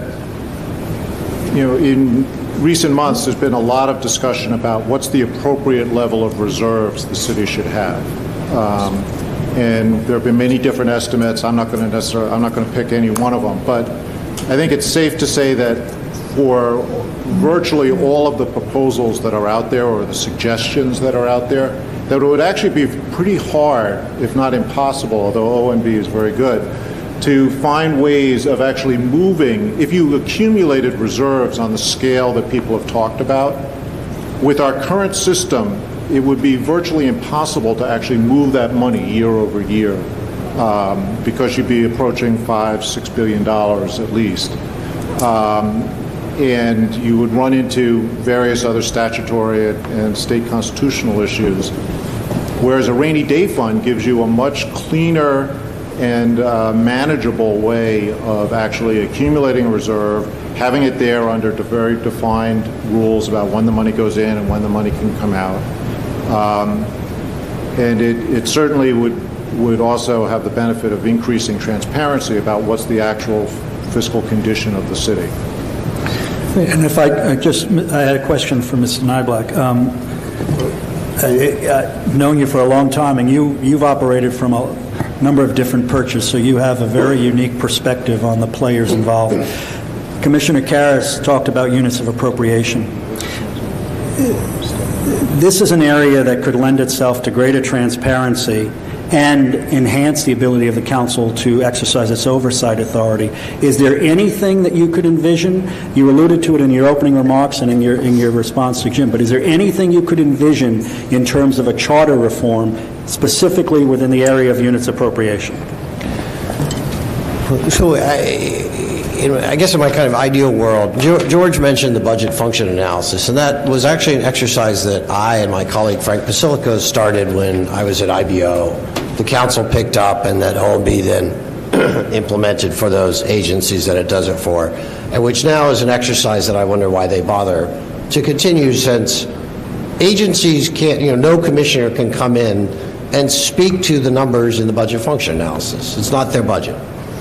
in recent months, there's been a lot of discussion about what's the appropriate level of reserves the city should have. And there have been many different estimates. I'm not going to pick any one of them, but I think it's safe to say that for virtually all of the proposals that are out there, or the suggestions that are out there, that it would actually be pretty hard, if not impossible, although OMB is very good, to find ways of actually moving, if you accumulated reserves on the scale that people have talked about, with our current system, it would be virtually impossible to actually move that money year over year, because you'd be approaching $5-6 billion at least. And you would run into various other statutory and state constitutional issues, whereas a rainy day fund gives you a much cleaner and manageable way of actually accumulating a reserve, having it there under very defined rules about when the money goes in and when the money can come out. And it certainly would also have the benefit of increasing transparency about what's the actual fiscal condition of the city. And if I had a question for Mr. Niblack. I've known you for a long time, and you've operated from a number of different perches, so you have a very unique perspective on the players involved. Commissioner Karras talked about units of appropriation. This is an area that could lend itself to greater transparency and enhance the ability of the council to exercise its oversight authority. Is there anything that you could envision? You alluded to it in your opening remarks and in your response to Jim, but is there anything you could envision in terms of a charter reform, specifically within the area of units appropriation? So I guess in my kind of ideal world, George mentioned the budget function analysis, and that was actually an exercise that I and my colleague Frank Basilico started when I was at IBO. The council picked up, and that OMB then implemented for those agencies that it does it for, and which now is an exercise that I wonder why they bother to continue, since agencies can't, no commissioner can come in and speak to the numbers in the budget function analysis. It's not their budget.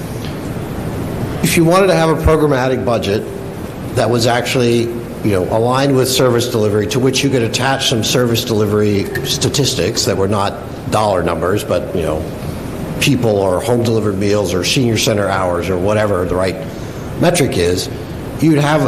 If you wanted to have a programmatic budget that was actually, aligned with service delivery, to which you could attach some service delivery statistics that were not dollar numbers, but, people or home delivered meals or senior center hours or whatever the right metric is, you'd have,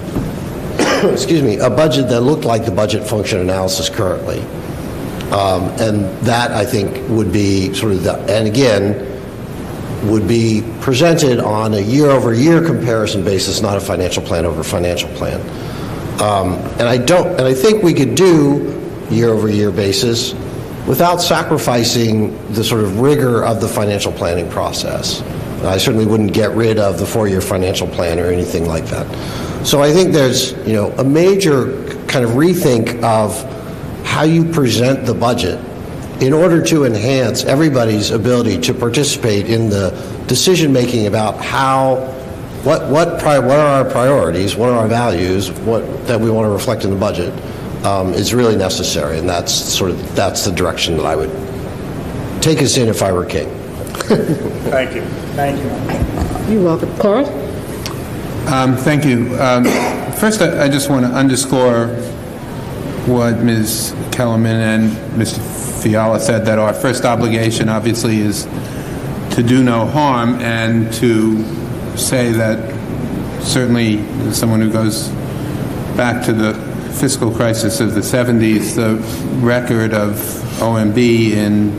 a budget that looked like the budget function analysis currently. And that, I think, would be sort of and again, would be presented on a year-over-year comparison basis, not a financial plan over financial plan. And I think we could do year-over-year basis without sacrificing the sort of rigor of the financial planning process. I certainly wouldn't get rid of the 4-year financial plan or anything like that. So I think there's, a major kind of rethink of how you present the budget in order to enhance everybody's ability to participate in the decision-making about what are our priorities, what are our values, that we want to reflect in the budget, is really necessary, and that's the direction that I would take us in if I were king. Thank you. Thank you. You're welcome. Carl? Thank you. First, I just want to underscore what Ms. Kellerman and Mr. Fiala said, that our first obligation obviously is to do no harm, and to say that certainly as someone who goes back to the fiscal crisis of the 70s, the record of OMB in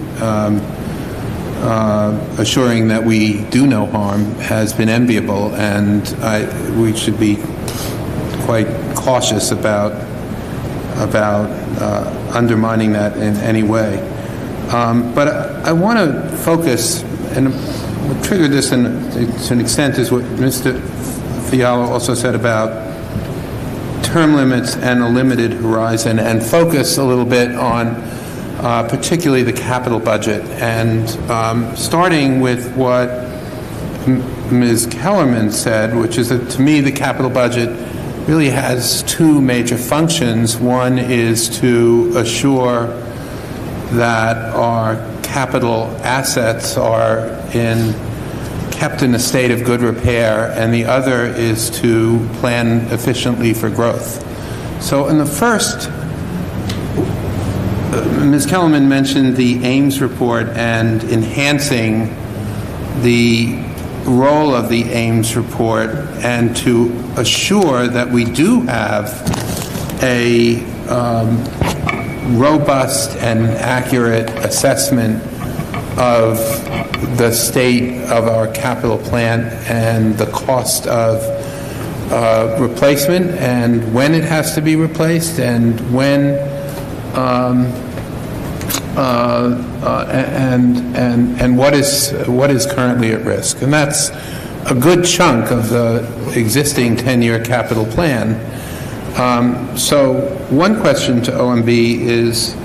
assuring that we do no harm has been enviable, and we should be quite cautious about undermining that in any way. But I want to focus, and what triggered this to an extent is what Mr. Fiala also said about term limits and a limited horizon, and focus a little bit on particularly the capital budget. And starting with what Ms. Kellerman said, which is that to me the capital budget really has two major functions. One is to assure that our capital assets are kept in a state of good repair, and the other is to plan efficiently for growth. So in the first, Ms. Kellerman mentioned the Ames report and enhancing the role of the Ames report, and to assure that we do have a robust and accurate assessment of the state of our capital plan and the cost of replacement, and when it has to be replaced, and when and what is currently at risk. And that's a good chunk of the existing 10-year capital plan. So one question to OMB is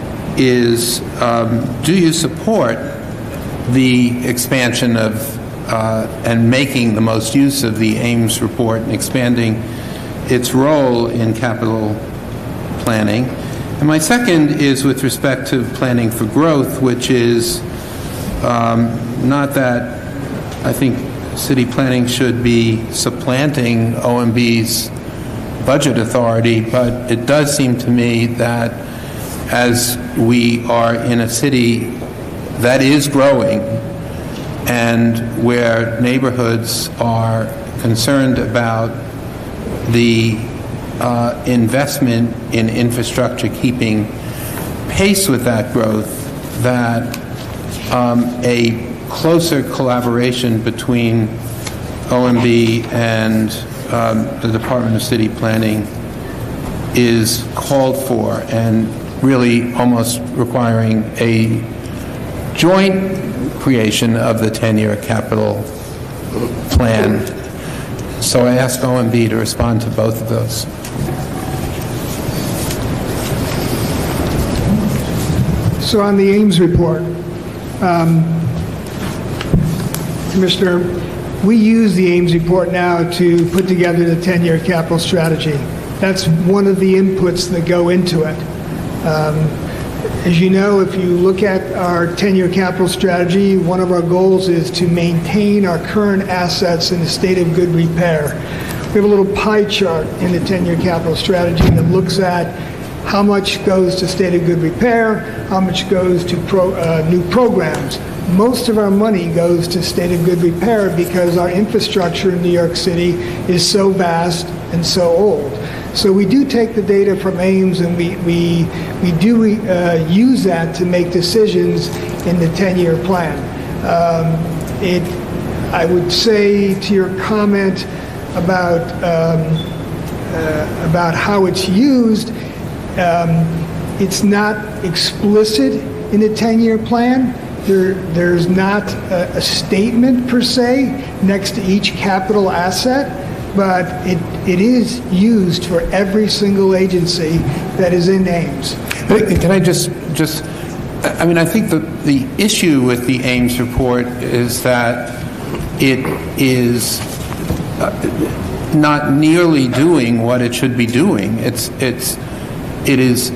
do you support the expansion of and making the most use of the Ames report and expanding its role in capital planning? And my second is with respect to planning for growth, which is not that I think city planning should be supplanting OMB's budget authority, but it does seem to me that as we are in a city that is growing and where neighborhoods are concerned about the investment in infrastructure keeping pace with that growth, that a closer collaboration between OMB and the Department of City Planning is called for, and really almost requiring a joint creation of the 10-year capital plan. So I ask OMB to respond to both of those. So on the Ames report, Commissioner, we use the Ames report now to put together the 10-year capital strategy. That's one of the inputs that go into it. As you know, if you look at our 10-year capital strategy, one of our goals is to maintain our current assets in a state of good repair. We have a little pie chart in the 10-year capital strategy that looks at how much goes to state of good repair, how much goes to new programs. Most of our money goes to state of good repair because our infrastructure in New York City is so vast and so old. So we do take the data from Ames, and we do use that to make decisions in the 10-year plan. I would say to your comment about how it's used, it's not explicit in the 10-year plan. There's not a statement per se next to each capital asset, but it is used for every single agency that is in Ames. Can I just I mean, I think the issue with the Ames report is that it is not nearly doing what it should be doing. It is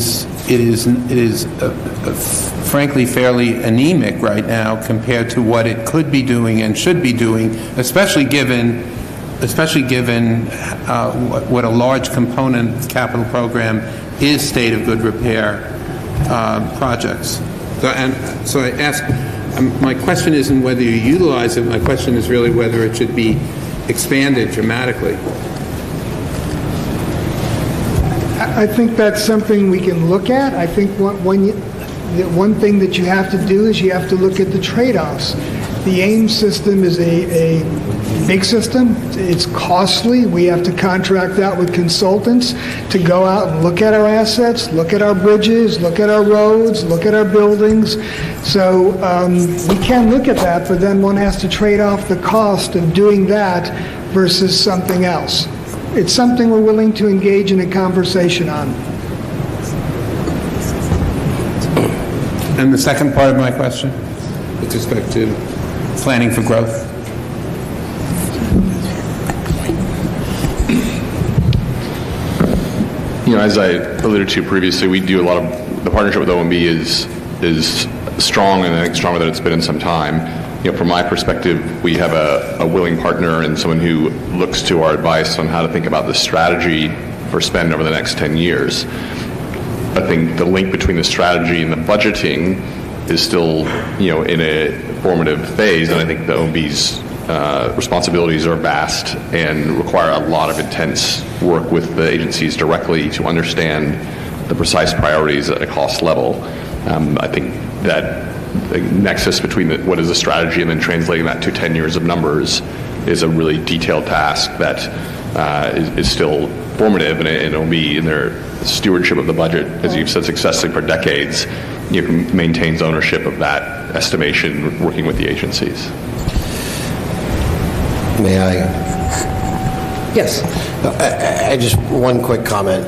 frankly fairly anemic right now compared to what it could be doing and should be doing, especially given what a large component of the capital program is state of good repair projects. So I ask, my question isn't whether you utilize it, my question is really whether it should be expanded dramatically. I think that's something we can look at. I think one thing that you have to do is you have to look at the trade-offs. The Ames system is a big system. It's costly. We have to contract out with consultants to go out and look at our assets, look at our bridges, look at our roads, look at our buildings. So we can look at that, but then one has to trade off the cost of doing that versus something else. It's something we're willing to engage in a conversation on. And the second part of my question, with respect to planning for growth? You know, as I alluded to previously, we do a lot of, the partnership with OMB is is strong, and I think stronger than it's been in some time. From my perspective, we have a willing partner and someone who looks to our advice on how to think about the strategy for spend over the next 10 years. I think the link between the strategy and the budgeting is still, in a formative phase, and I think the OMB's responsibilities are vast and require a lot of intense work with the agencies directly to understand the precise priorities at a cost level. I think that the nexus between what is the strategy and then translating that to 10 years of numbers is a really detailed task that is still formative in OMB in their stewardship of the budget, as you've said successfully for decades. Maintains ownership of that estimation, working with the agencies. May I? Yes. I just one quick comment.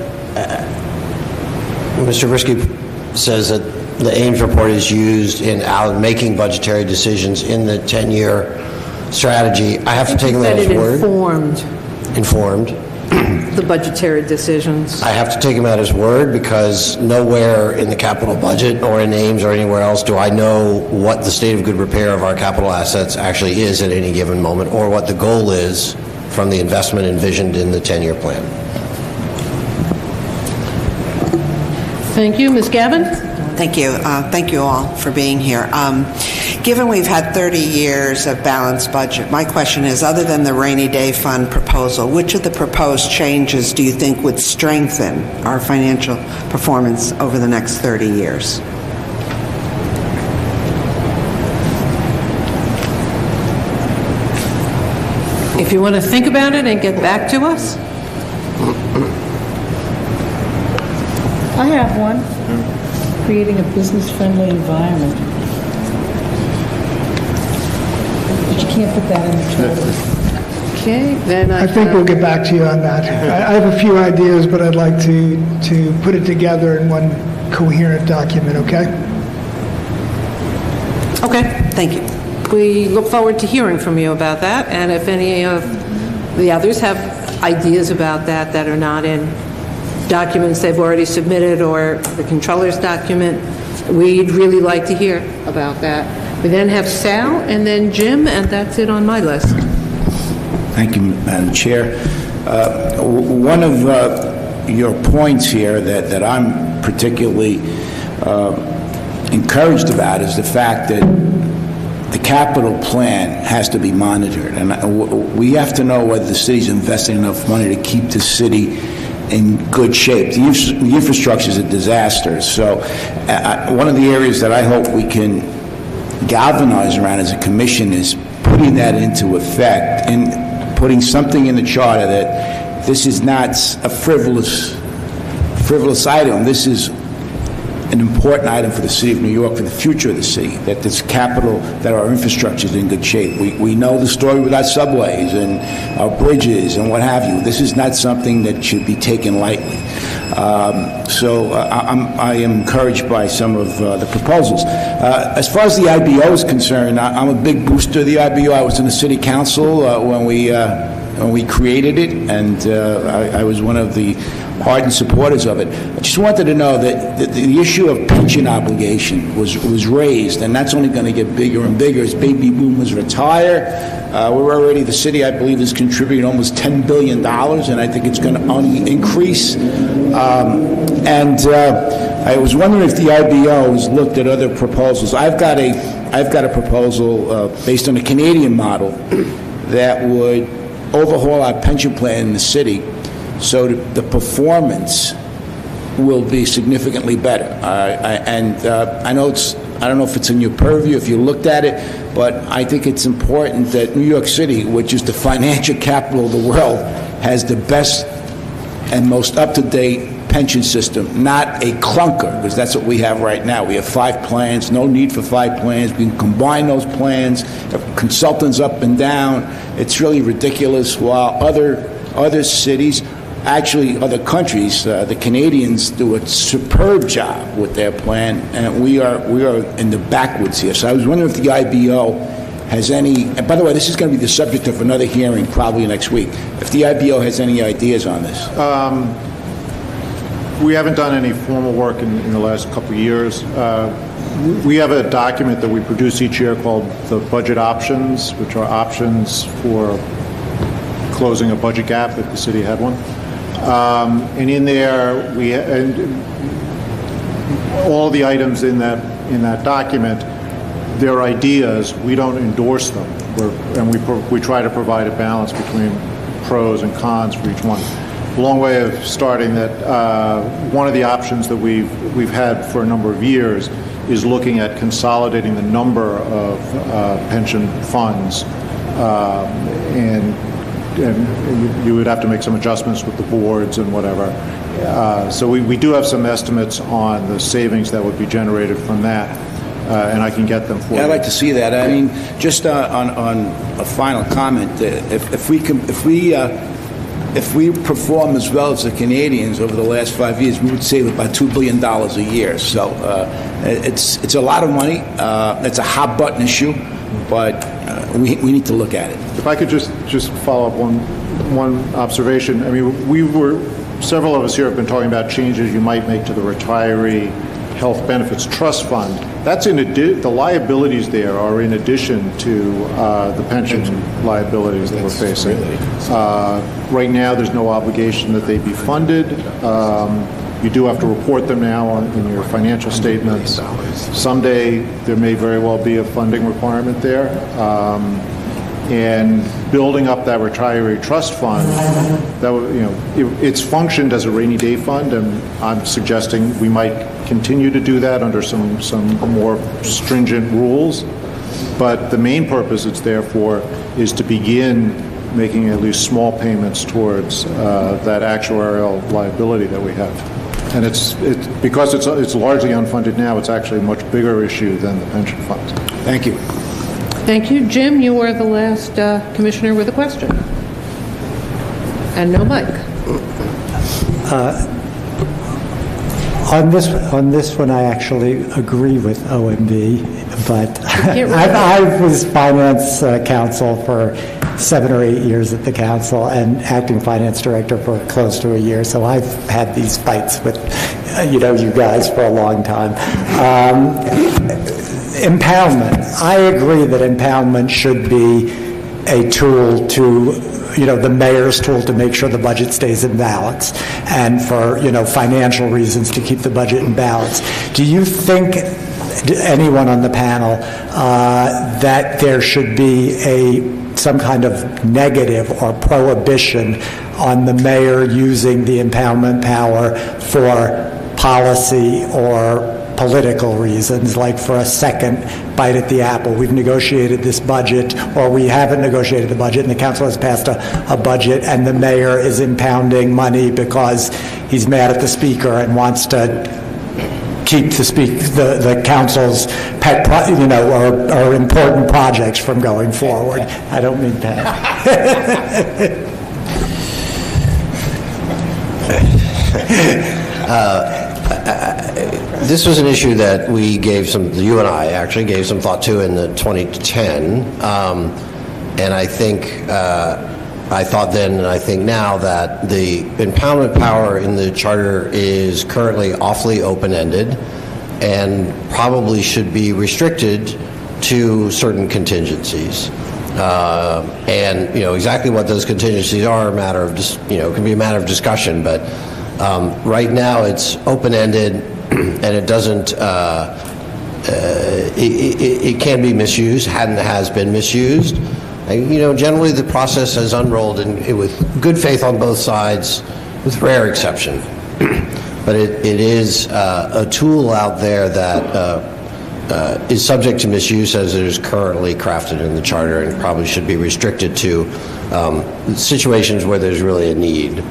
Mr. Brisky says that the Ames report is used in making budgetary decisions in the 10-year strategy. I have to take him at his word. Informed. The budgetary decisions. I have to take him at his word because nowhere in the capital budget or in Ames or anywhere else do I know what the state of good repair of our capital assets actually is at any given moment, or what the goal is from the investment envisioned in the 10-year plan. Thank you. Ms. Gavin? Thank you. Thank you all for being here. Given we've had 30 years of balanced budget, my question is, other than the rainy day fund proposal, which of the proposed changes do you think would strengthen our financial performance over the next 30 years? If you want to think about it and get back to us. I have one. Creating a business-friendly environment. But you can't put that in the charter. Okay, then I think we'll get back to you on that. I have a few ideas, but I'd like to put it together in one coherent document, okay? Okay. Thank you. We look forward to hearing from you about that, and if any of the others have ideas about that are not in documents they've already submitted or the controller's document, we'd really like to hear about that. We then have Sal and then Jim, and that's it on my list. Thank you, Madam Chair. One of your points here that I'm particularly encouraged about is the fact that the capital plan has to be monitored. And we have to know whether the city's investing enough money to keep the city in good shape. The infrastructure is a disaster. So one of the areas that I hope we can galvanize around as a commission is putting that into effect and putting something in the charter that this is not a frivolous item. This is an important item for the city of New York, for the future of the city, that this capital, that our infrastructure is in good shape. We know the story with our subways and our bridges and what have you. This is not something that should be taken lightly. So I am encouraged by some of the proposals. As far as the IBO is concerned, I'm a big booster of the IBO. I was in the city council when we created it, and I was one of the ardent supporters of it. I just wanted to know that the issue of pension obligation was raised, and that's only going to get bigger and bigger as baby boomers retire. We're already, the city, I believe, is contributing almost $10 billion, and I think it's going to only increase. I was wondering if the IBO has looked at other proposals. I've got a proposal based on a Canadian model that would overhaul our pension plan in the city, so the performance will be significantly better. I know I don't know if it's in your purview, if you looked at it, but I think it's important that New York City, which is the financial capital of the world, has the best and most up-to-date pension system, not a clunker, because that's what we have right now. We have 5 plans, no need for 5 plans. We can combine those plans, have consultants up and down. It's really ridiculous, while other cities, actually other countries, the Canadians do a superb job with their plan, and we are in the backwoods here. So I was wondering if the IBO has any, and by the way, this is going to be the subject of another hearing probably next week, if the IBO has any ideas on this. We haven't done any formal work in the last couple of years. We have a document that we produce each year called the budget options, which are options for closing a budget gap if the city had one. And in there, all the items in that document, they're ideas. We don't endorse them, we try to provide a balance between pros and cons for each one. A long way of starting that. One of the options that we've had for a number of years is looking at consolidating the number of pension funds, and you would have to make some adjustments with the boards and whatever. So we do have some estimates on the savings that would be generated from that, and I can get them for you. I'd like to see that. I mean, just on a final comment, if we perform as well as the Canadians over the last 5 years, we would save about $2 billion a year. So it's a lot of money. It's a hot button issue, but we need to look at it. If I could just follow up one observation. I mean, several of us here have been talking about changes you might make to the retiree health benefits trust fund. That's the liabilities there are in addition to the pension liabilities that we're facing. Right now, there's no obligation that they be funded. You do have to report them now in your financial statements. Someday, there may very well be a funding requirement there. And building up that retiree trust fund, it's functioned as a rainy day fund, and I'm suggesting we might continue to do that under some more stringent rules. But the main purpose it's there for is to begin making at least small payments towards that actuarial liability that we have. And because it's largely unfunded now, it's actually a much bigger issue than the pension funds. Thank you. Thank you. Jim, you were the last commissioner with a question. And no mic. On this one, I actually agree with OMB, but I was finance counsel for 7 or 8 years at the council and acting finance director for close to a year, so I've had these fights with you guys for a long time. Impoundment. I agree that impoundment should be a tool to, the mayor's tool to make sure the budget stays in balance, and for, financial reasons to keep the budget in balance. Do you think, anyone on the panel, that there should be some kind of negative or prohibition on the mayor using the impoundment power for policy or political reasons, like for a second bite at the apple? We've negotiated this budget, or we haven't negotiated the budget, and the council has passed a budget, and the mayor is impounding money because he's mad at the speaker and wants to keep the council's pet, or important projects from going forward. I don't mean that. This was an issue that you and I actually gave some thought to in the 2010, and I think I thought then and I think now that the impoundment power in the charter is currently awfully open-ended and probably should be restricted to certain contingencies. And exactly what those contingencies are can be a matter of discussion, but right now it's open-ended and it doesn't it can be misused, has been misused. Generally the process has unrolled with good faith on both sides, with rare exception. But it is a tool out there that is subject to misuse as it is currently crafted in the charter, and probably should be restricted to situations where there's really a need.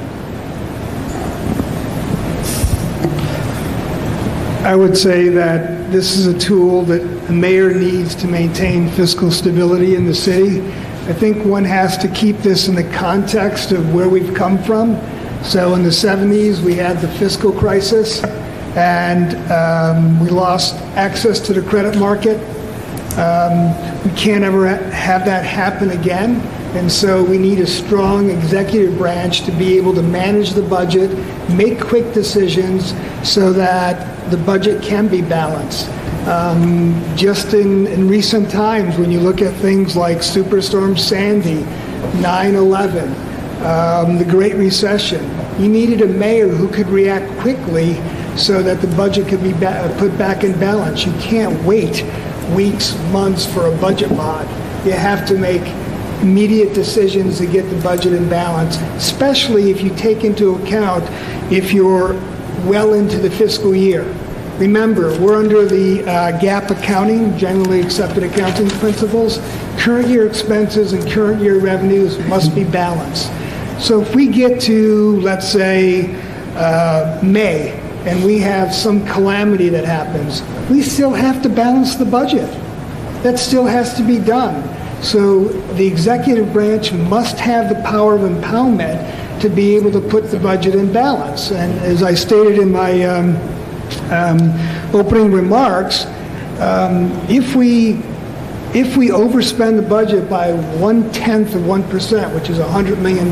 I would say that this is a tool that the mayor needs to maintain fiscal stability in the city. I think one has to keep this in the context of where we've come from. So in the 70s, we had the fiscal crisis, and we lost access to the credit market. We can't ever have that happen again. And so we need a strong executive branch to be able to manage the budget, make quick decisions so that the budget can be balanced. Just in recent times, when you look at things like Superstorm Sandy, 9/11, the Great Recession, you needed a mayor who could react quickly so that the budget could be put back in balance. You can't wait weeks, months for a budget mod. You have to make immediate decisions to get the budget in balance, especially if you take into account if you're well into the fiscal year. Remember, we're under the GAAP accounting, generally accepted accounting principles. Current year expenses and current year revenues must be balanced. So if we get to, let's say, May, and we have some calamity that happens, we still have to balance the budget. That still has to be done. So the executive branch must have the power of empowerment to be able to put the budget in balance. And as I stated in my opening remarks, if we overspend the budget by 0.1%, which is $100 million,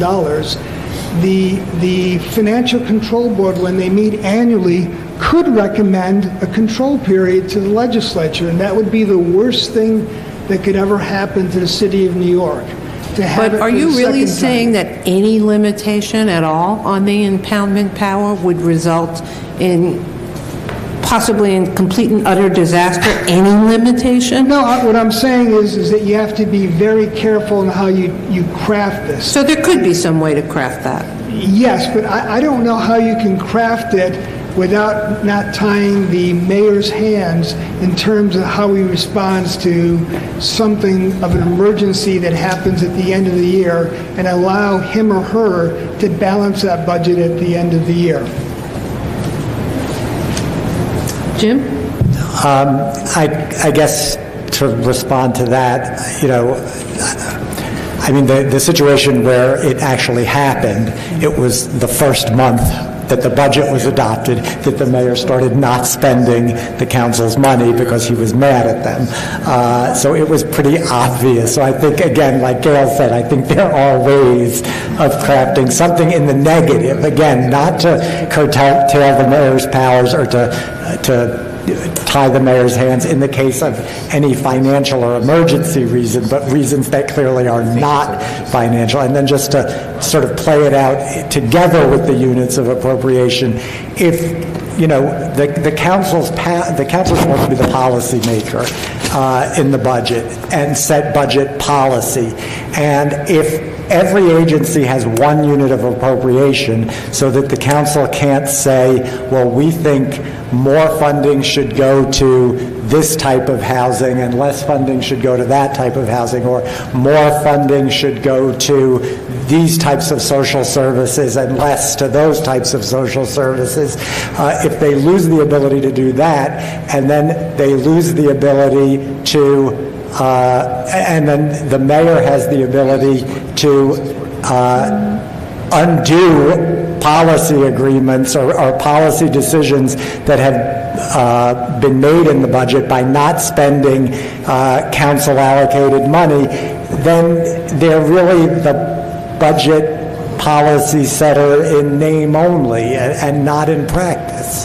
the Financial Control Board, when they meet annually, could recommend a control period to the legislature, and that would be the worst thing that could ever happen to the city of New York. But are you really saying that any limitation at all on the impoundment power would result in possibly in complete and utter disaster? Any limitation? No, what I'm saying is that you have to be very careful in how you craft this. So there could be some way to craft that? Yes, but I don't know how you can craft it without not tying the mayor's hands in terms of how he responds to something of an emergency that happens at the end of the year, and allow him or her to balance that budget at the end of the year. Jim? I guess to respond to that, I mean, the situation where it actually happened, it was the first month that the budget was adopted that the mayor started not spending the council's money because he was mad at them. So it was pretty obvious. So I think, again, like Gail said, I think there are ways of crafting something in the negative, again, not to curtail the mayor's powers or to tie the mayor's hands in the case of any financial or emergency reason, but reasons that clearly are not financial, and then just to sort of play it out together with the units of appropriation. If the council's supposed to be the policymaker in the budget and set budget policy, and if every agency has one unit of appropriation so that the council can't say, well, we think more funding should go to this type of housing and less funding should go to that type of housing, or more funding should go to these types of social services and less to those types of social services. If they lose the ability to do that, and then they lose the ability to and then the mayor has the ability to undo policy agreements or policy decisions that have been made in the budget by not spending council allocated money, then they're really the budget policy setter in name only and not in practice.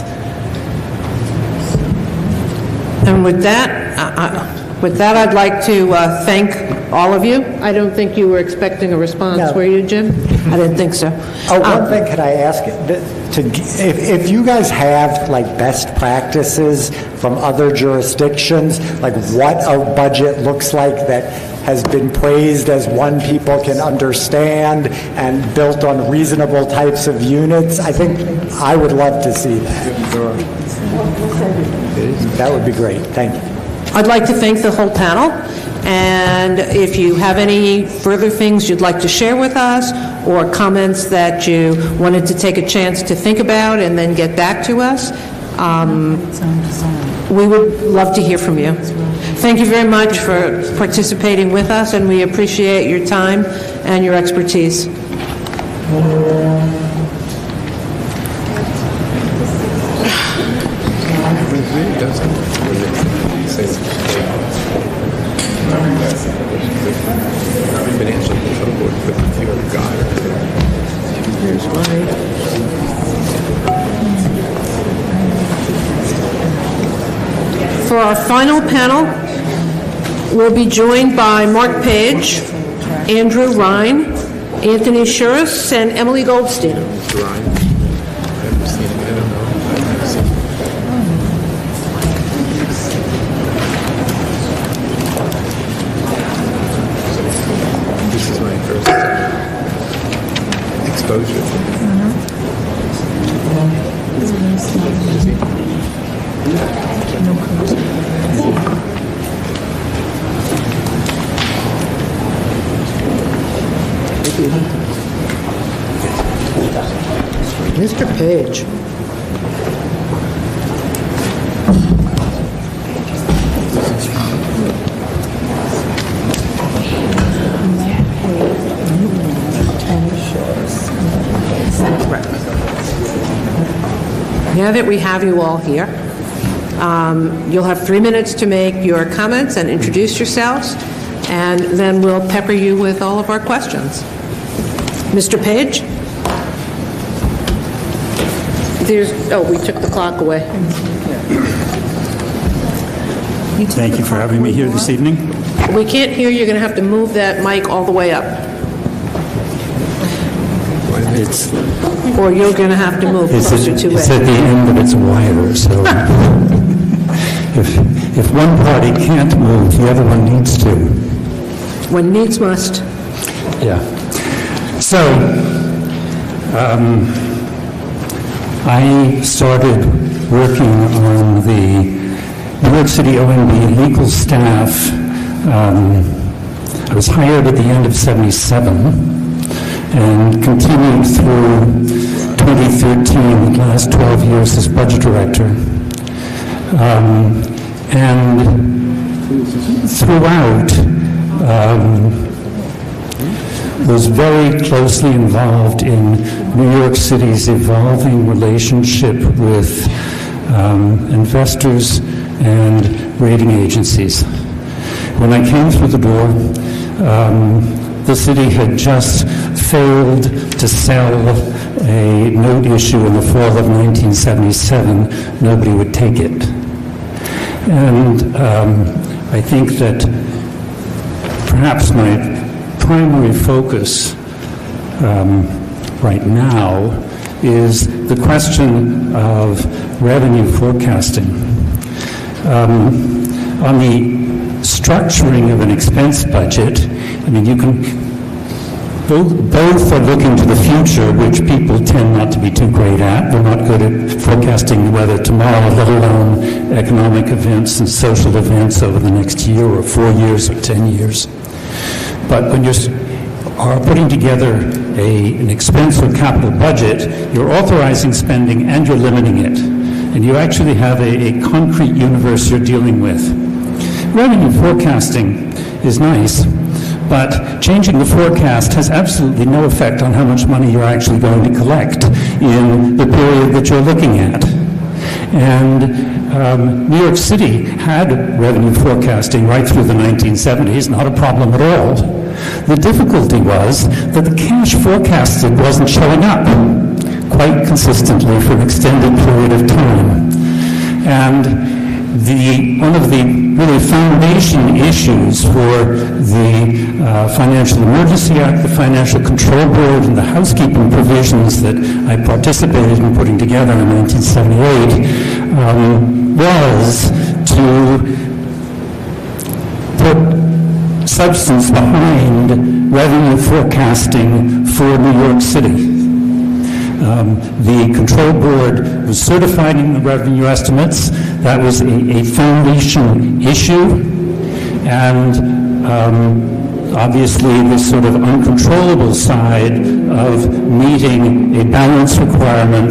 And with that, I'd like to thank all of you. I don't think you were expecting a response, were you, Jim? I didn't think so. Oh, one thing, could I ask? If you guys have like best practices from other jurisdictions, like what a budget looks like that has been praised as one people can understand and built on reasonable types of units, I think I would love to see that. That would be great. Thank you. I'd like to thank the whole panel, and if you have any further things you'd like to share with us or comments that you wanted to take a chance to think about and then get back to us, we would love to hear from you. Thank you very much for participating with us, and we appreciate your time and your expertise. For our final panel, we'll be joined by Mark Page, Andrew Ryan, Anthony Shuris, and Emily Goldstein. This is my first exposure. Mr. Page. Now that we have you all here, you'll have 3 minutes to make your comments and introduce yourselves, and then we'll pepper you with all of our questions. Mr. Page? We took the clock away. Thank you for having me here this evening. We can't hear you. You're going to have to move that mic all the way up. Or you're going to have to move closer to it. It's at the end of its wire, so if one party can't move, the other one needs to. When needs must. Yeah. So, I started working on the New York City OMB legal staff. I was hired at the end of '77 and continued through 2013, the last 12 years as budget director. And throughout, was very closely involved in New York City's evolving relationship with investors and rating agencies. When I came through the door, the city had just failed to sell a note issue in the fall of 1977. Nobody would take it. And I think that perhaps my primary focus right now is the question of revenue forecasting. On the structuring of an expense budget, I mean, you can both are looking to the future, which people tend not to be too great at. They're not good at forecasting the weather tomorrow, let alone economic events and social events over the next year or 4 years or 10 years. But when you are putting together an expense or capital budget, you're authorizing spending and you're limiting it. And you actually have a concrete universe you're dealing with. Revenue forecasting is nice, but changing the forecast has absolutely no effect on how much money you're actually going to collect in the period that you're looking at. And New York City had revenue forecasting right through the 1970s, not a problem at all. The difficulty was that the cash forecasted wasn't showing up quite consistently for an extended period of time. And one of the really foundation issues for the Financial Emergency Act, the Financial Control Board, and the housekeeping provisions that I participated in putting together in 1978 was to put substance behind revenue forecasting for New York City. The Control Board was certifying the revenue estimates. That was a foundation issue, and obviously the sort of uncontrollable side of meeting a balance requirement.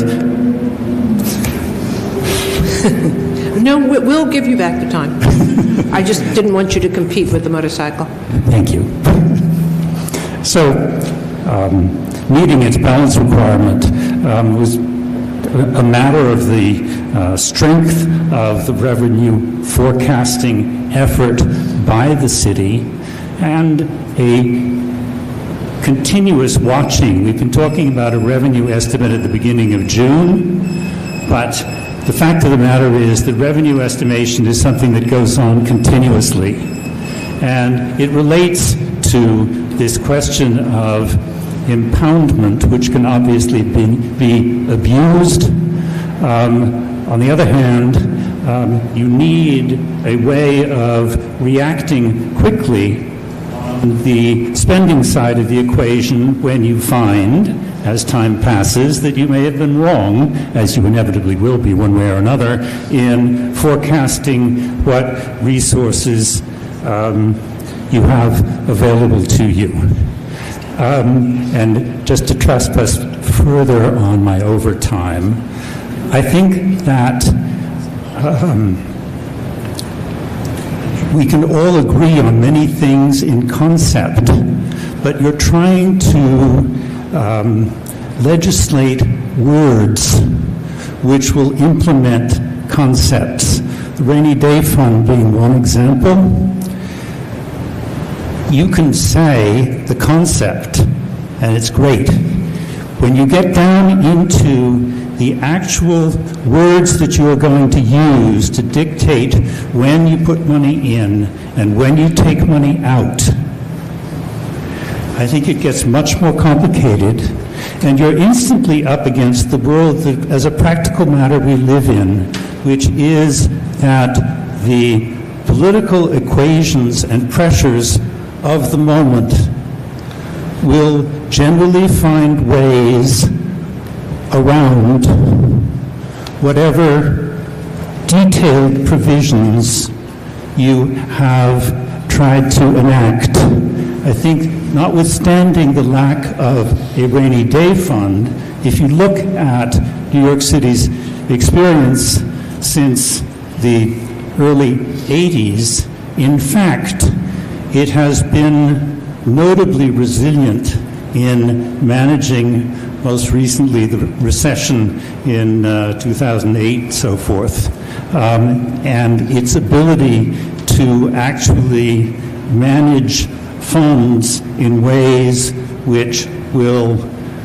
No, we'll give you back the time. I just didn't want you to compete with the motorcycle. Thank you. So, meeting its balance requirement was a matter of the strength of the revenue forecasting effort by the city and a continuous watching. We've been talking about a revenue estimate at the beginning of June, but the fact of the matter is that revenue estimation is something that goes on continuously. And it relates to this question of impoundment, which can obviously be abused. On the other hand, you need a way of reacting quickly on the spending side of the equation when you find, as time passes, that you may have been wrong, as you inevitably will be one way or another, in forecasting what resources you have available to you. And just to trespass further on my overtime, I think that we can all agree on many things in concept, but you're trying to legislate words which will implement concepts. The Rainy Day Fund being one example. You can say the concept, and it's great. When you get down into the actual words that you are going to use to dictate when you put money in and when you take money out, I think it gets much more complicated, and you're instantly up against the world that, as a practical matter, we live in, which is that the political equations and pressures of the moment will generally find ways around whatever detailed provisions you have tried to enact. I think, notwithstanding the lack of a rainy day fund, if you look at New York City's experience since the early 80s, in fact, it has been notably resilient in managing, most recently, the recession in 2008, so forth, and its ability to actually manage funds in ways which will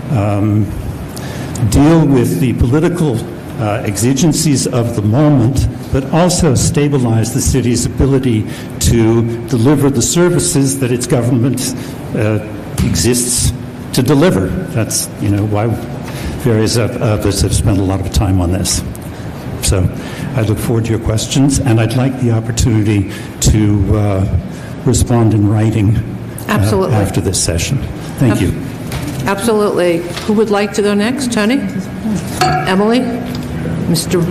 deal with the political exigencies of the moment, but also stabilize the city's ability to deliver the services that its government exists to deliver. That's, why various of us have spent a lot of time on this. So I look forward to your questions, and I'd like the opportunity to respond in writing Absolutely. After this session. Thank you. Absolutely. Who would like to go next? Tony? Emily? Mr.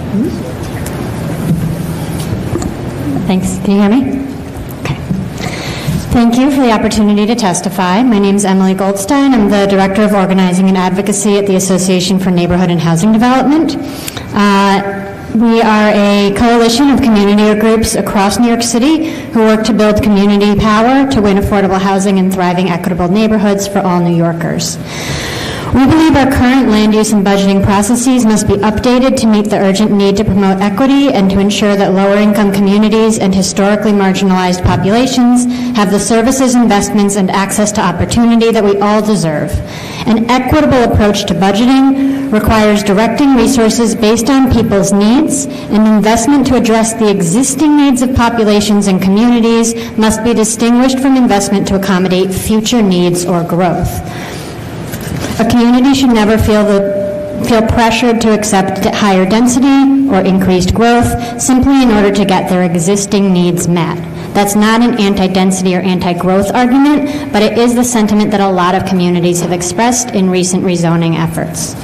Thanks. Can you hear me? Okay. Thank you for the opportunity to testify. My name is Emily Goldstein. I'm the Director of Organizing and Advocacy at the Association for Neighborhood and Housing Development. We are a coalition of community groups across New York City who work to build community power to win affordable housing and thriving, equitable neighborhoods for all New Yorkers. We believe our current land use and budgeting processes must be updated to meet the urgent need to promote equity and to ensure that lower-income communities and historically marginalized populations have the services, investments, and access to opportunity that we all deserve. An equitable approach to budgeting requires directing resources based on people's needs, and investment to address the existing needs of populations and communities must be distinguished from investment to accommodate future needs or growth. A community should never feel pressured to accept higher density or increased growth simply in order to get their existing needs met. That's not an anti-density or anti-growth argument, but it is the sentiment that a lot of communities have expressed in recent rezoning efforts.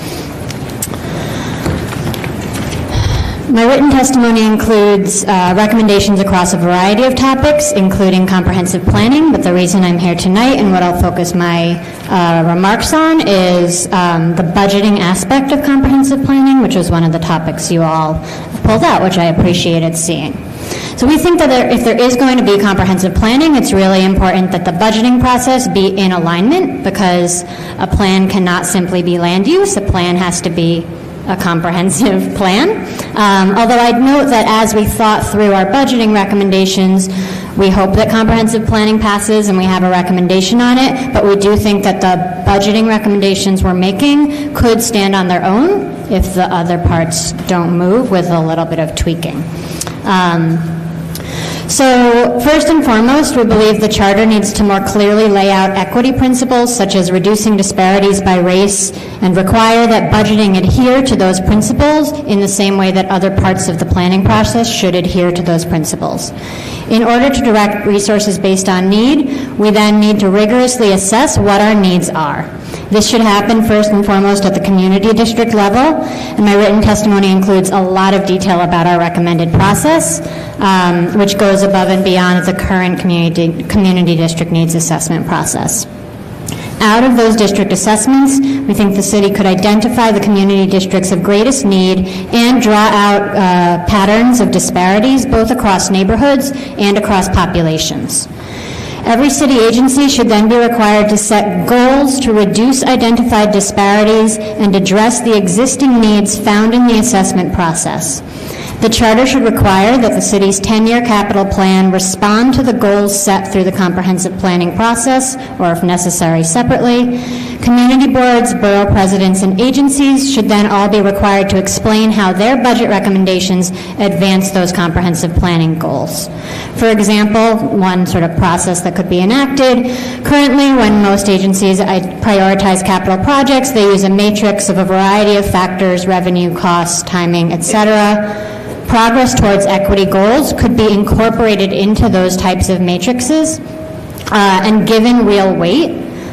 My written testimony includes recommendations across a variety of topics, including comprehensive planning, but the reason I'm here tonight and what I'll focus my remarks on is the budgeting aspect of comprehensive planning, which was one of the topics you all pulled out, which I appreciated seeing. So we think that if there is going to be comprehensive planning, it's really important that the budgeting process be in alignment, because a plan cannot simply be land use. A plan has to be a comprehensive plan. Although I'd note that as we thought through our budgeting recommendations, we hope that comprehensive planning passes and we have a recommendation on it, but we do think that the budgeting recommendations we're making could stand on their own if the other parts don't move with a little bit of tweaking. So first and foremost, we believe the charter needs to more clearly lay out equity principles such as reducing disparities by race and require that budgeting adhere to those principles in the same way that other parts of the planning process should adhere to those principles. In order to direct resources based on need, we then need to rigorously assess what our needs are. This should happen first and foremost at the community district level, and my written testimony includes a lot of detail about our recommended process, which goes above and beyond the current community district needs assessment process. Out of those district assessments, we think the city could identify the community districts of greatest need and draw out patterns of disparities both across neighborhoods and across populations. Every city agency should then be required to set goals to reduce identified disparities and address the existing needs found in the assessment process. The charter should require that the city's 10-year capital plan respond to the goals set through the comprehensive planning process, or if necessary, separately. Community boards, borough presidents, and agencies should then all be required to explain how their budget recommendations advance those comprehensive planning goals. For example, one sort of process that could be enacted, currently when most agencies prioritize capital projects, they use a matrix of a variety of factors, revenue, costs, timing, etc. Progress towards equity goals could be incorporated into those types of matrices and given real weight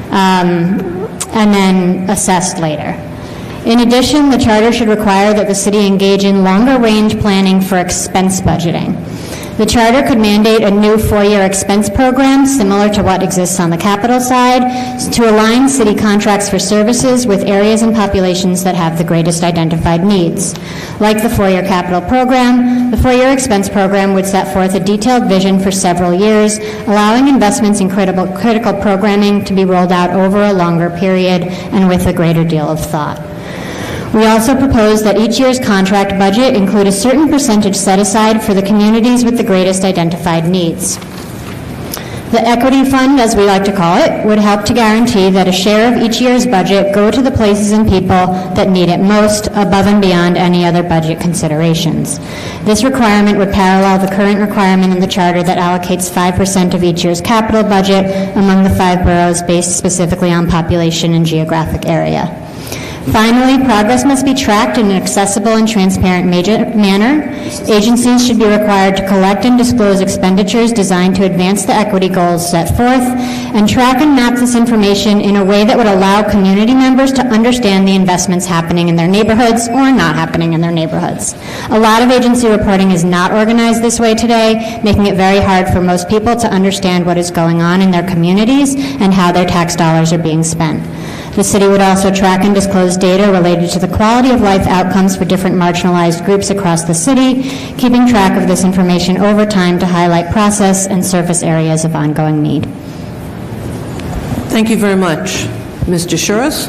and then assessed later. In addition, the charter should require that the city engage in longer range planning for expense budgeting. The charter could mandate a new 4-year expense program similar to what exists on the capital side to align city contracts for services with areas and populations that have the greatest identified needs. Like the 4-year capital program, the 4-year expense program would set forth a detailed vision for several years, allowing investments in critical programming to be rolled out over a longer period and with a greater deal of thought. We also propose that each year's contract budget include a certain percentage set aside for the communities with the greatest identified needs. The equity fund, as we like to call it, would help to guarantee that a share of each year's budget go to the places and people that need it most, above and beyond any other budget considerations. This requirement would parallel the current requirement in the charter that allocates 5% of each year's capital budget among the 5 boroughs based specifically on population and geographic area. Finally, progress must be tracked in an accessible and transparent manner. Agencies should be required to collect and disclose expenditures designed to advance the equity goals set forth, and track and map this information in a way that would allow community members to understand the investments happening in their neighborhoods or not happening in their neighborhoods. A lot of agency reporting is not organized this way today, making it very hard for most people to understand what is going on in their communities and how their tax dollars are being spent. The city would also track and disclose data related to the quality of life outcomes for different marginalized groups across the city, keeping track of this information over time to highlight process and surface areas of ongoing need. Thank you very much. Mr. Shuras?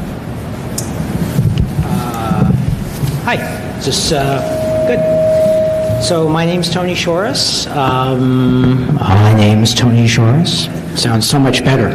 Hi. Is this good? So my name's Tony Shoras. My name's Tony Shoras. Sounds so much better.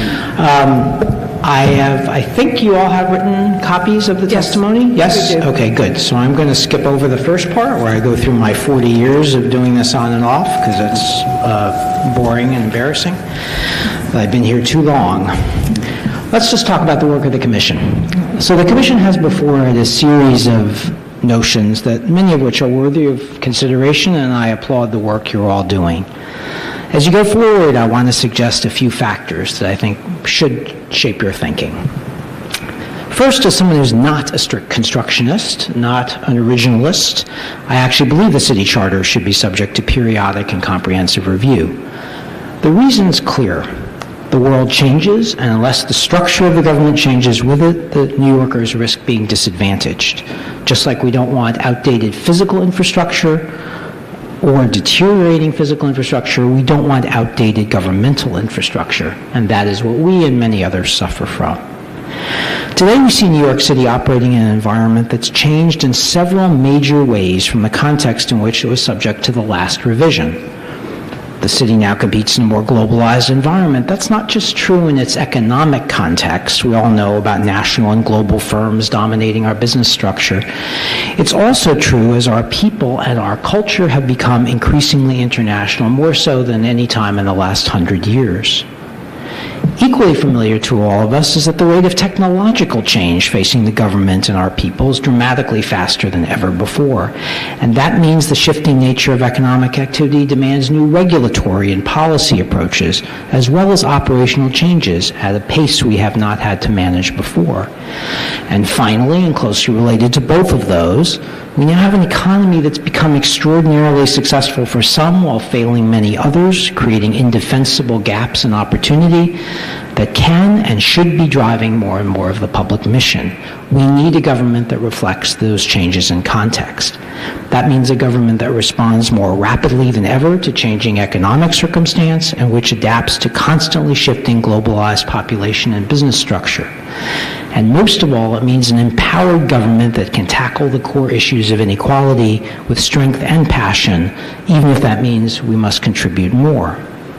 I think you all have written copies of the testimony? Yes? Okay, good. So I'm going to skip over the first part where I go through my 40 years of doing this on and off because that's boring and embarrassing. I've been here too long. Let's just talk about the work of the Commission. So the Commission has before it a series of notions that many of which are worthy of consideration, and I applaud the work you're all doing. As you go forward, I want to suggest a few factors that I think should shape your thinking. First, as someone who's not a strict constructionist, not an originalist, I actually believe the city charter should be subject to periodic and comprehensive review. The reason's clear. The world changes, and unless the structure of the government changes with it, the New Yorkers risk being disadvantaged. Just like we don't want outdated physical infrastructure or deteriorating physical infrastructure, we don't want outdated governmental infrastructure, and that is what we and many others suffer from. Today we see New York City operating in an environment that's changed in several major ways from the context in which it was subject to the last revision. The city now competes in a more globalized environment. That's not just true in its economic context. We all know about national and global firms dominating our business structure. It's also true as our people and our culture have become increasingly international, more so than any time in the last 100 years. Equally familiar to all of us is that the rate of technological change facing the government and our people is dramatically faster than ever before. And that means the shifting nature of economic activity demands new regulatory and policy approaches, as well as operational changes at a pace we have not had to manage before. And finally, and closely related to both of those, we now have an economy that's become extraordinarily successful for some while failing many others, creating indefensible gaps in opportunity that can and should be driving more and more of the public mission. We need a government that reflects those changes in context. That means a government that responds more rapidly than ever to changing economic circumstance and which adapts to constantly shifting globalized population and business structure. And most of all, it means an empowered government that can tackle the core issues of inequality with strength and passion, even if that means we must contribute more.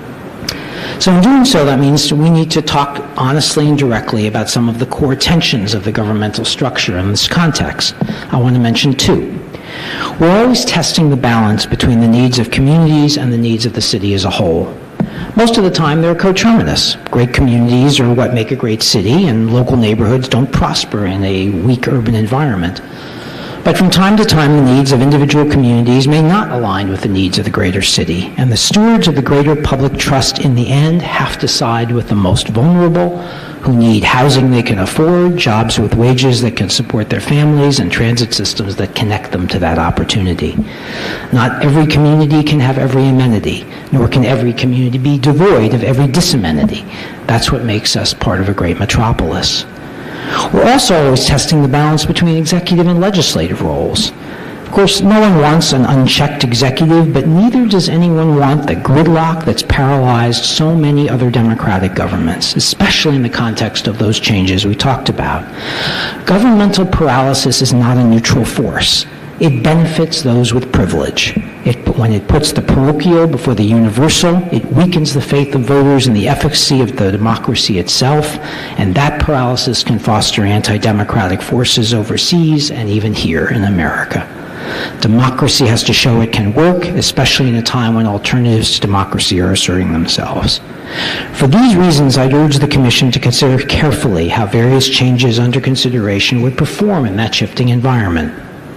So in doing so, that means we need to talk honestly and directly about some of the core tensions of the governmental structure in this context. I want to mention two. We're always testing the balance between the needs of communities and the needs of the city as a whole. Most of the time, they're coterminous. Great communities are what make a great city, and local neighborhoods don't prosper in a weak urban environment. But from time to time, the needs of individual communities may not align with the needs of the greater city, and the stewards of the greater public trust in the end have to side with the most vulnerable, who need housing they can afford, jobs with wages that can support their families, and transit systems that connect them to that opportunity. Not every community can have every amenity, nor can every community be devoid of every disamenity. That's what makes us part of a great metropolis. We're also always testing the balance between executive and legislative roles. Of course, no one wants an unchecked executive, but neither does anyone want the gridlock that's paralyzed so many other democratic governments, especially in the context of those changes we talked about. Governmental paralysis is not a neutral force. It benefits those with privilege. When it puts the parochial before the universal, it weakens the faith of voters in the efficacy of the democracy itself, and that paralysis can foster anti-democratic forces overseas and even here in America. Democracy has to show it can work, especially in a time when alternatives to democracy are asserting themselves. For these reasons, I'd urge the Commission to consider carefully how various changes under consideration would perform in that shifting environment.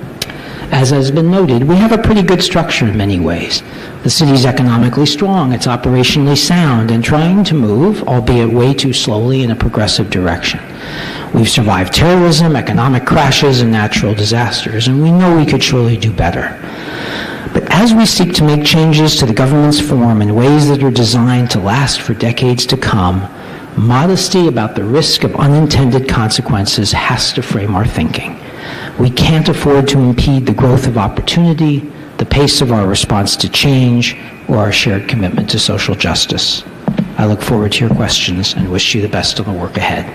As has been noted, we have a pretty good structure in many ways. The city's economically strong, it's operationally sound, and trying to move, albeit way too slowly, in a progressive direction. We've survived terrorism, economic crashes, and natural disasters, and we know we could surely do better. But as we seek to make changes to the government's form in ways that are designed to last for decades to come, modesty about the risk of unintended consequences has to frame our thinking. We can't afford to impede the growth of opportunity, the pace of our response to change, or our shared commitment to social justice. I look forward to your questions and wish you the best on the work ahead.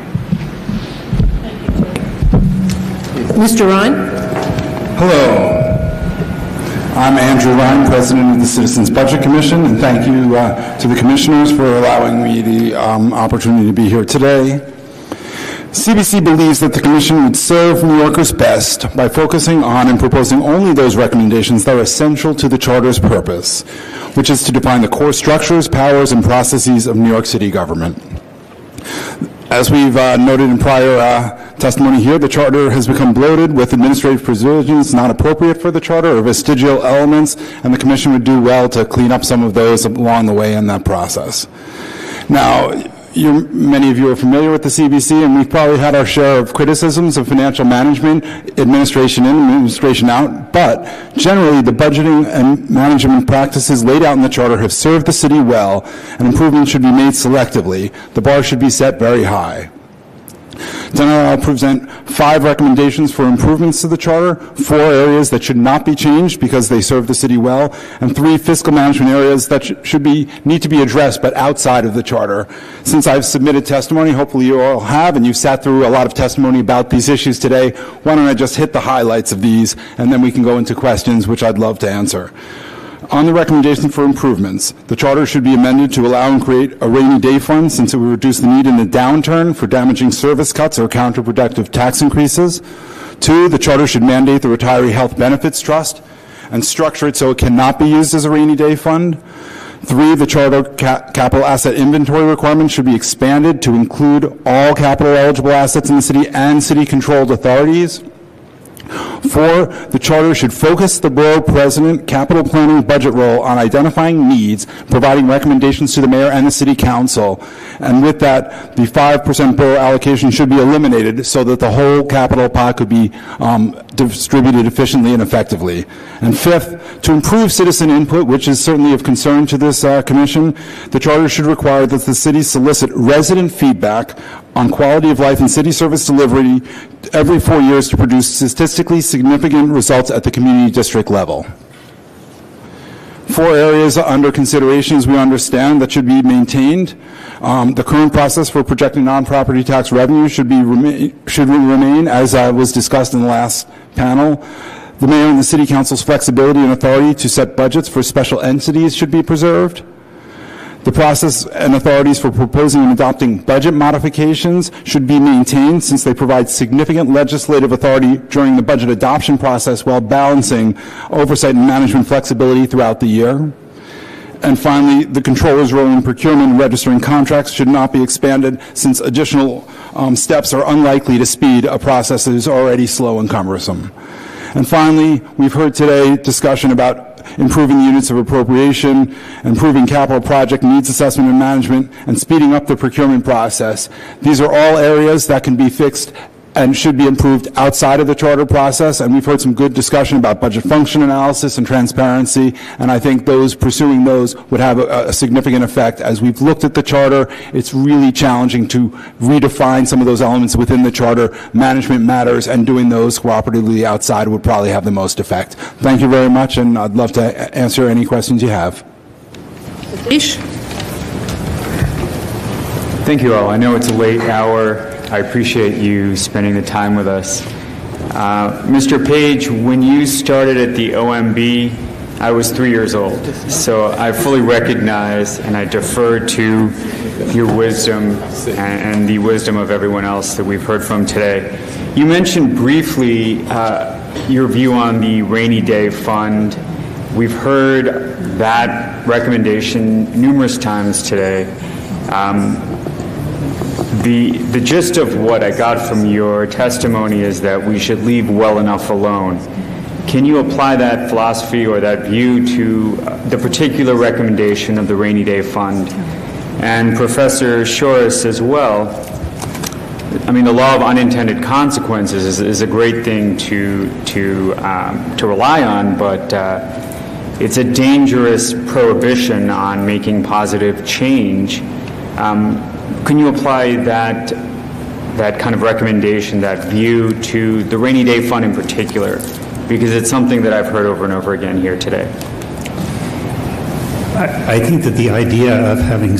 Mr. Ryan? Hello. I'm Andrew Ryan, President of the Citizens Budget Commission, and thank you to the commissioners for allowing me the opportunity to be here today. CBC believes that the Commission would serve New Yorkers best by focusing on and proposing only those recommendations that are essential to the Charter's purpose, which is to define the core structures, powers, and processes of New York City government. As we've noted in prior testimony here, the Charter has become bloated with administrative provisions not appropriate for the Charter or vestigial elements, and the Commission would do well to clean up some of those along the way in that process. Now, many of you are familiar with the CBC, and we've probably had our share of criticisms of financial management, administration in, administration out, but generally the budgeting and management practices laid out in the Charter have served the city well, and improvements should be made selectively. The bar should be set very high. Tonight I'll present 5 recommendations for improvements to the charter, 4 areas that should not be changed because they serve the city well, and 3 fiscal management areas that need to be addressed but outside of the charter. Since I've submitted testimony, hopefully you all have, and you've sat through a lot of testimony about these issues today, why don't I just hit the highlights of these, and then we can go into questions, which I'd love to answer. On the recommendation for improvements, the charter should be amended to allow and create a rainy day fund, since it would reduce the need in a downturn for damaging service cuts or counterproductive tax increases. 2, the charter should mandate the Retiree Health Benefits Trust and structure it so it cannot be used as a rainy day fund. 3, the charter capital asset inventory requirement should be expanded to include all capital eligible assets in the city and city-controlled authorities. 4, the charter should focus the borough president capital planning budget role on identifying needs, providing recommendations to the mayor and the city council. And with that, the 5% borough allocation should be eliminated so that the whole capital pot could be distributed efficiently and effectively. And 5th, to improve citizen input, which is certainly of concern to this commission, the charter should require that the city solicit resident feedback on quality of life and city service delivery every 4 years to produce statistically significant results at the community district level. 4 areas under consideration, as we understand, that should be maintained. The current process for projecting non-property tax revenue should remain, as was discussed in the last panel. The mayor and the city council's flexibility and authority to set budgets for special entities should be preserved. The process and authorities for proposing and adopting budget modifications should be maintained, since they provide significant legislative authority during the budget adoption process while balancing oversight and management flexibility throughout the year. And finally, the controller's role in procurement and registering contracts should not be expanded, since additional steps are unlikely to speed a process that is already slow and cumbersome. And finally, we've heard today discussion about improving units of appropriation, improving capital project needs assessment and management, and speeding up the procurement process. These are all areas that can be fixed and should be improved outside of the charter process, and we've heard some good discussion about budget function analysis and transparency, and I think pursuing those would have a significant effect. As we've looked at the charter, it's really challenging to redefine some of those elements within the charter. Management matters, and doing those cooperatively outside would probably have the most effect. Thank you very much, and I'd love to answer any questions you have. Ish. Thank you all. I know it's a late hour. I appreciate you spending the time with us. Mr. Page, when you started at the OMB, I was 3 years old. So I fully recognize and I defer to your wisdom and the wisdom of everyone else that we've heard from today. You mentioned briefly your view on the rainy day fund. We've heard that recommendation numerous times today. The gist of what I got from your testimony is that we should leave well enough alone. Can you apply that philosophy or that view to the particular recommendation of the rainy day fund? And Professor Shores as well. I mean, the law of unintended consequences is a great thing to rely on, but it's a dangerous prohibition on making positive change. Can you apply that kind of recommendation, that view, to the rainy day fund in particular? Because it's something that I've heard over and over again here today. I think that the idea of having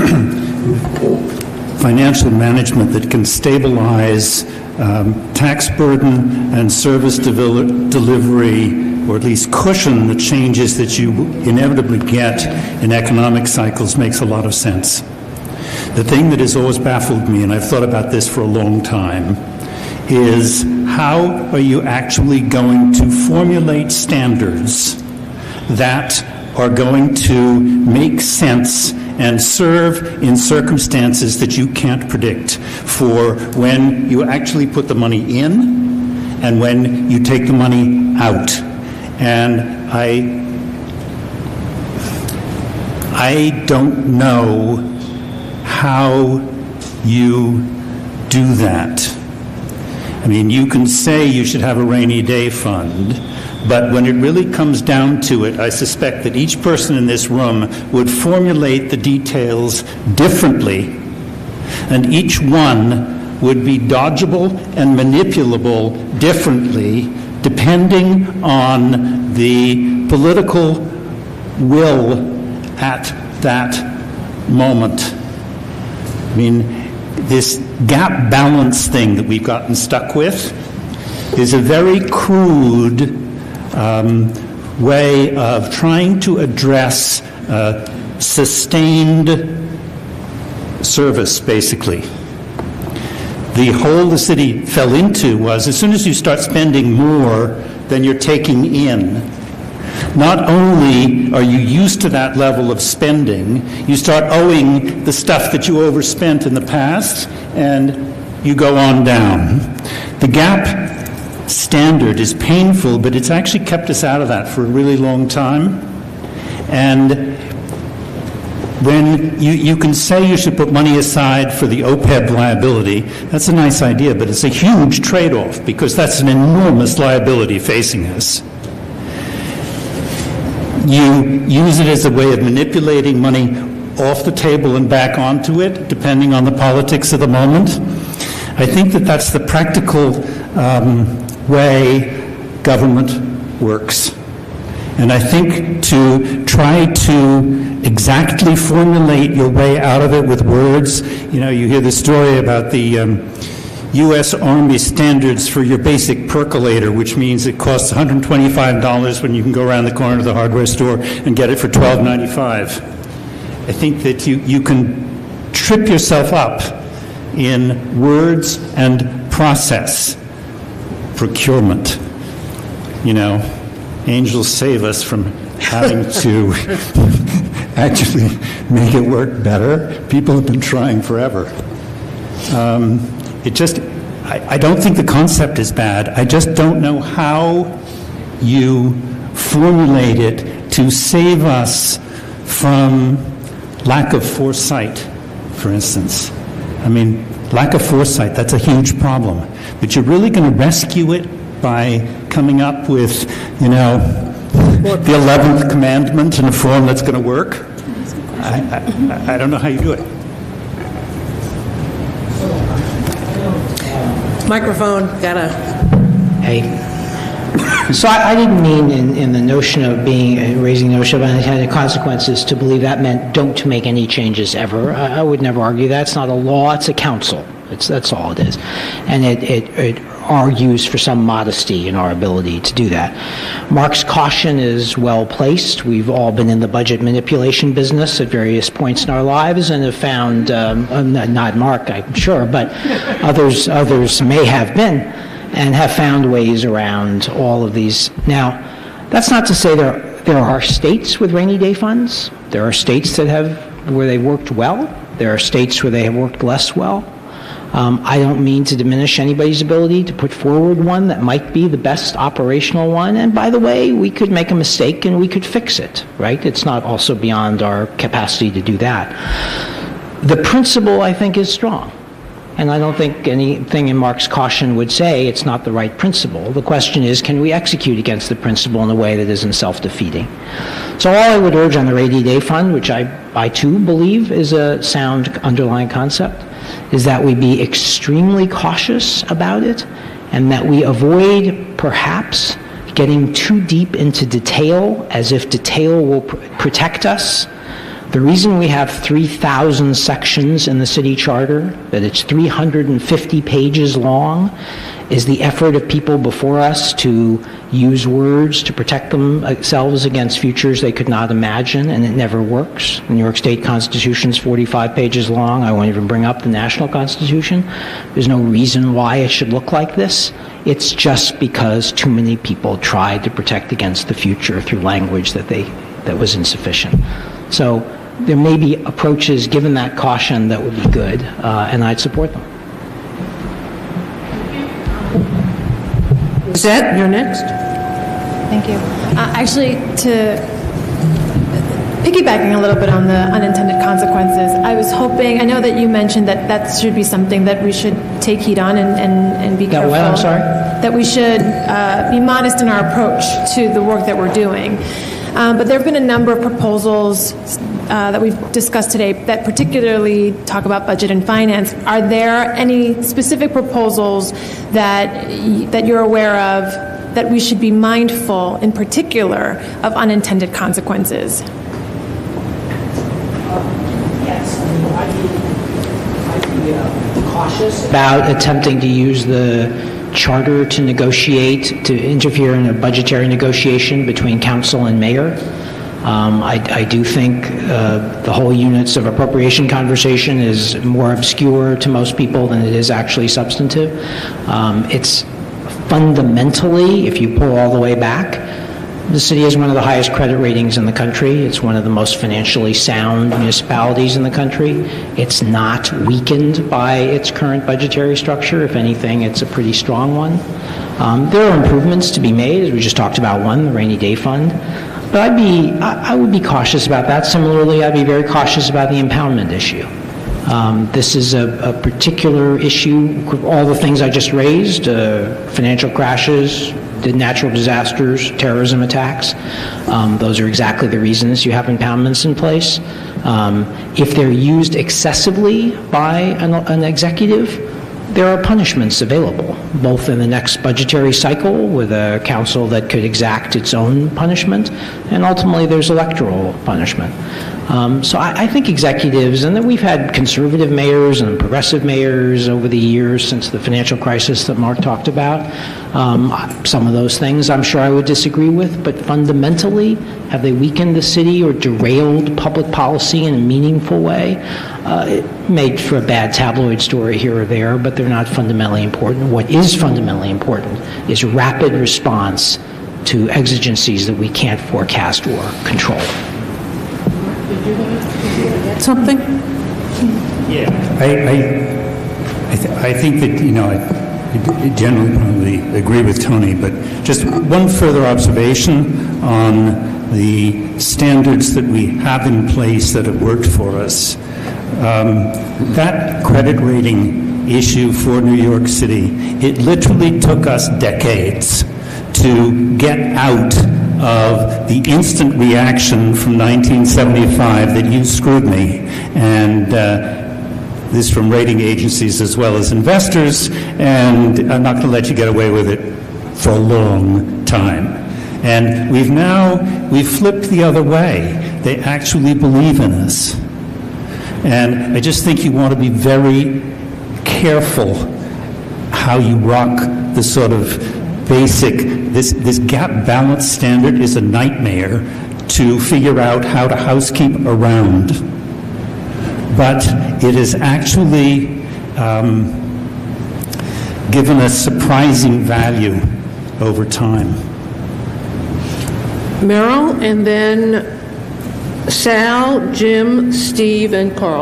financial management that can stabilize tax burden and service delivery, or at least cushion the changes that you inevitably get in economic cycles, makes a lot of sense. The thing that has always baffled me, and I've thought about this for a long time, is how are you actually going to formulate standards that are going to make sense and serve in circumstances that you can't predict, for when you actually put the money in and when you take the money out. And I don't know how you do that. I mean, you can say you should have a rainy day fund, but when it really comes down to it, I suspect that each person in this room would formulate the details differently, and each one would be dodgeable and manipulable differently depending on the political will at that moment. I mean, this gap balance thing that we've gotten stuck with is a very crude way of trying to address sustained service, basically. The hole the city fell into was as soon as you start spending more than you're taking in, not only are you used to that level of spending, you start owing the stuff that you overspent in the past, and you go on down. The gap standard is painful, but it's actually kept us out of that for a really long time. And when you can say you should put money aside for the OPEB liability, that's a nice idea, but it's a huge trade-off because that's an enormous liability facing us. You use it as a way of manipulating money off the table and back onto it, depending on the politics of the moment. I think that that's the practical way government works. And I think to try to exactly formulate your way out of it with words, you know, you hear the story about the U.S. Army standards for your basic percolator, which means it costs $125 when you can go around the corner to the hardware store and get it for $12.95. I think that you can trip yourself up in words and process. Procurement. You know, angels save us from having to actually make it work better. People have been trying forever. I don't think the concept is bad. I just don't know how you formulate it to save us from lack of foresight, for instance. I mean, lack of foresight, that's a huge problem. But you're really going to rescue it by coming up with, you know, the 11th commandment in a form that's going to work? I don't know how you do it. Microphone, gotta. Hey. So I didn't mean in the notion of raising the notion of unintended consequences to believe that meant don't make any changes ever. I would never argue that. It's not a law, it's a council. That's all it is. And it argues for some modesty in our ability to do that. Mark's caution is well placed. We've all been in the budget manipulation business at various points in our lives and have found, not Mark, I'm sure, but others may have been, and have found ways around all of these. Now, that's not to say there are states with rainy day funds. There are states where they worked well. There are states where they have worked less well. I don't mean to diminish anybody's ability to put forward one that might be the best operational one. And by the way, we could make a mistake and we could fix it, right? It's not also beyond our capacity to do that. The principle, I think, is strong. And I don't think anything in Mark's caution would say it's not the right principle. The question is, can we execute against the principle in a way that isn't self-defeating? So all I would urge on the rainy day fund, which I too believe is a sound underlying concept, is that we be extremely cautious about it and that we avoid perhaps getting too deep into detail as if detail will protect us. The reason we have 3,000 sections in the city charter, that it's 350 pages long, is the effort of people before us to use words to protect themselves against futures they could not imagine, and it never works. The New York State Constitution is 45 pages long. I won't even bring up the National Constitution. There's no reason why it should look like this. It's just because too many people tried to protect against the future through language that was insufficient. So there may be approaches, given that caution, that would be good, and I'd support them. Zette, you're next. Thank you. Actually, piggybacking a little bit on the unintended consequences, I was hoping, I know that you mentioned that should be something that we should take heed on and be careful. What? I'm sorry? That we should be modest in our approach to the work that we're doing. But there have been a number of proposals that we've discussed today that particularly talk about budget and finance. Are there any specific proposals that you're aware of that we should be mindful, in particular, of unintended consequences? Yes, I'd be cautious about attempting to use the charter to negotiate, to interfere in a budgetary negotiation between council and mayor. I do think the whole units of appropriation conversation is more obscure to most people than it is actually substantive. It's fundamentally, if you pull all the way back, the city has one of the highest credit ratings in the country. It's one of the most financially sound municipalities in the country. It's not weakened by its current budgetary structure. If anything, it's a pretty strong one. There are improvements to be made, as we just talked about one, the rainy day fund. But I would be cautious about that. Similarly, I'd be very cautious about the impoundment issue. This is a particular issue, all the things I just raised, financial crashes, the natural disasters, terrorism attacks. Those are exactly the reasons you have impoundments in place. If they're used excessively by an executive, there are punishments available, both in the next budgetary cycle with a council that could exact its own punishment, and ultimately there's electoral punishment. So I think executives, and that we've had conservative mayors and progressive mayors over the years since the financial crisis that Mark talked about. Some of those things I'm sure I would disagree with, but fundamentally, have they weakened the city or derailed public policy in a meaningful way? It made for a bad tabloid story here or there, but they're not fundamentally important. What is fundamentally important is rapid response to exigencies that we can't forecast or control. Something? Yeah. I think that, I generally probably agree with Tony, but just one further observation on the standards that we have in place that have worked for us. That credit rating issue for New York City, it literally took us decades to get out of the instant reaction from 1975 that you screwed me, and this from rating agencies as well as investors, and I'm not going to let you get away with it for a long time. And we've flipped the other way. They actually believe in us. And I just think you want to be very careful how you rock the sort of basic, this gap balance standard is a nightmare to figure out how to housekeep around. But it has actually given us surprising value over time. Meryl, and then Sal, Jim, Steve, and Carl.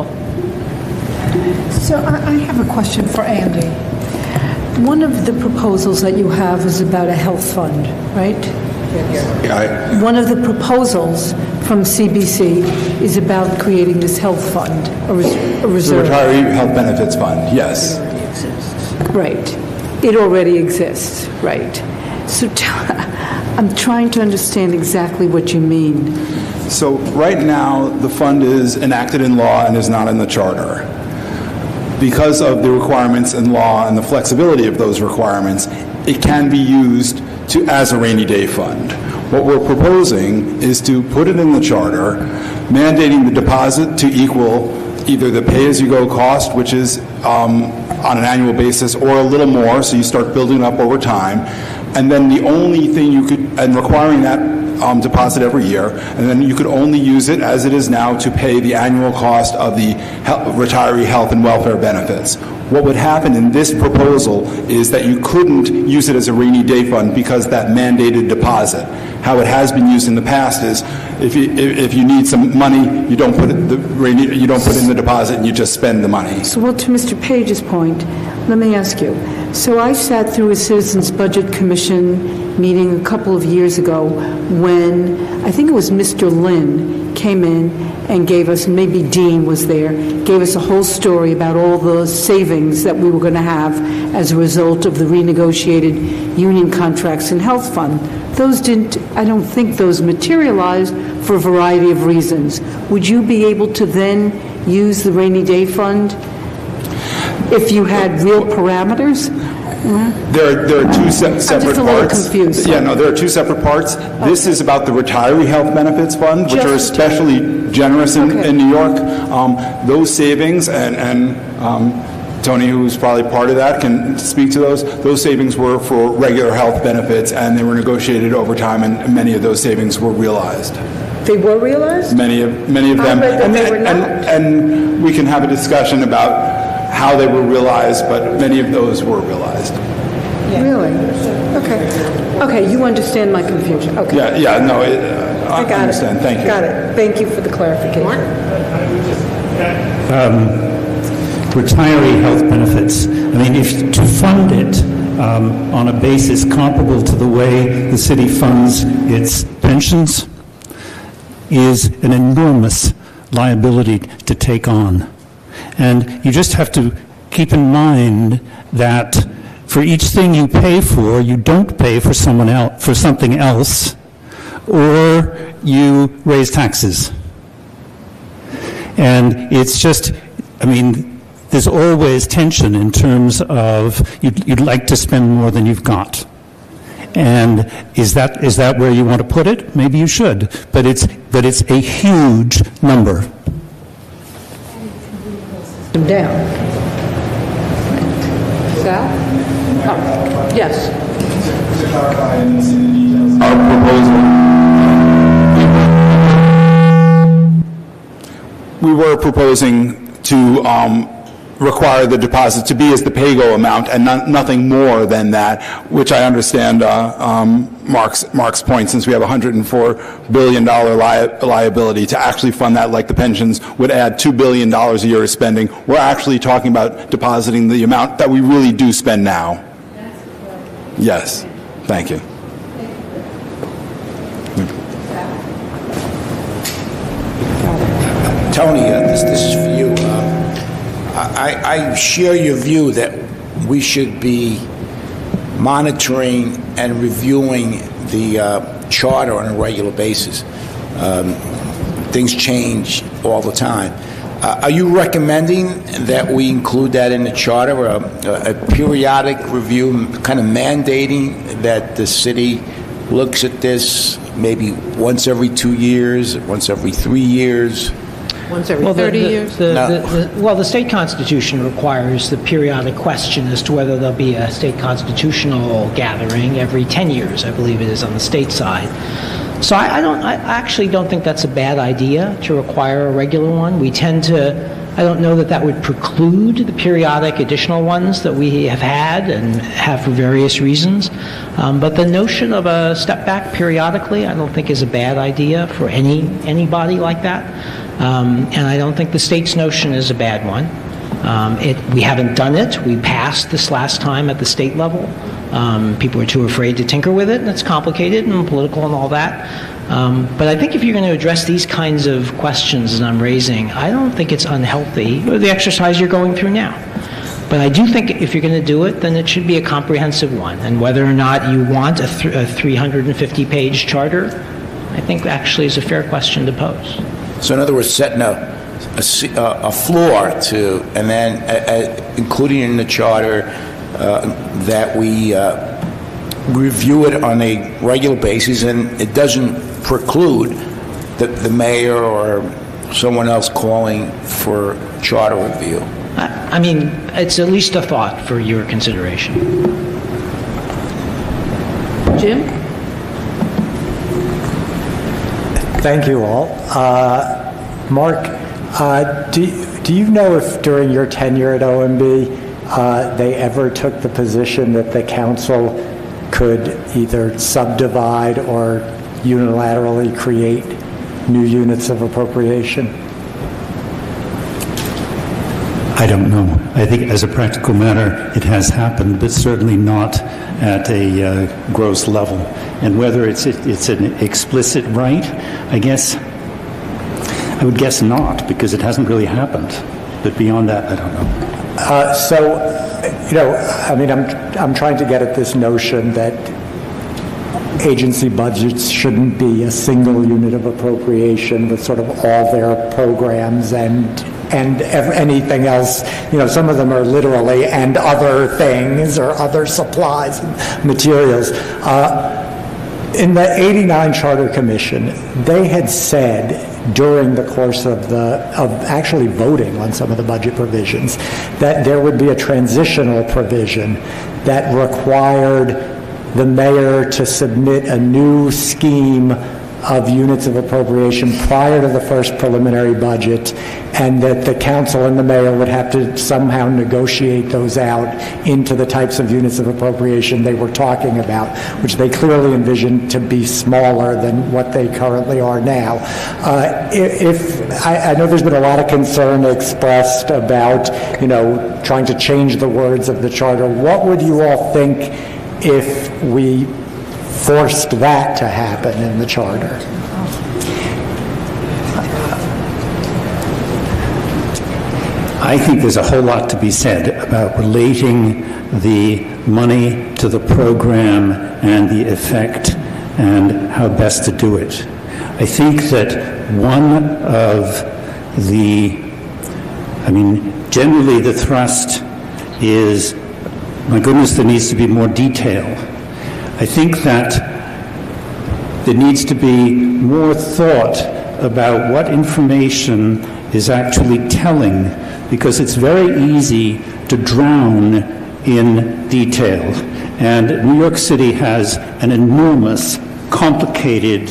So I have a question for Andy. One of the proposals that you have is about a health fund, right? Yeah, One of the proposals from CBC is about creating this health fund, a reserve. The Retiree Health Benefits Fund, yes. Right. It already exists, right. So I'm trying to understand exactly what you mean. So right now, the fund is enacted in law and is not in the charter. Because of the requirements in law and the flexibility of those requirements, it can be used as a rainy day fund. What we're proposing is to put it in the charter, mandating the deposit to equal either the pay-as-you-go cost, which is on an annual basis, or a little more, so you start building up over time. And then the only thing and requiring that deposit every year, and then you could only use it as it is now to pay the annual cost of the retiree health and welfare benefits. What would happen in this proposal is that you couldn't use it as a rainy day fund because that mandated deposit. How it has been used in the past is if you need some money, you don't put in the deposit and you just spend the money. So, well, to Mr. Page's point, let me ask you. So I sat through a Citizens Budget Commission meeting a couple of years ago when I think it was Mr. Lynn came in and gave us, maybe Dean was there, gave us a whole story about all the savings that we were going to have as a result of the renegotiated union contracts and health fund. Those didn't, I don't think those materialized for a variety of reasons. Would you be able to then use the rainy day fund if you had real parameters? There are two separate parts. I'm just a little confused. Yeah, no, there are two separate parts. This is about the retiree health benefits fund, which are especially generous in New York. Those savings, and Tony, who's probably part of that, can speak to those. Those savings were for regular health benefits, and they were negotiated over time, and many of those savings were realized. They were realized? Many of them. And we can have a discussion about how they were realized, but many of those were realized. Really? Okay. Okay, you understand my confusion. Okay. Yeah, no, I understand. Thank you. Got it. Thank you for the clarification. Retiree health benefits. I mean, if to fund it on a basis comparable to the way the city funds its pensions is an enormous liability to take on. And you just have to keep in mind that for each thing you pay for, you don't pay for someone else, for something else, or you raise taxes. And it's just, I mean, there's always tension in terms of you'd like to spend more than you've got. And is that where you want to put it? Maybe you should, but it's a huge number. Down. Sal? Oh, yes. We were proposing to require the deposit to be as the pay-go amount and nothing more than that, which I understand Mark's point, since we have a $104 billion liability, to actually fund that like the pensions would add $2 billion a year of spending. We're actually talking about depositing the amount that we really do spend now. Yes. Thank you. Tony, this is for you. I share your view that we should be monitoring and reviewing the charter on a regular basis. Things change all the time. Are you recommending that we include that in the charter, a periodic review, kind of mandating that the city looks at this maybe once every 2 years, once every 3 years? Once every 30 years? The state constitution requires the periodic question as to whether there'll be a state constitutional gathering every 10 years, I believe it is on the state side. So I actually don't think that's a bad idea to require a regular one. We tend to, I don't know that would preclude the periodic additional ones that we have had and have for various reasons. But the notion of a step back periodically, I don't think is a bad idea for anybody like that. And I don't think the state's notion is a bad one. We haven't done it. We passed this last time at the state level. People are too afraid to tinker with it, and it's complicated and political and all that. But I think if you're going to address these kinds of questions that I'm raising, I don't think it's unhealthy, or the exercise you're going through now. But I do think if you're going to do it, then it should be a comprehensive one. And whether or not you want a 350-page charter, I think actually is a fair question to pose. So in other words, setting a floor to, and then including in the charter that we review it on a regular basis, and it doesn't preclude the mayor or someone else calling for charter review. I mean, it's at least a thought for your consideration. Jim? Thank you all. Mark, do you know if during your tenure at OMB they ever took the position that the council could either subdivide or unilaterally create new units of appropriation? I don't know. I think as a practical matter, it has happened, but certainly not at a gross level. And whether it's an explicit right, I guess I would guess not, because it hasn't really happened. But beyond that, I don't know. I'm trying to get at this notion that agency budgets shouldn't be a single unit of appropriation with sort of all their programs and anything else. Some of them are literally and other things or other supplies and materials. In the 89 Charter Commission, they had said during the course of actually voting on some of the budget provisions that there would be a transitional provision that required the mayor to submit a new scheme of units of appropriation prior to the first preliminary budget, and that the council and the mayor would have to somehow negotiate those out into the types of units of appropriation they were talking about, which they clearly envisioned to be smaller than what they currently are now. I know there's been a lot of concern expressed about, trying to change the words of the charter. What would you all think if we forced that to happen in the charter? I think there's a whole lot to be said about relating the money to the program and the effect and how best to do it. I think that one of generally the thrust is, my goodness, there needs to be more detail. I think that there needs to be more thought about what information is actually telling, because it's very easy to drown in detail. And New York City has an enormous, complicated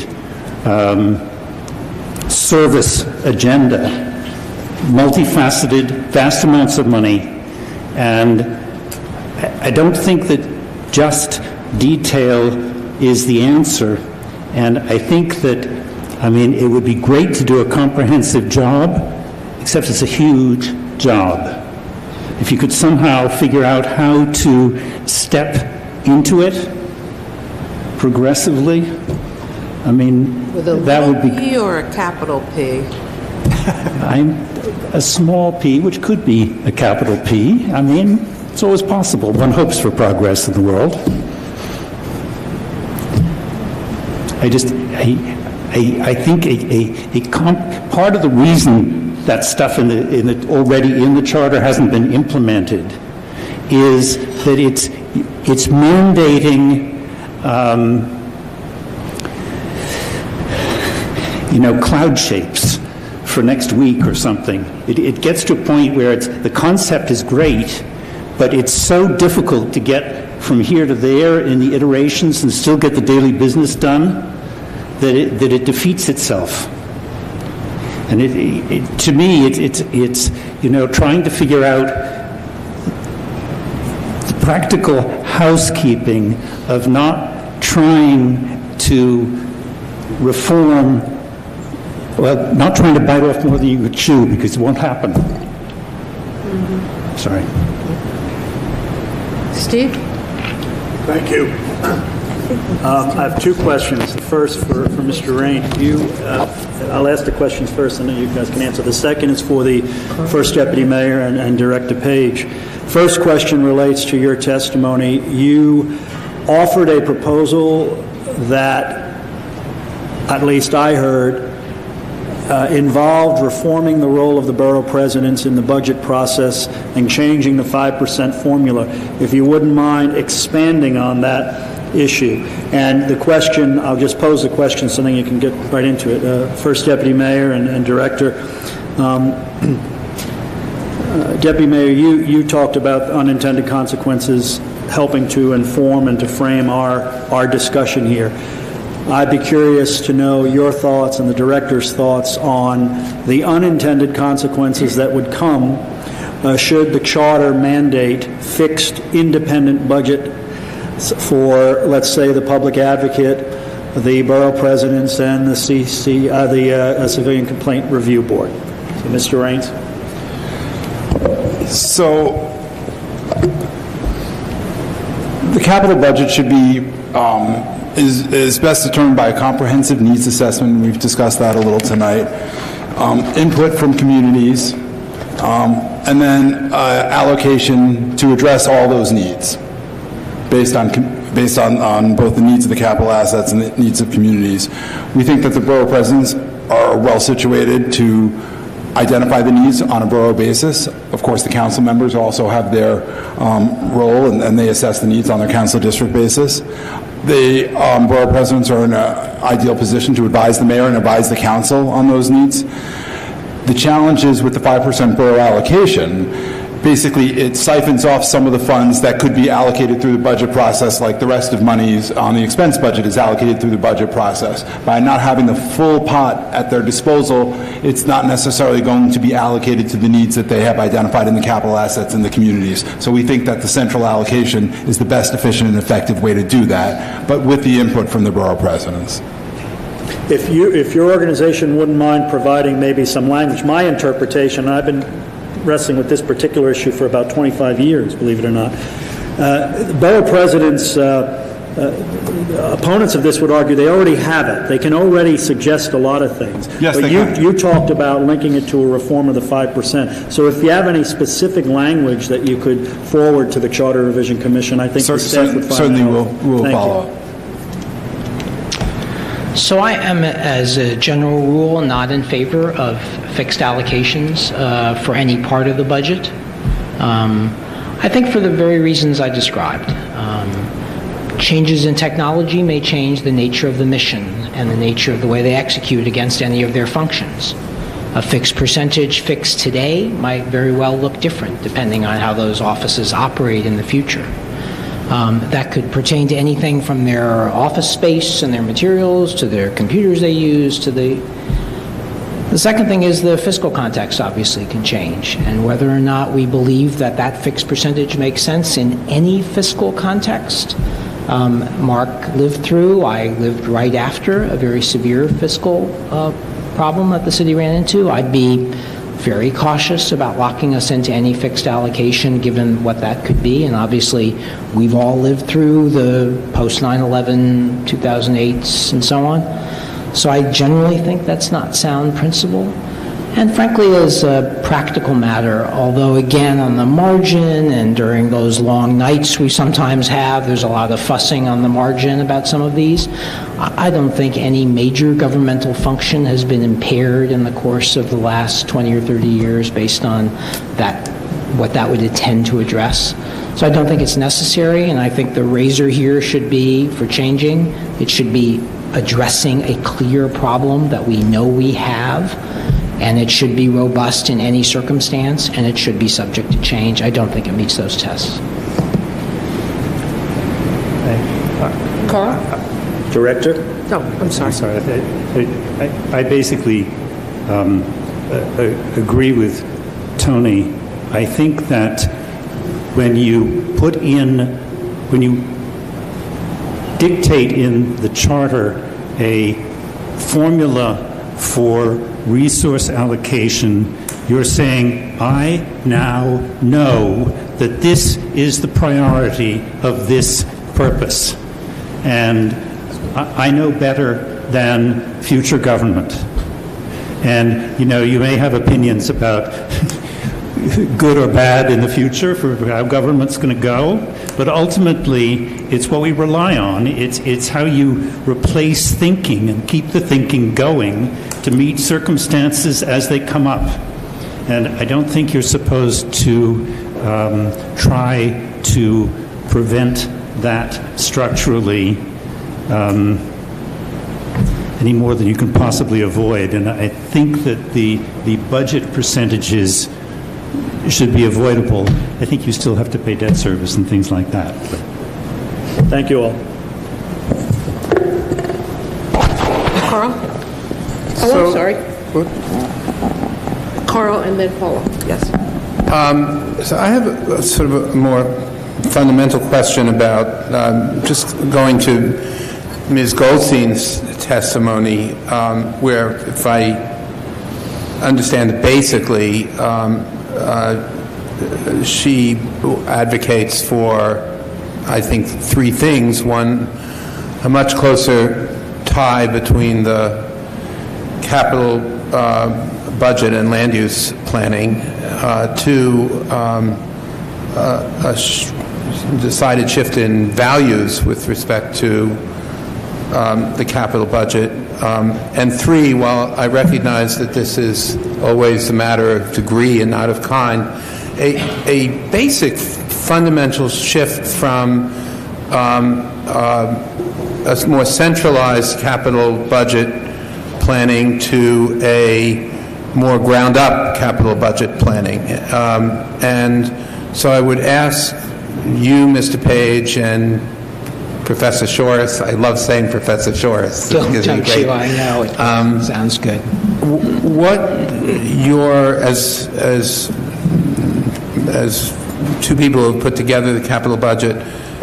service agenda, multifaceted, vast amounts of money, and I don't think that just detail is the answer. And I think that, it would be great to do a comprehensive job, except it's a huge job. If you could somehow figure out how to step into it progressively, With a that would be... P or a capital P? A small p, which could be a capital P. It's always possible. One hopes for progress in the world. I think part of the reason that stuff already in the charter hasn't been implemented is that it's mandating cloud shapes for next week or something. It gets to a point where the concept is great, but it's so difficult to get from here to there in the iterations and still get the daily business done that it defeats itself. And to me, it's trying to figure out the practical housekeeping of not trying to reform, not trying to bite off more than you could chew, because it won't happen. Mm-hmm. Sorry. Steve? Thank you. I have two questions. The first for Mr. Rain. I'll ask the questions first, and then you guys can answer. The second is for the First Deputy Mayor and Director Page. First question relates to your testimony. You offered a proposal that, at least I heard, involved reforming the role of the borough presidents in the budget process and changing the 5% formula. If you wouldn't mind expanding on that issue. And the question, I'll just pose the question so then you can get right into it. First Deputy Mayor and Director. Deputy Mayor, you talked about unintended consequences helping to inform and to frame our discussion here. I'd be curious to know your thoughts and the Director's thoughts on the unintended consequences that would come should the Charter mandate fixed independent budget for, let's say, the Public Advocate, the Borough Presidents, and the Civilian Complaint Review Board. So, Mr. Raines. So, the capital budget should be is best determined by a comprehensive needs assessment. We've discussed that a little tonight. input from communities, and then allocation to address all those needs based on both the needs of the capital assets and the needs of communities. We think that the borough presidents are well situated to identify the needs on a borough basis. Of course, the council members also have their role, and they assess the needs on their council district basis. The borough presidents are in an ideal position to advise the mayor and advise the council on those needs. The challenge is with the 5% borough allocation, basically it siphons off some of the funds that could be allocated through the budget process, like the rest of monies on the expense budget is allocated through the budget process. By not having the full pot at their disposal, it's not necessarily going to be allocated to the needs that they have identified in the capital assets in the communities. So we think that the central allocation is the best, efficient, and effective way to do that, but with the input from the borough presidents. If your organization wouldn't mind providing maybe some language, my interpretation, and I've been wrestling with this particular issue for about 25 years, believe it or not. Borough presidents, opponents of this would argue they already have it. They can already suggest a lot of things. Yes, but you talked about linking it to a reform of the 5%. So if you have any specific language that you could forward to the Charter Revision Commission, I think the staff would find certainly we'll Thank follow you. up. So I am, as a general rule, not in favor of fixed allocations for any part of the budget. I think for the very reasons I described. Changes in technology may change the nature of the mission and the nature of the way they execute against any of their functions. A fixed percentage fixed today might very well look different depending on how those offices operate in the future. That could pertain to anything from their office space and their materials to their computers they use to the second thing is the fiscal context obviously can change, and whether or not we believe that that fixed percentage makes sense in any fiscal context. Mark lived through, I lived right after a very severe fiscal problem that the city ran into. I'd be very cautious about locking us into any fixed allocation given what that could be, and obviously we've all lived through the post 9/11 2008s and so on. So I generally think that's not sound principle. And frankly, as a practical matter, although again on the margin and during those long nights we sometimes have, there's a lot of fussing on the margin about some of these, I don't think any major governmental function has been impaired in the course of the last 20 or 30 years based on that, what that would intend to address. So I don't think it's necessary, and I think the razor here should be, for changing, it should be addressing a clear problem that we know we have, and it should be robust in any circumstance, and it should be subject to change. I don't think it meets those tests. Carl? Director? No, I'm sorry. I basically agree with Tony. I think that when you dictate in the charter a formula for resource allocation, you're saying, I now know that this is the priority of this purpose. And I know better than future government. And, you know, you may have opinions about good or bad in the future for how government's going to go, but ultimately it's what we rely on. It's how you replace thinking and keep the thinking going to meet circumstances as they come up. And I don't think you're supposed to try to prevent that structurally any more than you can possibly avoid. And I think that the budget percentages should be avoidable. I think you still have to pay debt service and things like that. Thank you all. Carl? Oh, I'm sorry. Carl and then Paula. Yes. So I have a sort of a more fundamental question about just going to Ms. Goldstein's testimony, where, if I understand it basically, she advocates for, I think, three things. One, a much closer tie between the capital budget and land use planning to a decided shift in values with respect to the capital budget. And three, while I recognize that this is always a matter of degree and not of kind, a basic fundamental shift from a more centralized capital budget planning to a more ground-up capital budget planning. And so I would ask you, Mr. Page, and Professor Shores, I love saying Professor Shores. Don't you, I know, it sounds good. What your, as two people who have put together the capital budget,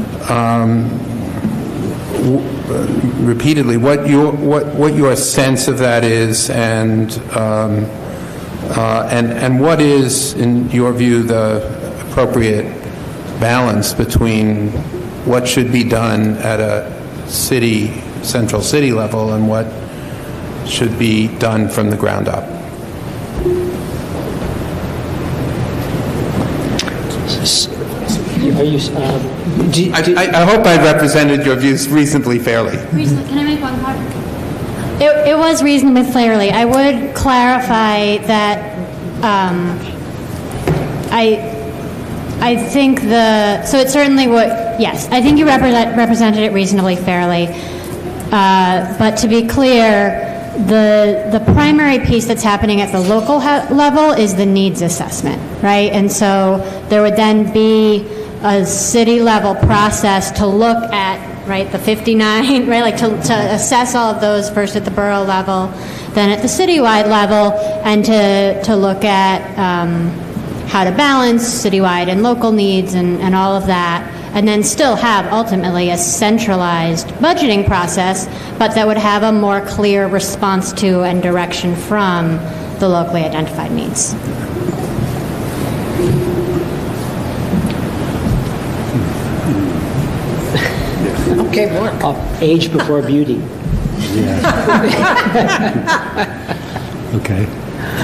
repeatedly, what your sense of that is, and what is, in your view, the appropriate balance between what should be done at a central city level and what should be done from the ground up? I hope I represented your views reasonably fairly. Can I make one comment? It was reasonably fairly. I would clarify that I think so it certainly would, yes, I think you represented it reasonably fairly. But to be clear, the primary piece that's happening at the local level is the needs assessment, right? And so there would then be a city level process to look at, right, the 59, right, like to assess all of those first at the borough level, then at the citywide level, and to look at how to balance citywide and local needs and all of that, and then still have ultimately a centralized budgeting process, but that would have a more clear response to and direction from the locally identified needs. Okay, more. Age before beauty. Okay.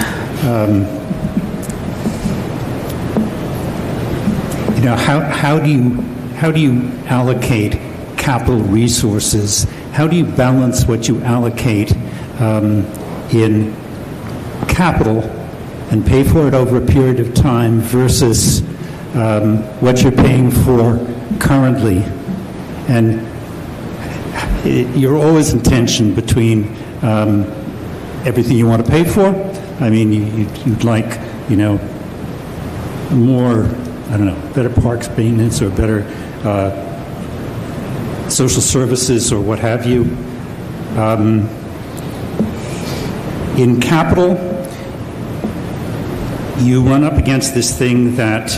How do you allocate capital resources? How do you balance what you allocate in capital and pay for it over a period of time versus what you're paying for currently? And you're always in tension between everything you want to pay for. I mean, you'd like, more, I don't know, better parks maintenance or better social services or what have you. In capital, you run up against this thing that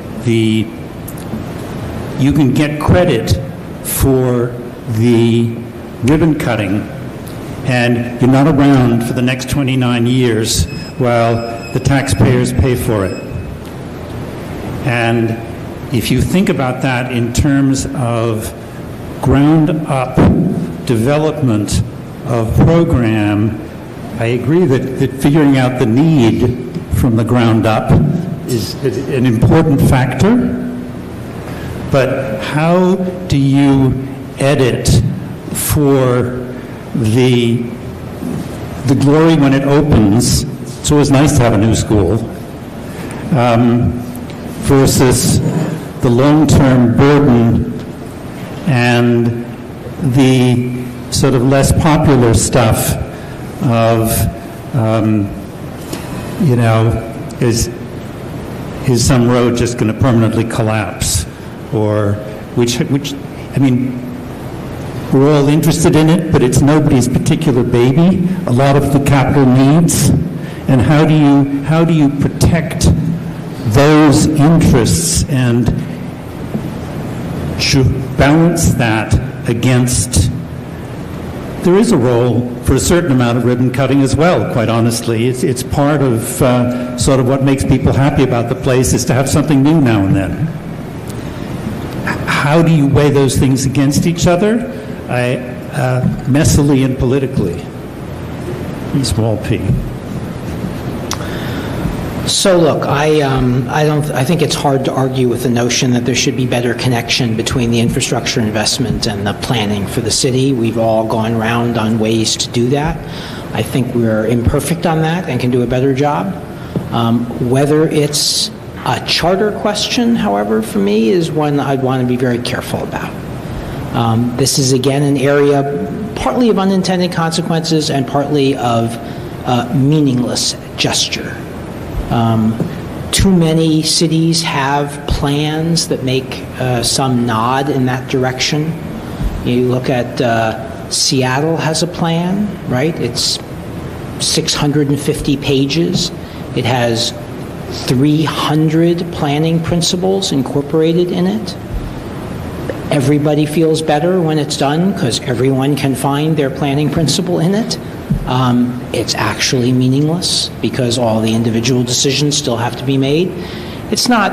you can get credit for the ribbon cutting, and you're not around for the next 29 years while the taxpayers pay for it. And if you think about that in terms of ground-up development of program, I agree that figuring out the need from the ground up is an important factor. But how do you edit for the glory when it opens? It's always nice to have a new school. Versus the long-term burden and the sort of less popular stuff of, is some road just going to permanently collapse? Or which, I mean, we're all interested in it, but it's nobody's particular baby, a lot of the capital needs. And how do you protect those interests and balance that against? There is a role for a certain amount of ribbon cutting as well, quite honestly. It's part of sort of what makes people happy about the place is to have something new now and then. How do you weigh those things against each other? Messily and politically. Small p. So look, I think it's hard to argue with the notion that there should be better connection between the infrastructure investment and the planning for the city. We've all gone around on ways to do that. I think we're imperfect on that and can do a better job. Whether it's a charter question, however, for me, is one I'd want to be very careful about. This is, again, an area partly of unintended consequences and partly of meaningless gesture. Too many cities have plans that make some nod in that direction. You look at Seattle has a plan, right? It's 650 pages. It has 300 planning principles incorporated in it. Everybody feels better when it's done because everyone can find their planning principle in it. It's actually meaningless because all the individual decisions still have to be made. It's not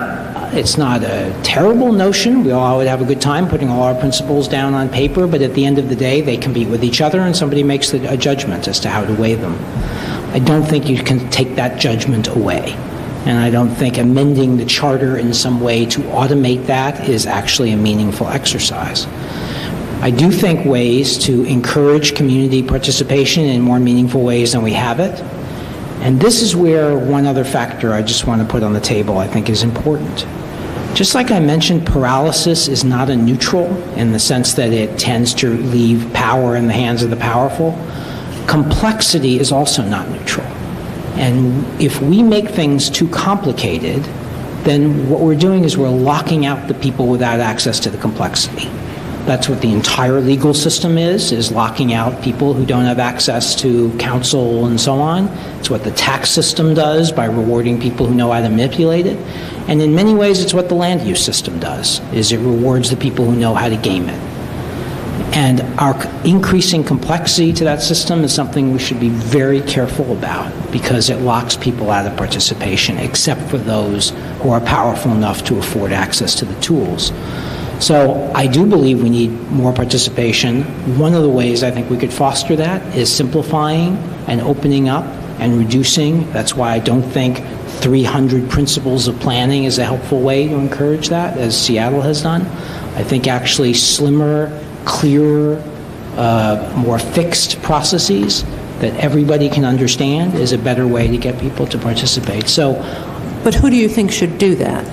a terrible notion. We all would have a good time putting all our principles down on paper, but at the end of the day, they compete with each other, and somebody makes a judgment as to how to weigh them. I don't think you can take that judgment away, and I don't think amending the charter in some way to automate that is actually a meaningful exercise. I do think ways to encourage community participation in more meaningful ways than we have it. And this is where one other factor I just want to put on the table I think is important. Just like I mentioned, paralysis is not a neutral in the sense that it tends to leave power in the hands of the powerful. Complexity is also not neutral. And if we make things too complicated, then what we're doing is we're locking out the people without access to the complexity. That's what the entire legal system is locking out people who don't have access to counsel and so on. It's what the tax system does by rewarding people who know how to manipulate it. And in many ways, it's what the land use system does, is it rewards the people who know how to game it. And our increasing complexity to that system is something we should be very careful about because it locks people out of participation, except for those who are powerful enough to afford access to the tools. So I do believe we need more participation. One of the ways I think we could foster that is simplifying and opening up and reducing. That's why I don't think 300 principles of planning is a helpful way to encourage that, as Seattle has done. I think actually slimmer, clearer, more fixed processes that everybody can understand is a better way to get people to participate. But who do you think should do that?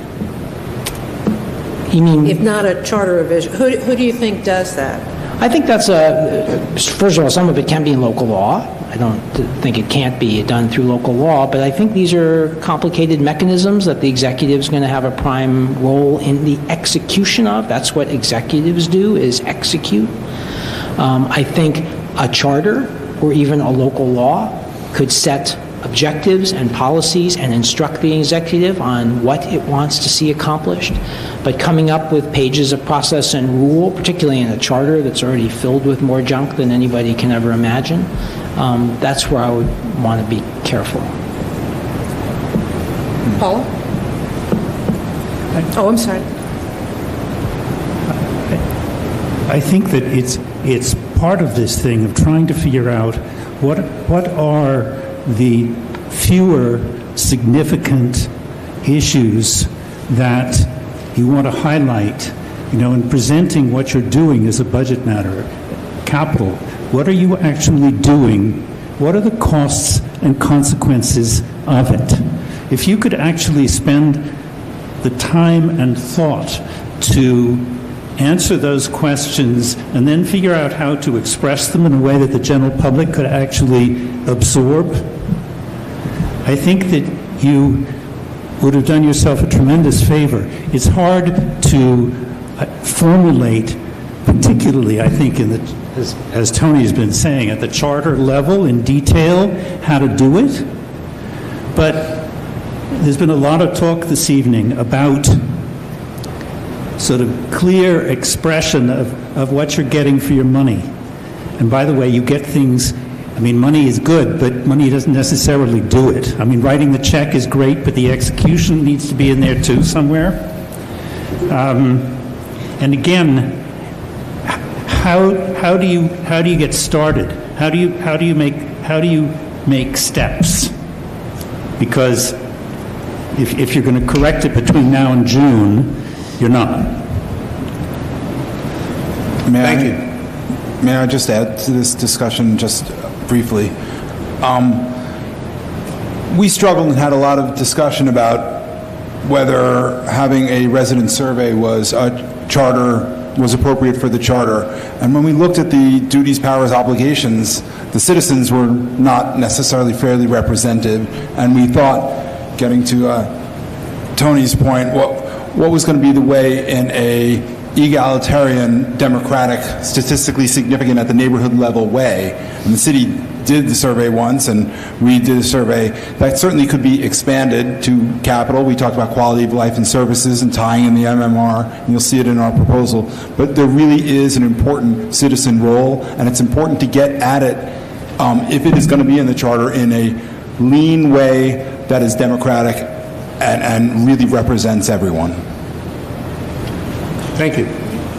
You mean, if not a charter revision, who do you think does that? I think that's first of all, some of it can be in local law. I don't think it can't be done through local law, but I think these are complicated mechanisms that the executive is going to have a prime role in the execution of. That's what executives do, is execute. I think a charter or even a local law could set objectives and policies and instruct the executive on what it wants to see accomplished. But coming up with pages of process and rule, particularly in a charter that's already filled with more junk than anybody can ever imagine, that's where I would want to be careful. Paula? Oh, I'm sorry. I think that it's part of this thing of trying to figure out what are the fewer significant issues that you want to highlight, in presenting what you're doing as a budget matter, capital. What are you actually doing? What are the costs and consequences of it? If you could actually spend the time and thought to answer those questions and then figure out how to express them in a way that the general public could actually absorb, I think that you would have done yourself a tremendous favor. It's hard to formulate, particularly, I think, as Tony has been saying, at the charter level in detail, how to do it. But there's been a lot of talk this evening about sort of clear expression of what you're getting for your money. And by the way, you get things, money is good, but money doesn't necessarily do it. Writing the check is great, but the execution needs to be in there too somewhere. And again, how do you get started? How do you make steps? Because If you're going to correct it between now and June, you're not. Thank you. May I just add to this discussion just briefly? We struggled and had a lot of discussion about whether having a resident survey was appropriate for the charter. And when we looked at the duties, powers, obligations, the citizens were not necessarily fairly represented. And we thought, getting to Tony's point, what was going to be the way in a egalitarian, democratic, statistically significant at the neighborhood level way. And the city did the survey once, and we did a survey that certainly could be expanded to capital. We talked about quality of life and services and tying in the MMR, and you'll see it in our proposal. But there really is an important citizen role, and it's important to get at it, if it is going to be in the charter, in a lean way that is democratic and really represents everyone. Thank you.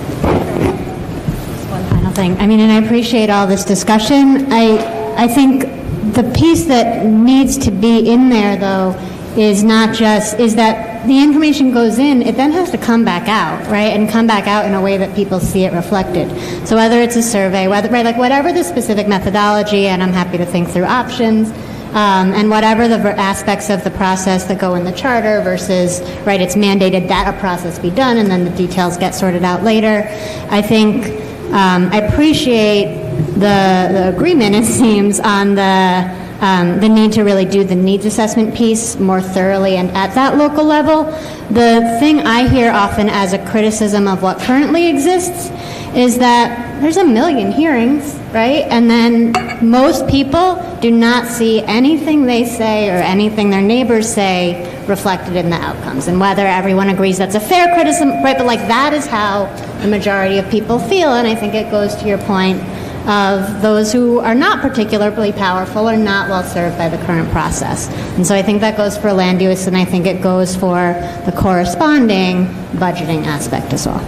One final thing. I mean, and I appreciate all this discussion. I think the piece that needs to be in there, though, is that the information goes in, it then has to come back out, right? And come back out in a way that people see it reflected. So whether it's a survey, whatever the specific methodology, and I'm happy to think through options, and whatever the aspects of the process that go in the charter versus, right, it's mandated that a process be done and then the details get sorted out later. I think I appreciate the agreement, it seems, on the need to really do the needs assessment piece more thoroughly and at that local level. The thing I hear often as a criticism of what currently exists is that there's a million hearings, right? And then most people do not see anything they say or anything their neighbors say reflected in the outcomes. And whether everyone agrees that's a fair criticism, right? But that is how the majority of people feel. And I think it goes to your point of those who are not particularly powerful or not well served by the current process. And so I think that goes for land use, and I think it goes for the corresponding budgeting aspect as well.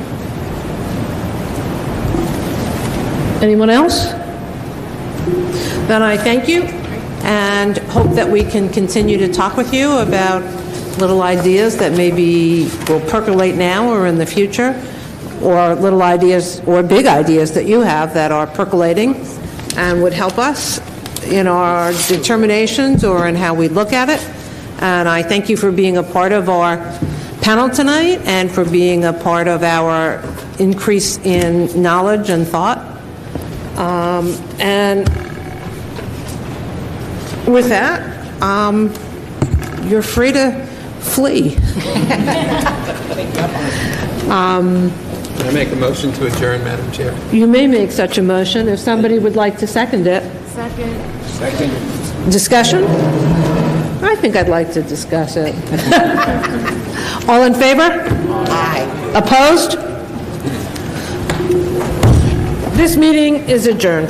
Anyone else? Then I thank you and hope that we can continue to talk with you about little ideas that maybe will percolate now or in the future, or little ideas or big ideas that you have that are percolating and would help us in our determinations or in how we look at it. And I thank you for being a part of our panel tonight and for being a part of our increase in knowledge and thought. And with that, you're free to flee. Can I make a motion to adjourn, Madam Chair? You may make such a motion if somebody would like to second it. Second. Discussion? I think I'd like to discuss it. All in favor? Aye. Opposed? This meeting is adjourned.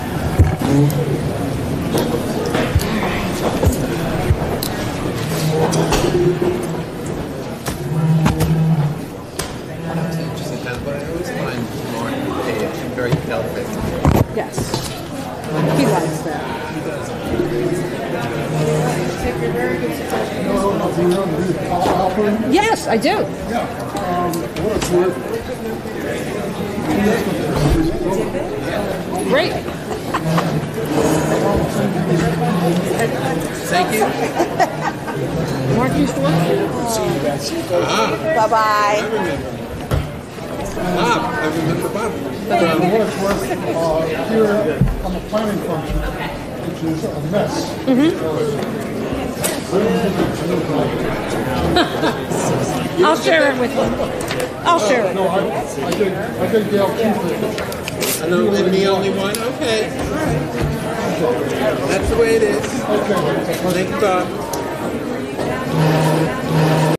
Yes. He likes that. Yes, I do. Great. Thank you. Mark used to work here. Bye-bye. Bob, I remember Bob. Here on the planning function, which is a mess. I'll share it with you. I'll share it. No, I think Gail keep it. I know, and the only one? Okay. That's the way it is. Okay. Thank you, Bob.